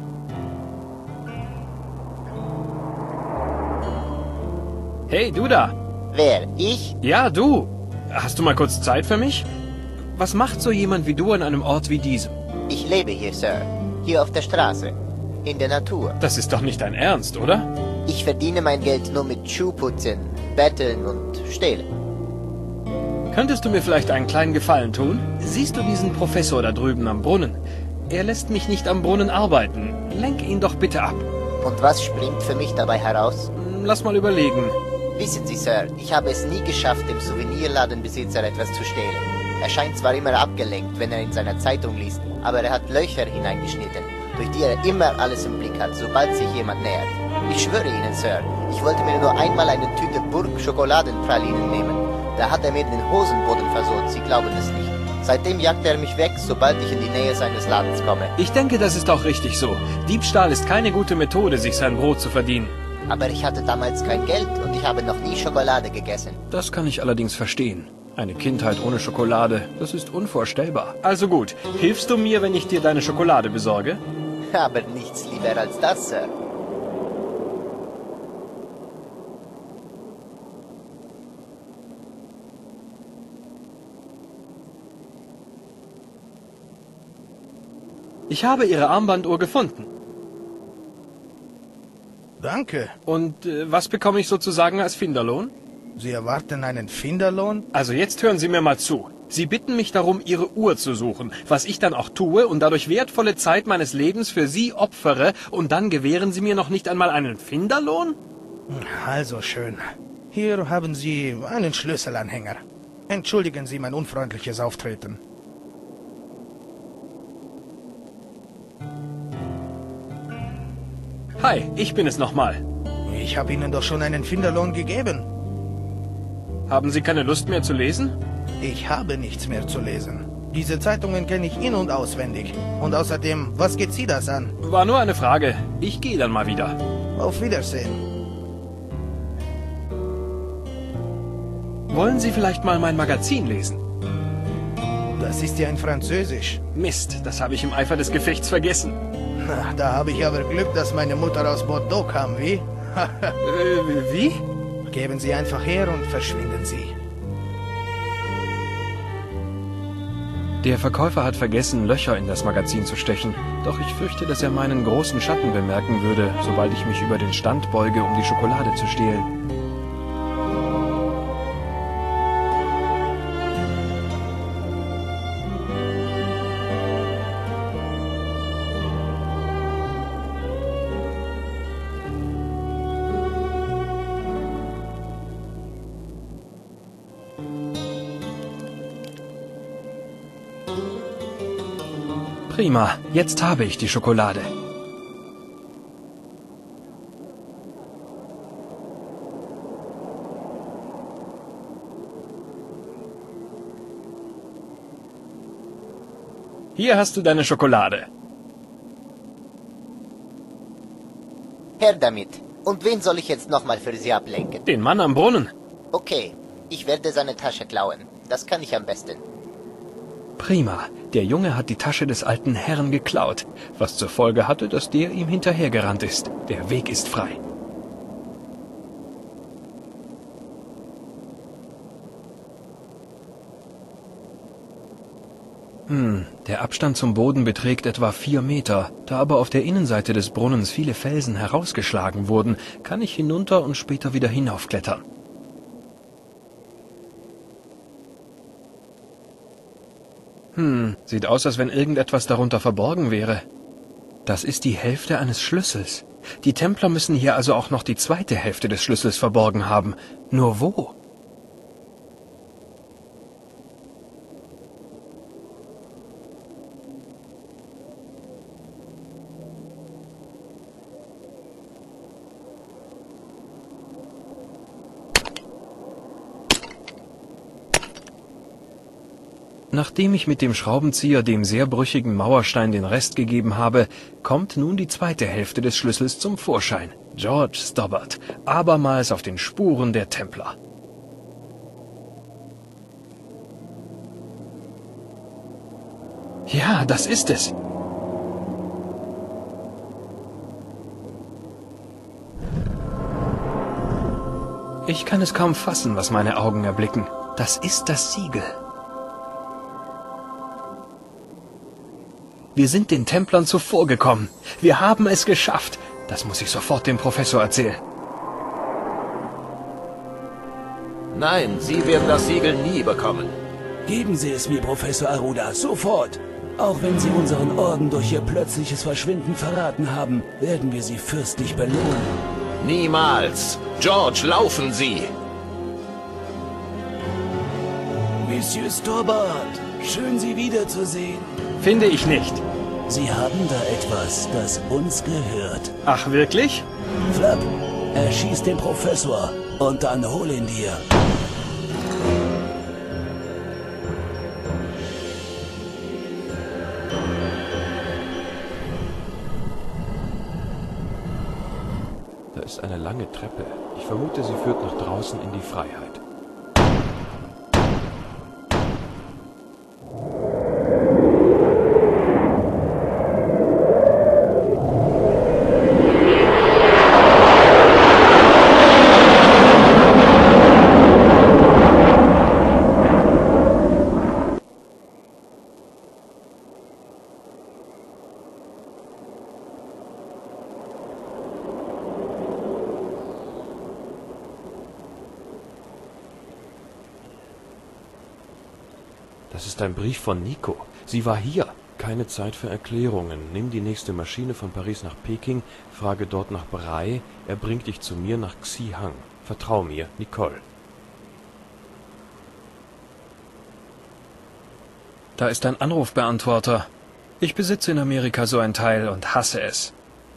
Hey, du da. Wer? Ich? Ja, du. Hast du mal kurz Zeit für mich? Was macht so jemand wie du an einem Ort wie diesem? Ich lebe hier, Sir. Hier auf der Straße. In der Natur. Das ist doch nicht dein Ernst, oder? Ich verdiene mein Geld nur mit Schuhputzen, Betteln und Stehlen. Könntest du mir vielleicht einen kleinen Gefallen tun? Siehst du diesen Professor da drüben am Brunnen? Er lässt mich nicht am Brunnen arbeiten. Lenk ihn doch bitte ab. Und was springt für mich dabei heraus? Lass mal überlegen. Wissen Sie, Sir, ich habe es nie geschafft, dem Souvenirladenbesitzer etwas zu stehlen. Er scheint zwar immer abgelenkt, wenn er in seiner Zeitung liest, aber er hat Löcher hineingeschnitten, durch die er immer alles im Blick hat, sobald sich jemand nähert. Ich schwöre Ihnen, Sir, ich wollte mir nur einmal eine Tüte Burg Schokoladenpralinen nehmen. Da hat er mir den Hosenboden versohlt, Sie glauben es nicht. Seitdem jagt er mich weg, sobald ich in die Nähe seines Ladens komme. Ich denke, das ist auch richtig so. Diebstahl ist keine gute Methode, sich sein Brot zu verdienen. Aber ich hatte damals kein Geld und ich habe noch nie Schokolade gegessen. Das kann ich allerdings verstehen. Eine Kindheit ohne Schokolade, das ist unvorstellbar. Also gut, hilfst du mir, wenn ich dir deine Schokolade besorge? Aber nichts lieber als das, Sir. Ich habe Ihre Armbanduhr gefunden. Danke. Und was bekomme ich sozusagen als Finderlohn? Sie erwarten einen Finderlohn? Also jetzt hören Sie mir mal zu. Sie bitten mich darum, Ihre Uhr zu suchen, was ich dann auch tue und dadurch wertvolle Zeit meines Lebens für Sie opfere und dann gewähren Sie mir noch nicht einmal einen Finderlohn? Also schön. Hier haben Sie einen Schlüsselanhänger. Entschuldigen Sie mein unfreundliches Auftreten. Hi, ich bin es nochmal. Ich habe Ihnen doch schon einen Finderlohn gegeben. Haben Sie keine Lust mehr zu lesen? Ich habe nichts mehr zu lesen. Diese Zeitungen kenne ich in- und auswendig. Und außerdem, was geht Sie das an? War nur eine Frage. Ich gehe dann mal wieder. Auf Wiedersehen. Wollen Sie vielleicht mal mein Magazin lesen? Das ist ja in Französisch. Mist, das habe ich im Eifer des Gefechts vergessen. Na, da habe ich aber Glück, dass meine Mutter aus Bordeaux kam, wie? Wie? Geben Sie einfach her und verschwinden Sie. Der Verkäufer hat vergessen, Löcher in das Magazin zu stechen. Doch ich fürchte, dass er meinen großen Schatten bemerken würde, sobald ich mich über den Stand beuge, um die Schokolade zu stehlen. Prima, jetzt habe ich die Schokolade. Hier hast du deine Schokolade. Her damit. Und wen soll ich jetzt nochmal für Sie ablenken? Den Mann am Brunnen. Okay, ich werde seine Tasche klauen. Das kann ich am besten. Prima. Der Junge hat die Tasche des alten Herrn geklaut, was zur Folge hatte, dass der ihm hinterhergerannt ist. Der Weg ist frei. Der Abstand zum Boden beträgt etwa 4 Meter. Da aber auf der Innenseite des Brunnens viele Felsen herausgeschlagen wurden, kann ich hinunter und später wieder hinaufklettern. Sieht aus, als wenn irgendetwas darunter verborgen wäre. Das ist die Hälfte eines Schlüssels. Die Templer müssen hier also auch noch die zweite Hälfte des Schlüssels verborgen haben. Nur wo? Nachdem ich mit dem Schraubenzieher dem sehr brüchigen Mauerstein den Rest gegeben habe, kommt nun die zweite Hälfte des Schlüssels zum Vorschein. George Stobbart, abermals auf den Spuren der Templer. Ja, das ist es. Ich kann es kaum fassen, was meine Augen erblicken. Das ist das Siegel. Wir sind den Templern zuvorgekommen. Wir haben es geschafft. Das muss ich sofort dem Professor erzählen. Nein, Sie werden das Siegel nie bekommen. Geben Sie es mir, Professor Aruda, sofort. Auch wenn Sie unseren Orden durch Ihr plötzliches Verschwinden verraten haben, werden wir Sie fürstlich belohnen. Niemals. George, laufen Sie! Monsieur Stobbart, schön Sie wiederzusehen. Finde ich nicht. Sie haben da etwas, das uns gehört. Ach, wirklich? Flapp, erschieß den Professor und dann hol ihn dir. Da ist eine lange Treppe. Ich vermute, sie führt nach draußen in die Freiheit. Das ist ein Brief von Nico. Sie war hier. Keine Zeit für Erklärungen. Nimm die nächste Maschine von Paris nach Peking, frage dort nach Brei, er bringt dich zu mir nach Xihang. Vertrau mir, Nicole. Da ist ein Anrufbeantworter. Ich besitze in Amerika so ein Teil und hasse es.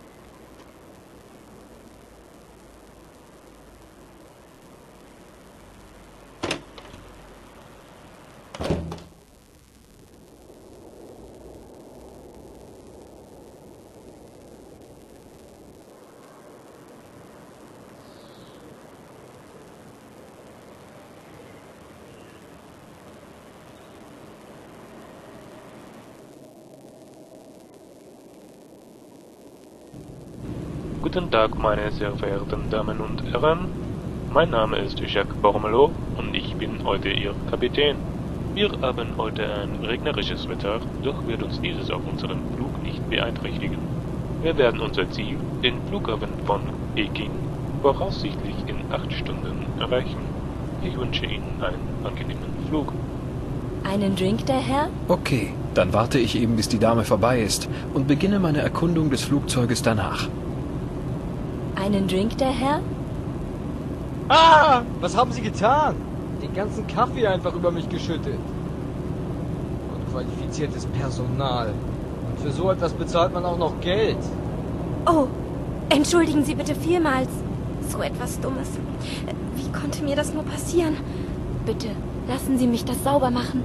Guten Tag, meine sehr verehrten Damen und Herren. Mein Name ist Jacques Bormelot und ich bin heute Ihr Kapitän. Wir haben heute ein regnerisches Wetter, doch wird uns dieses auf unserem Flug nicht beeinträchtigen. Wir werden unser Ziel, den Flughafen von Peking, voraussichtlich in 8 Stunden erreichen. Ich wünsche Ihnen einen angenehmen Flug. Einen Drink, der Herr? Okay, dann warte ich eben, bis die Dame vorbei ist und beginne meine Erkundung des Flugzeuges danach. Einen Drink, der Herr? Ah! Was haben Sie getan? Den ganzen Kaffee einfach über mich geschüttet. Unqualifiziertes Personal. Und für so etwas bezahlt man auch noch Geld. Oh, entschuldigen Sie bitte vielmals. So etwas Dummes. Wie konnte mir das nur passieren? Bitte, lassen Sie mich das sauber machen.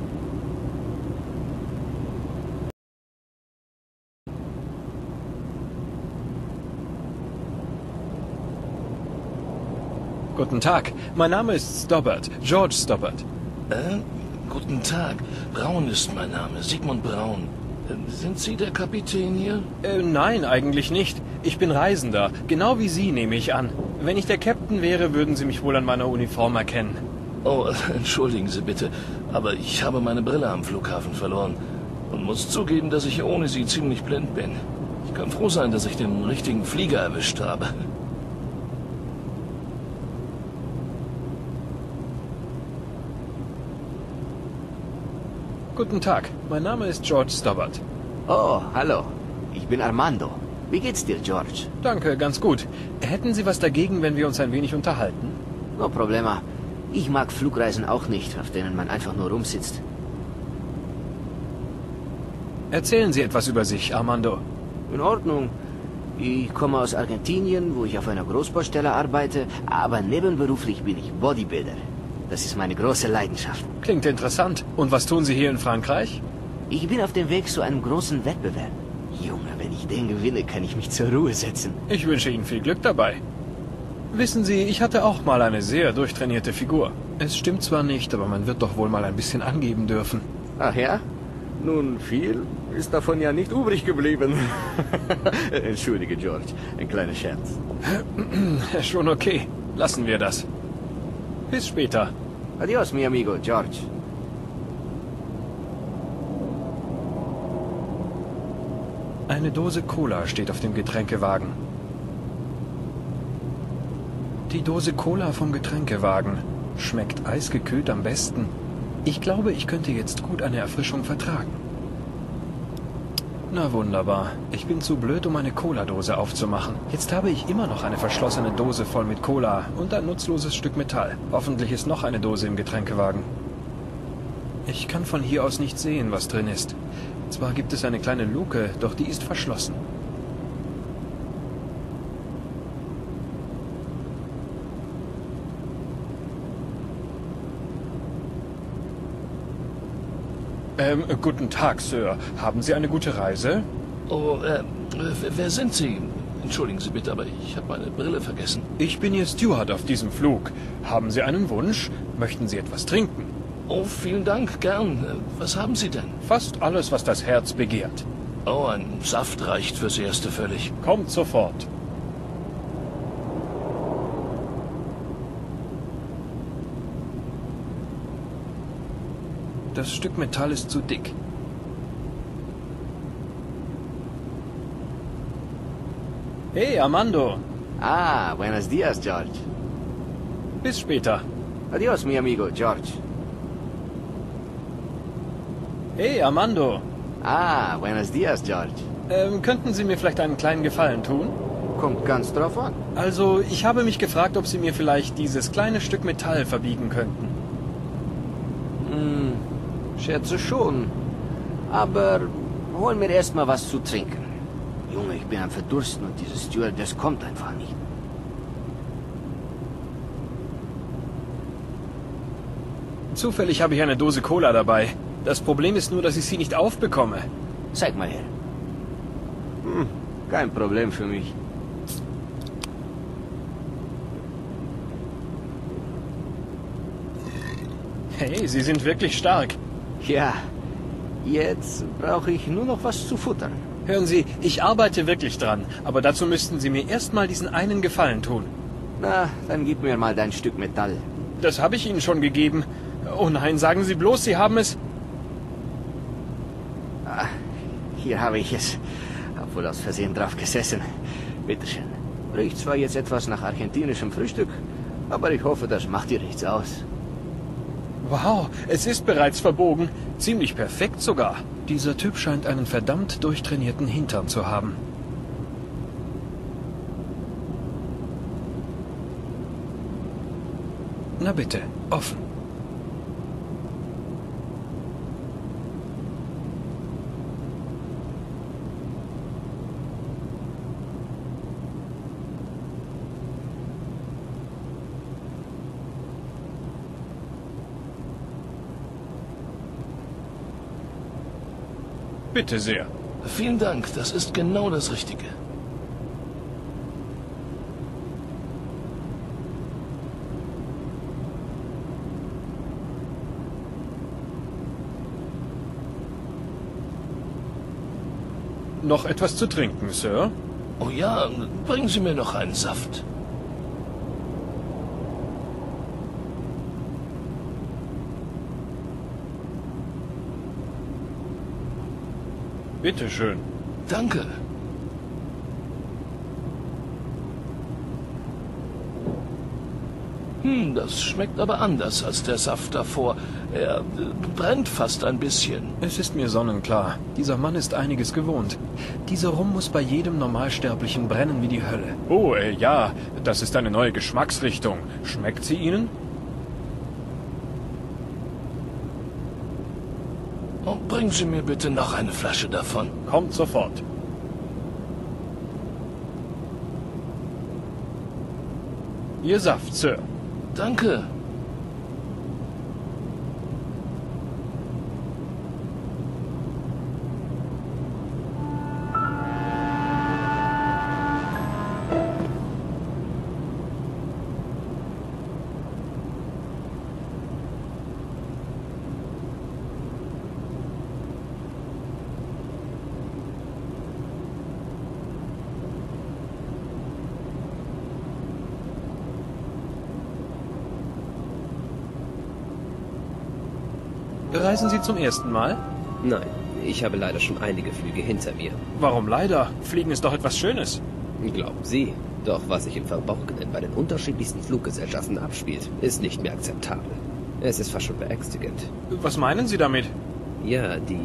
Guten Tag, mein Name ist Stobbart, George Stobbart. Guten Tag, Braun ist mein Name, Sigmund Braun. Sind Sie der Kapitän hier? Nein, eigentlich nicht. Ich bin Reisender, genau wie Sie, nehme ich an. Wenn ich der Captain wäre, würden Sie mich wohl an meiner Uniform erkennen. Oh, entschuldigen Sie bitte, aber ich habe meine Brille am Flughafen verloren. und muss zugeben, dass ich ohne sie ziemlich blind bin. Ich kann froh sein, dass ich den richtigen Flieger erwischt habe. Guten Tag, mein Name ist George Stobbart. Oh, hallo. Ich bin Armando. Wie geht's dir, George? Danke, ganz gut. Hätten Sie was dagegen, wenn wir uns ein wenig unterhalten? No problema. Ich mag Flugreisen auch nicht, auf denen man einfach nur rumsitzt. Erzählen Sie etwas über sich, Armando. In Ordnung. Ich komme aus Argentinien, wo ich auf einer Großbaustelle arbeite, aber nebenberuflich bin ich Bodybuilder. Das ist meine große Leidenschaft. Klingt interessant. Und was tun Sie hier in Frankreich? Ich bin auf dem Weg zu einem großen Wettbewerb. Junge, wenn ich den gewinne, kann ich mich zur Ruhe setzen. Ich wünsche Ihnen viel Glück dabei. Wissen Sie, ich hatte auch mal eine sehr durchtrainierte Figur. Es stimmt zwar nicht, aber man wird doch wohl mal ein bisschen angeben dürfen. Ach ja? Nun, viel ist davon ja nicht übrig geblieben. Entschuldige, George. Ein kleiner Scherz. Schon okay. Lassen wir das. Bis später. Adios, mi amigo, George. Eine Dose Cola steht auf dem Getränkewagen. Die Dose Cola vom Getränkewagen. Schmeckt eisgekühlt am besten. Ich glaube, ich könnte jetzt gut eine Erfrischung vertragen. Na wunderbar. Ich bin zu blöd, um eine Cola-Dose aufzumachen. Jetzt habe ich immer noch eine verschlossene Dose voll mit Cola und ein nutzloses Stück Metall. Hoffentlich ist noch eine Dose im Getränkewagen. Ich kann von hier aus nicht sehen, was drin ist. Zwar gibt es eine kleine Luke, doch die ist verschlossen. Guten Tag, Sir. Haben Sie eine gute Reise? Oh, wer sind Sie? Entschuldigen Sie bitte, aber ich habe meine Brille vergessen. Ich bin Ihr Steward auf diesem Flug. Haben Sie einen Wunsch? Möchten Sie etwas trinken? Oh, vielen Dank, gern. Was haben Sie denn? Fast alles, was das Herz begehrt. Oh, ein Saft reicht fürs Erste völlig. Kommt sofort. Das Stück Metall ist zu dick. Hey, Armando. Ah, buenos dias, George. Bis später. Adios, mi amigo, George. Hey, Armando. Ah, buenos dias, George. Könnten Sie mir vielleicht einen kleinen Gefallen tun? Kommt ganz drauf an. Also, ich habe mich gefragt, ob Sie mir vielleicht dieses kleine Stück Metall verbiegen könnten. Schätze schon. Aber hol mir erst mal was zu trinken. Junge, ich bin am Verdursten und dieses Stewardess kommt einfach nicht. Zufällig habe ich eine Dose Cola dabei. Das Problem ist nur, dass ich sie nicht aufbekomme. Zeig mal her. Kein Problem für mich. Hey, Sie sind wirklich stark. Ja, jetzt brauche ich nur noch was zu futtern. Hören Sie, ich arbeite wirklich dran, aber dazu müssten Sie mir erstmal diesen einen Gefallen tun. Na, dann gib mir mal dein Stück Metall. Das habe ich Ihnen schon gegeben. Oh nein, sagen Sie bloß, Sie haben es... Ah, hier habe ich es. Hab wohl aus Versehen drauf gesessen. Bitteschön. Riecht zwar jetzt etwas nach argentinischem Frühstück, aber ich hoffe, das macht dir nichts aus. Wow, es ist bereits verbogen. Ziemlich perfekt sogar. Dieser Typ scheint einen verdammt durchtrainierten Hintern zu haben. Na bitte, offen. Bitte sehr. Vielen Dank, das ist genau das Richtige. Noch etwas zu trinken, Sir? Oh ja, bringen Sie mir noch einen Saft. Bitte schön. Danke. Das schmeckt aber anders als der Saft davor. Er brennt fast ein bisschen. Es ist mir sonnenklar. Dieser Mann ist einiges gewohnt. Dieser Rum muss bei jedem Normalsterblichen brennen wie die Hölle. Oh, ja, das ist eine neue Geschmacksrichtung. Schmeckt sie Ihnen? Und bringen Sie mir bitte noch eine Flasche davon. Kommt sofort. Ihr Saft, Sir. Danke. Reisen Sie zum ersten Mal? Nein, ich habe leider schon einige Flüge hinter mir. Warum leider? Fliegen ist doch etwas Schönes. Glauben Sie. Doch was sich im Verborgenen bei den unterschiedlichsten Fluggesellschaften abspielt, ist nicht mehr akzeptabel. Es ist fast schon beängstigend. Was meinen Sie damit? Ja, die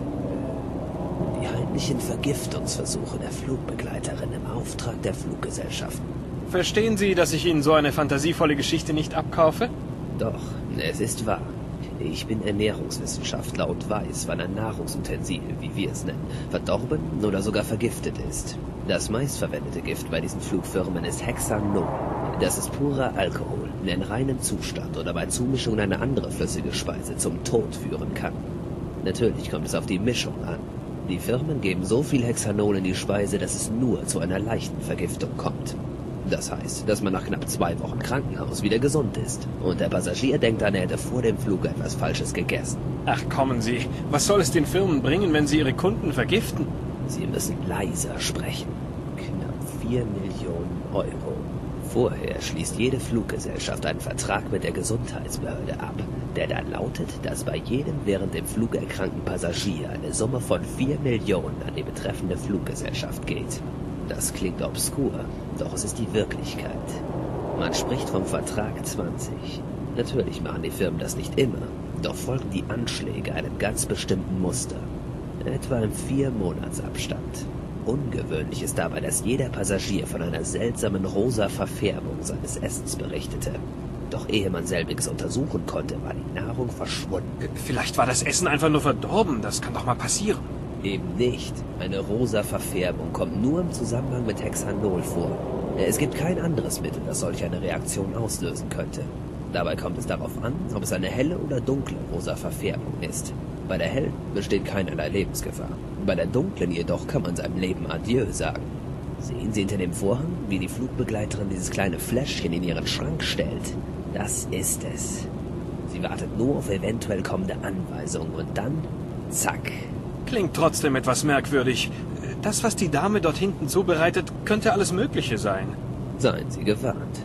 heimlichen Vergiftungsversuche der Flugbegleiterin im Auftrag der Fluggesellschaften. Verstehen Sie, dass ich Ihnen so eine fantasievolle Geschichte nicht abkaufe? Doch, es ist wahr. Ich bin Ernährungswissenschaftler und weiß, wann ein Nahrungsutensil, wie wir es nennen, verdorben oder sogar vergiftet ist. Das meistverwendete Gift bei diesen Flugfirmen ist Hexanol. Das ist purer Alkohol, der in reinem Zustand oder bei Zumischung in eine andere flüssige Speise zum Tod führen kann. Natürlich kommt es auf die Mischung an. Die Firmen geben so viel Hexanol in die Speise, dass es nur zu einer leichten Vergiftung kommt. Das heißt, dass man nach knapp 2 Wochen Krankenhaus wieder gesund ist. Und der Passagier denkt dann, er hätte vor dem Flug etwas Falsches gegessen. Ach, kommen Sie. Was soll es den Firmen bringen, wenn sie ihre Kunden vergiften? Sie müssen leiser sprechen. Knapp 4 Millionen Euro. Vorher schließt jede Fluggesellschaft einen Vertrag mit der Gesundheitsbehörde ab, der dann lautet, dass bei jedem während dem Flug erkrankten Passagier eine Summe von 4 Millionen an die betreffende Fluggesellschaft geht. Das klingt obskur, doch es ist die Wirklichkeit. Man spricht vom Vertrag 20. Natürlich machen die Firmen das nicht immer, doch folgen die Anschläge einem ganz bestimmten Muster. Etwa im 4-Monats-Abstand. Ungewöhnlich ist dabei, dass jeder Passagier von einer seltsamen rosa Verfärbung seines Essens berichtete. Doch ehe man selbiges untersuchen konnte, war die Nahrung verschwunden. Vielleicht war das Essen einfach nur verdorben, das kann doch mal passieren. Eben nicht. Eine rosa Verfärbung kommt nur im Zusammenhang mit Hexanol vor. Es gibt kein anderes Mittel, das solch eine Reaktion auslösen könnte. Dabei kommt es darauf an, ob es eine helle oder dunkle rosa Verfärbung ist. Bei der hellen besteht keinerlei Lebensgefahr. Bei der dunklen jedoch kann man seinem Leben Adieu sagen. Sehen Sie hinter dem Vorhang, wie die Flugbegleiterin dieses kleine Fläschchen in ihren Schrank stellt? Das ist es. Sie wartet nur auf eventuell kommende Anweisungen und dann, zack. Klingt trotzdem etwas merkwürdig. Das, was die Dame dort hinten zubereitet, könnte alles Mögliche sein. Seien Sie gewarnt.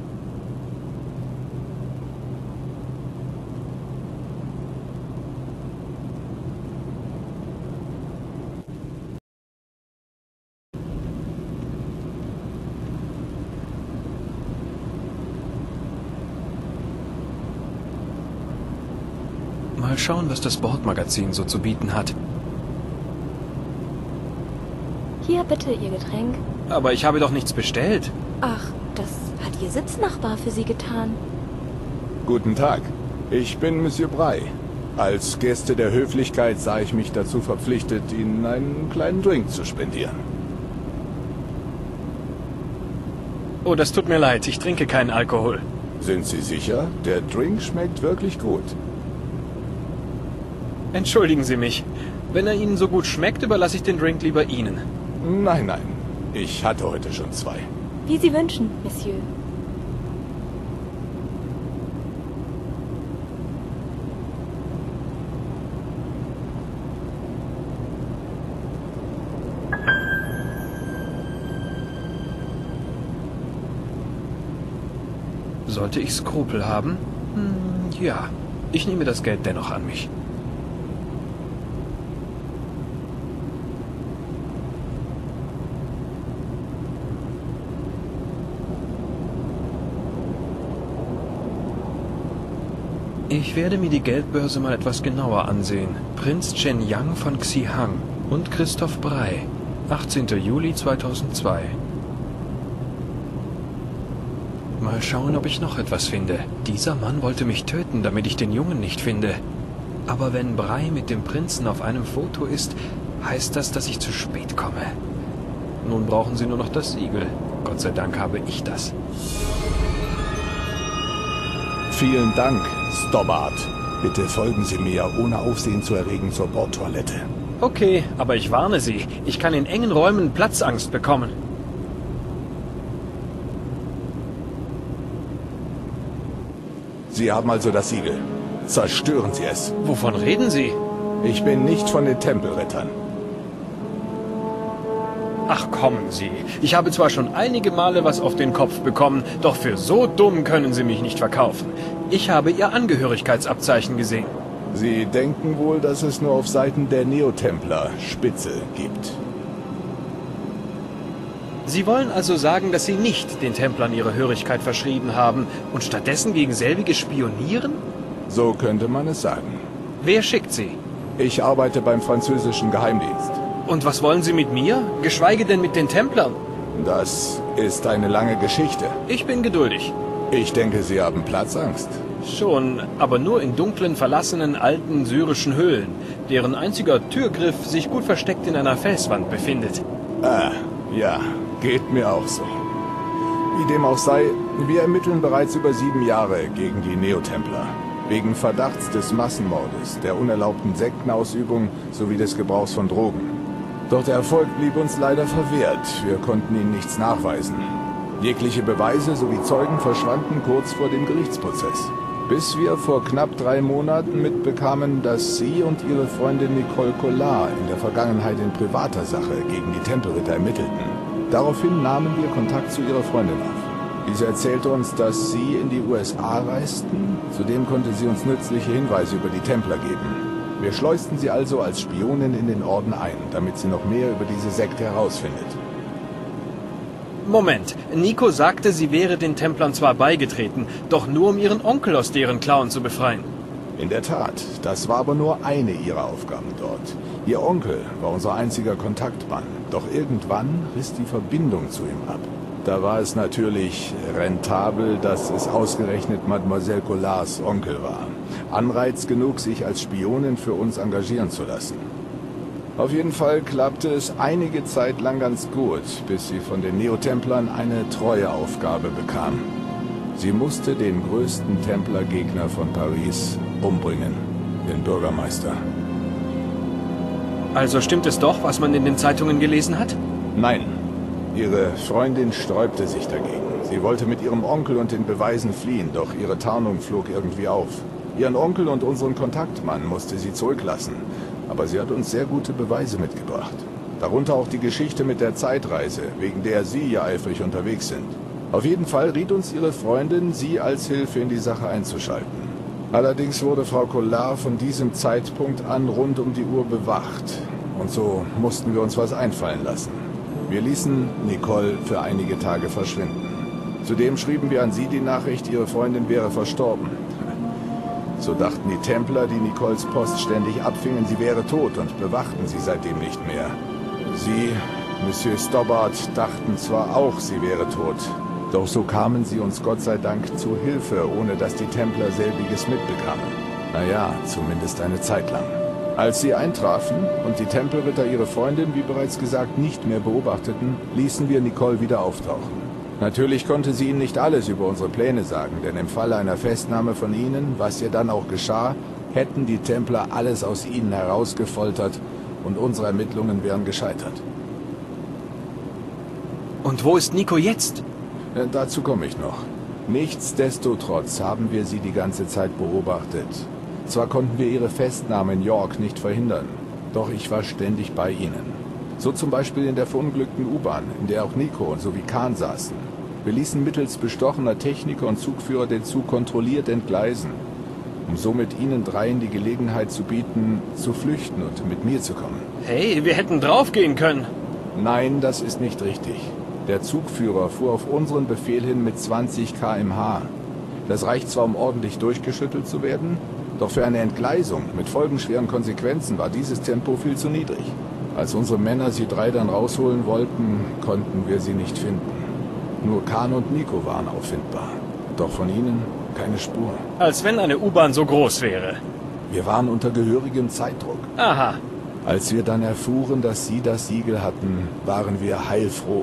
Mal schauen, was das Bordmagazin so zu bieten hat. Hier bitte Ihr Getränk. Aber ich habe doch nichts bestellt. Ach, das hat Ihr Sitznachbar für Sie getan. Guten Tag, ich bin Monsieur Brey. Als Gäste der Höflichkeit sah ich mich dazu verpflichtet, Ihnen einen kleinen Drink zu spendieren. Oh, das tut mir leid, ich trinke keinen Alkohol. Sind Sie sicher? Der Drink schmeckt wirklich gut. Entschuldigen Sie mich. Wenn er Ihnen so gut schmeckt, überlasse ich den Drink lieber Ihnen. Nein, nein. Ich hatte heute schon 2. Wie Sie wünschen, Monsieur. Sollte ich Skrupel haben? Ja. Ich nehme das Geld dennoch an mich. Ich werde mir die Geldbörse mal etwas genauer ansehen. Prinz Chen Yang von Xihang und Christoph Brey. 18. Juli 2002. Mal schauen, ob ich noch etwas finde. Dieser Mann wollte mich töten, damit ich den Jungen nicht finde. Aber wenn Brey mit dem Prinzen auf einem Foto ist, heißt das, dass ich zu spät komme. Nun brauchen sie nur noch das Siegel. Gott sei Dank habe ich das. Vielen Dank, Stobbart. Bitte folgen Sie mir, ohne Aufsehen zu erregen, zur Bordtoilette. Okay, aber ich warne Sie. Ich kann in engen Räumen Platzangst bekommen. Sie haben also das Siegel. Zerstören Sie es. Wovon reden Sie? Ich bin nicht von den Tempelrittern. Ach, kommen Sie. Ich habe zwar schon einige Male was auf den Kopf bekommen, doch für so dumm können Sie mich nicht verkaufen. Ich habe Ihr Angehörigkeitsabzeichen gesehen. Sie denken wohl, dass es nur auf Seiten der Neotempler Spitze gibt. Sie wollen also sagen, dass Sie nicht den Templern ihre Hörigkeit verschrieben haben und stattdessen gegen selbige spionieren? So könnte man es sagen. Wer schickt Sie? Ich arbeite beim französischen Geheimdienst. Und was wollen Sie mit mir? Geschweige denn mit den Templern? Das ist eine lange Geschichte. Ich bin geduldig. Ich denke, Sie haben Platzangst. Schon, aber nur in dunklen, verlassenen, alten syrischen Höhlen, deren einziger Türgriff sich gut versteckt in einer Felswand befindet. Ah, ja, geht mir auch so. Wie dem auch sei, wir ermitteln bereits über 7 Jahre gegen die Neotempler. Wegen Verdachts des Massenmordes, der unerlaubten Sektenausübung sowie des Gebrauchs von Drogen. Doch der Erfolg blieb uns leider verwehrt. Wir konnten ihnen nichts nachweisen. Jegliche Beweise sowie Zeugen verschwanden kurz vor dem Gerichtsprozess. Bis wir vor knapp 3 Monaten mitbekamen, dass Sie und Ihre Freundin Nicole Collard in der Vergangenheit in privater Sache gegen die Tempelritter ermittelten. Daraufhin nahmen wir Kontakt zu Ihrer Freundin auf. Diese erzählte uns, dass Sie in die USA reisten. Zudem konnte sie uns nützliche Hinweise über die Templer geben. Wir schleusten sie also als Spionin in den Orden ein, damit sie noch mehr über diese Sekte herausfindet. Moment, Nico sagte, sie wäre den Templern zwar beigetreten, doch nur um ihren Onkel aus deren Klauen zu befreien. In der Tat, das war aber nur eine ihrer Aufgaben dort. Ihr Onkel war unser einziger Kontaktmann, doch irgendwann riss die Verbindung zu ihm ab. Da war es natürlich rentabel, dass es ausgerechnet Mademoiselle Collards Onkel war. Anreiz genug, sich als Spionin für uns engagieren zu lassen. Auf jeden Fall klappte es einige Zeit lang ganz gut, bis sie von den Neotemplern eine Treueaufgabe bekam. Sie musste den größten Templergegner von Paris umbringen, den Bürgermeister. Also stimmt es doch, was man in den Zeitungen gelesen hat? Nein. Ihre Freundin sträubte sich dagegen. Sie wollte mit ihrem Onkel und den Beweisen fliehen, doch ihre Tarnung flog irgendwie auf. Ihren Onkel und unseren Kontaktmann musste sie zurücklassen, aber sie hat uns sehr gute Beweise mitgebracht. Darunter auch die Geschichte mit der Zeitreise, wegen der Sie ja eifrig unterwegs sind. Auf jeden Fall riet uns Ihre Freundin, Sie als Hilfe in die Sache einzuschalten. Allerdings wurde Frau Collard von diesem Zeitpunkt an rund um die Uhr bewacht. Und so mussten wir uns was einfallen lassen. Wir ließen Nicole für einige Tage verschwinden. Zudem schrieben wir an sie die Nachricht, ihre Freundin wäre verstorben. So dachten die Templer, die Nicoles Post ständig abfingen, sie wäre tot und bewachten sie seitdem nicht mehr. Sie, Monsieur Stobbart, dachten zwar auch, sie wäre tot, doch so kamen sie uns Gott sei Dank zu Hilfe, ohne dass die Templer selbiges mitbekamen. Naja, zumindest eine Zeit lang. Als sie eintrafen und die Tempelritter ihre Freundin, wie bereits gesagt, nicht mehr beobachteten, ließen wir Nicole wieder auftauchen. Natürlich konnte sie ihnen nicht alles über unsere Pläne sagen, denn im Falle einer Festnahme von ihnen, was ihr dann auch geschah, hätten die Templer alles aus ihnen herausgefoltert und unsere Ermittlungen wären gescheitert. Und wo ist Nico jetzt? Dazu komme ich noch. Nichtsdestotrotz haben wir sie die ganze Zeit beobachtet. Zwar konnten wir ihre Festnahme in York nicht verhindern, doch ich war ständig bei ihnen. So zum Beispiel in der verunglückten U-Bahn, in der auch Nico sowie Khan saßen. Wir ließen mittels bestochener Techniker und Zugführer den Zug kontrolliert entgleisen, um somit ihnen dreien die Gelegenheit zu bieten, zu flüchten und mit mir zu kommen. Hey, wir hätten draufgehen können. Nein, das ist nicht richtig. Der Zugführer fuhr auf unseren Befehl hin mit 20 km/h. Das reicht zwar, um ordentlich durchgeschüttelt zu werden, doch für eine Entgleisung mit folgenschweren Konsequenzen war dieses Tempo viel zu niedrig. Als unsere Männer sie 3 dann rausholen wollten, konnten wir sie nicht finden. Nur Khan und Nico waren auffindbar. Doch von ihnen keine Spur. Als wenn eine U-Bahn so groß wäre. Wir waren unter gehörigem Zeitdruck. Aha. Als wir dann erfuhren, dass sie das Siegel hatten, waren wir heilfroh.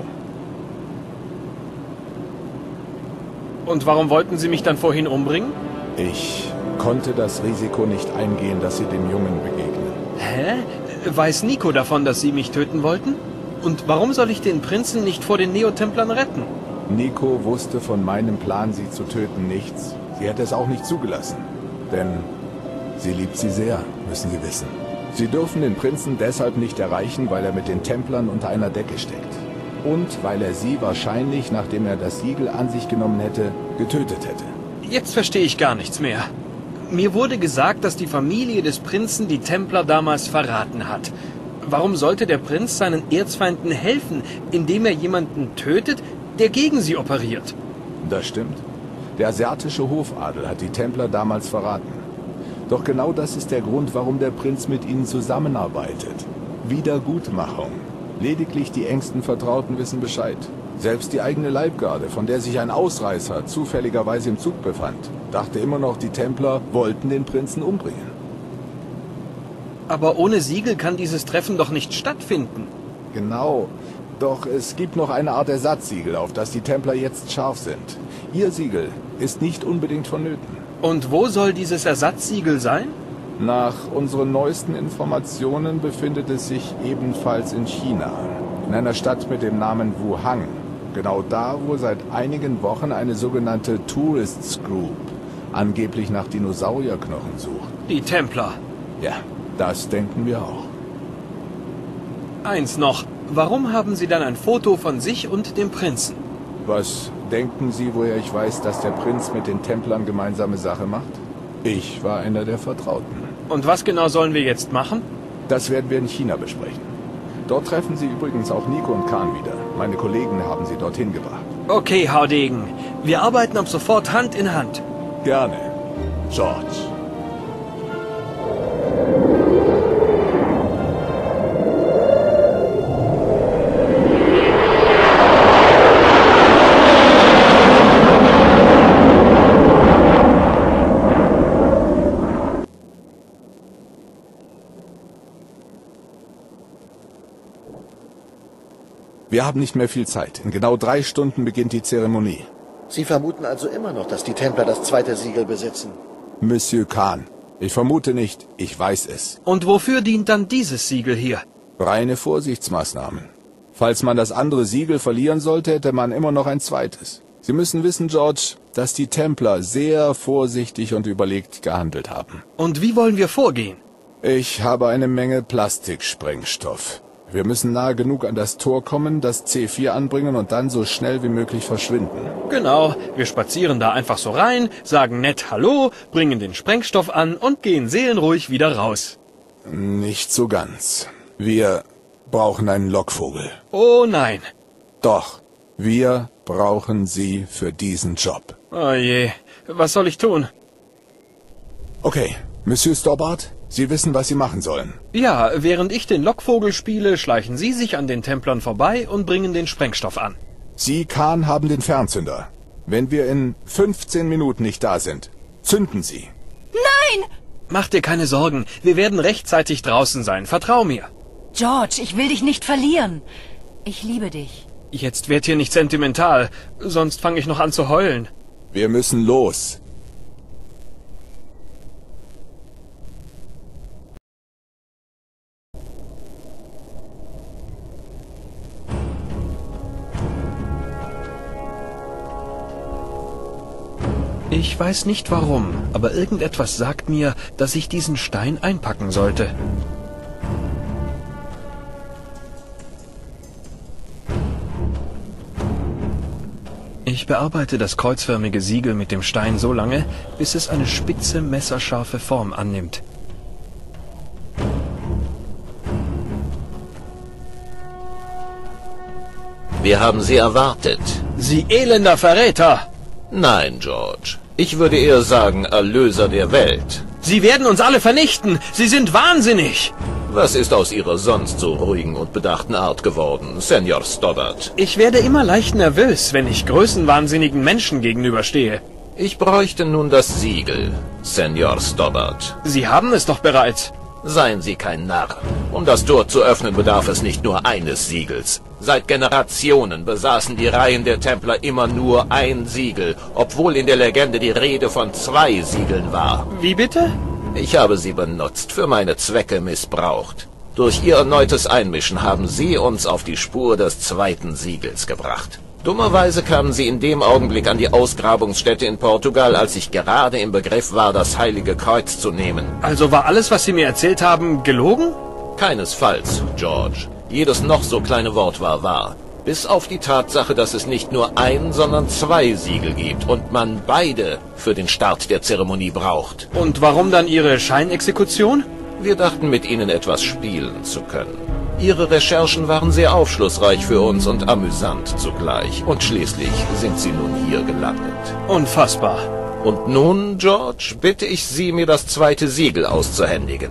Und warum wollten Sie mich dann vorhin umbringen? Ich konnte das Risiko nicht eingehen, dass Sie dem Jungen begegnen. Hä? Weiß Nico davon, dass Sie mich töten wollten? Und warum soll ich den Prinzen nicht vor den Neotemplern retten? Nico wusste von meinem Plan, sie zu töten, nichts. Sie hätte es auch nicht zugelassen. Denn sie liebt sie sehr, müssen Sie wissen. Sie dürfen den Prinzen deshalb nicht erreichen, weil er mit den Templern unter einer Decke steckt. Und weil er sie wahrscheinlich, nachdem er das Siegel an sich genommen hätte, getötet hätte. Jetzt verstehe ich gar nichts mehr. Mir wurde gesagt, dass die Familie des Prinzen die Templer damals verraten hat. Warum sollte der Prinz seinen Erzfeinden helfen, indem er jemanden tötet, der gegen sie operiert? Das stimmt. Der asiatische Hofadel hat die Templer damals verraten. Doch genau das ist der Grund, warum der Prinz mit ihnen zusammenarbeitet. Wiedergutmachung. Lediglich die engsten Vertrauten wissen Bescheid. Selbst die eigene Leibgarde, von der sich ein Ausreißer zufälligerweise im Zug befand, dachte immer noch, die Templer wollten den Prinzen umbringen. Aber ohne Siegel kann dieses Treffen doch nicht stattfinden. Genau. Doch es gibt noch eine Art Ersatzsiegel, auf das die Templer jetzt scharf sind. Ihr Siegel ist nicht unbedingt vonnöten. Und wo soll dieses Ersatzsiegel sein? Nach unseren neuesten Informationen befindet es sich ebenfalls in China. In einer Stadt mit dem Namen Wuhan. Genau da, wo seit einigen Wochen eine sogenannte Tourists Group angeblich nach Dinosaurierknochen sucht. Die Templer. Ja, das denken wir auch. Eins noch. Warum haben Sie dann ein Foto von sich und dem Prinzen? Was denken Sie, woher ich weiß, dass der Prinz mit den Templern gemeinsame Sache macht? Ich war einer der Vertrauten. Und was genau sollen wir jetzt machen? Das werden wir in China besprechen. Dort treffen Sie übrigens auch Nico und Khan wieder. Meine Kollegen haben sie dorthin gebracht. Okay, Haudegen. Wir arbeiten ab sofort Hand in Hand. Gerne, George. Wir haben nicht mehr viel Zeit. In genau 3 Stunden beginnt die Zeremonie. Sie vermuten also immer noch, dass die Templer das 2. Siegel besitzen? Monsieur Khan, ich vermute nicht, ich weiß es. Und wofür dient dann dieses Siegel hier? Reine Vorsichtsmaßnahmen. Falls man das andere Siegel verlieren sollte, hätte man immer noch ein zweites. Sie müssen wissen, George, dass die Templer sehr vorsichtig und überlegt gehandelt haben. Und wie wollen wir vorgehen? Ich habe eine Menge Plastiksprengstoff. Wir müssen nahe genug an das Tor kommen, das C4 anbringen und dann so schnell wie möglich verschwinden. Genau, wir spazieren da einfach so rein, sagen nett Hallo, bringen den Sprengstoff an und gehen seelenruhig wieder raus. Nicht so ganz. Wir brauchen einen Lockvogel. Oh nein. Doch, wir brauchen sie für diesen Job. Oh je, was soll ich tun? Okay, Monsieur Stobbart, Sie wissen, was Sie machen sollen. Ja, während ich den Lockvogel spiele, schleichen Sie sich an den Templern vorbei und bringen den Sprengstoff an. Sie, Khan, haben den Fernzünder. Wenn wir in 15 Minuten nicht da sind, zünden Sie. Nein! Mach dir keine Sorgen, wir werden rechtzeitig draußen sein, vertrau mir. George, ich will dich nicht verlieren. Ich liebe dich. Jetzt werd hier nicht sentimental, sonst fange ich noch an zu heulen. Wir müssen los. Ich weiß nicht warum, aber irgendetwas sagt mir, dass ich diesen Stein einpacken sollte. Ich bearbeite das kreuzförmige Siegel mit dem Stein so lange, bis es eine spitze, messerscharfe Form annimmt. Wir haben Sie erwartet. Sie elender Verräter! Nein, George. Ich würde eher sagen, Erlöser der Welt. Sie werden uns alle vernichten! Sie sind wahnsinnig! Was ist aus Ihrer sonst so ruhigen und bedachten Art geworden, Senor Stoddard? Ich werde immer leicht nervös, wenn ich größenwahnsinnigen Menschen gegenüberstehe. Ich bräuchte nun das Siegel, Senor Stoddard. Sie haben es doch bereits. Seien Sie kein Narr. Um das Tor zu öffnen, bedarf es nicht nur eines Siegels. Seit Generationen besaßen die Reihen der Templer immer nur ein Siegel, obwohl in der Legende die Rede von 2 Siegeln war. Wie bitte? Ich habe sie benutzt, für meine Zwecke missbraucht. Durch ihr erneutes Einmischen haben sie uns auf die Spur des 2. Siegels gebracht. Dummerweise kamen sie in dem Augenblick an die Ausgrabungsstätte in Portugal, als ich gerade im Begriff war, das Heilige Kreuz zu nehmen. Also war alles, was Sie mir erzählt haben, gelogen? Keinesfalls, George. Jedes noch so kleine Wort war wahr. Bis auf die Tatsache, dass es nicht nur ein, sondern 2 Siegel gibt und man beide für den Start der Zeremonie braucht. Und warum dann Ihre Scheinexekution? Wir dachten, mit Ihnen etwas spielen zu können. Ihre Recherchen waren sehr aufschlussreich für uns und amüsant zugleich. Und schließlich sind Sie nun hier gelandet. Unfassbar. Und nun, George, bitte ich Sie, mir das 2. Siegel auszuhändigen.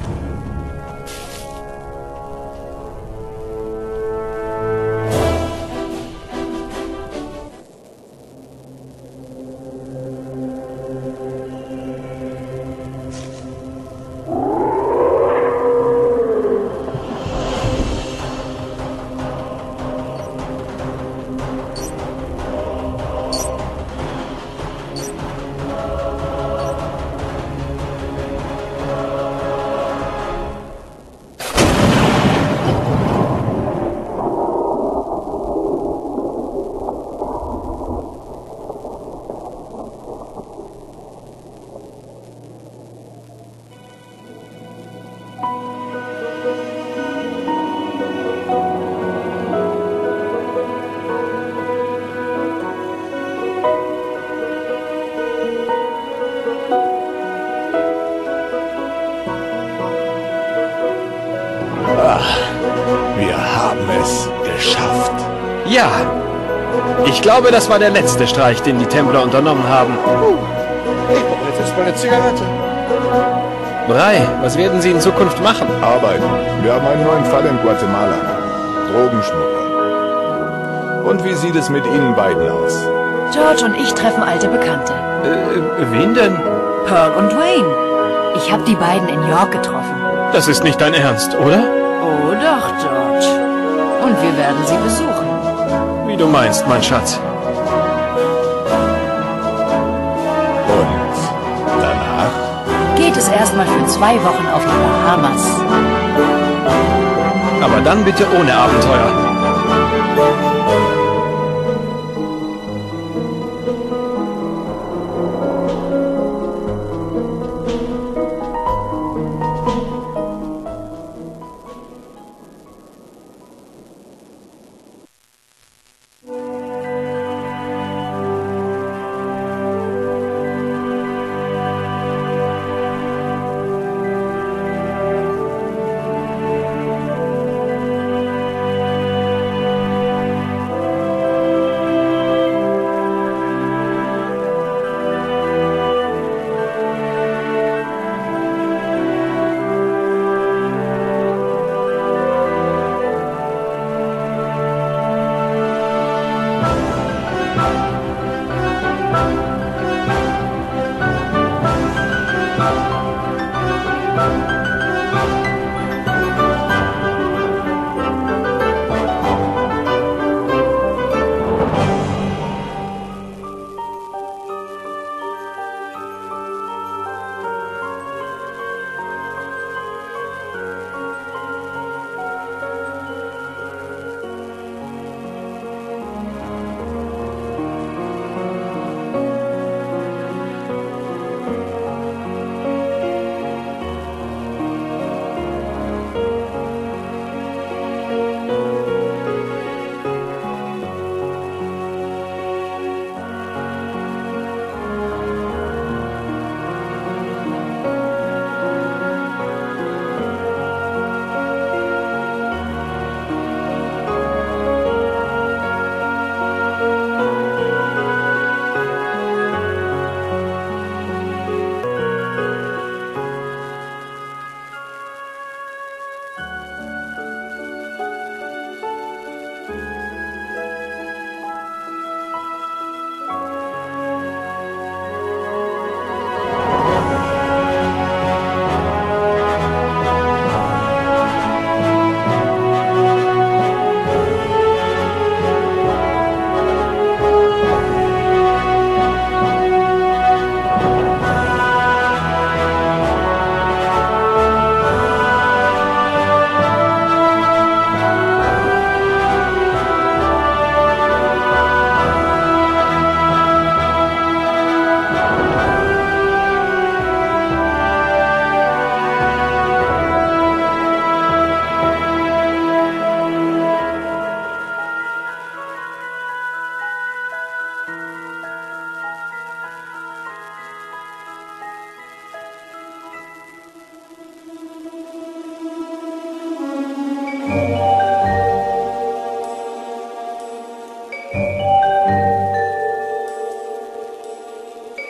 Wir haben es geschafft. Ja. Ich glaube, das war der letzte Streich, den die Templer unternommen haben. Ich brauche jetzt erstmal eine Zigarette. Bray, was werden Sie in Zukunft machen? Arbeiten. Wir haben einen neuen Fall in Guatemala. Drogenschmuggler. Und wie sieht es mit Ihnen beiden aus? George und ich treffen alte Bekannte. Wen denn? Pearl und Wayne. Ich habe die beiden in York getroffen. Das ist nicht dein Ernst, oder? Oh doch, George. Und wir werden sie besuchen. Wie du meinst, mein Schatz. Und danach? Geht es erstmal für 2 Wochen auf die Bahamas. Aber dann bitte ohne Abenteuer.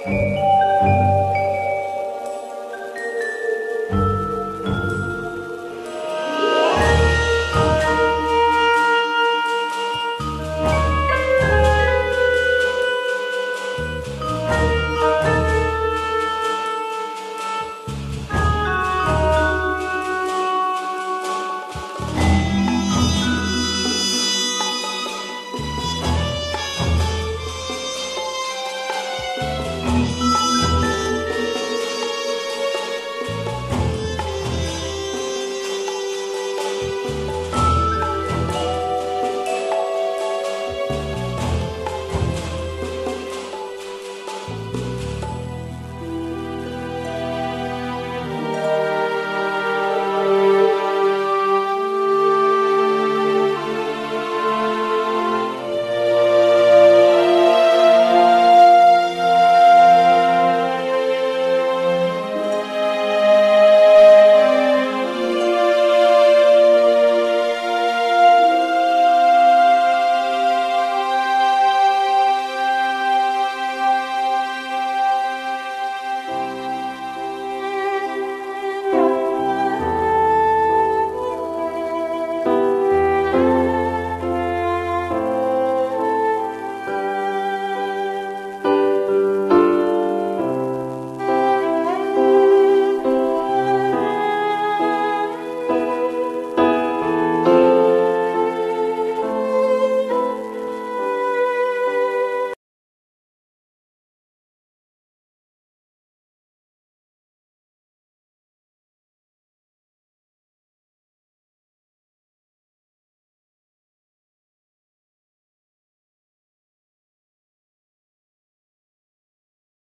Tschüss.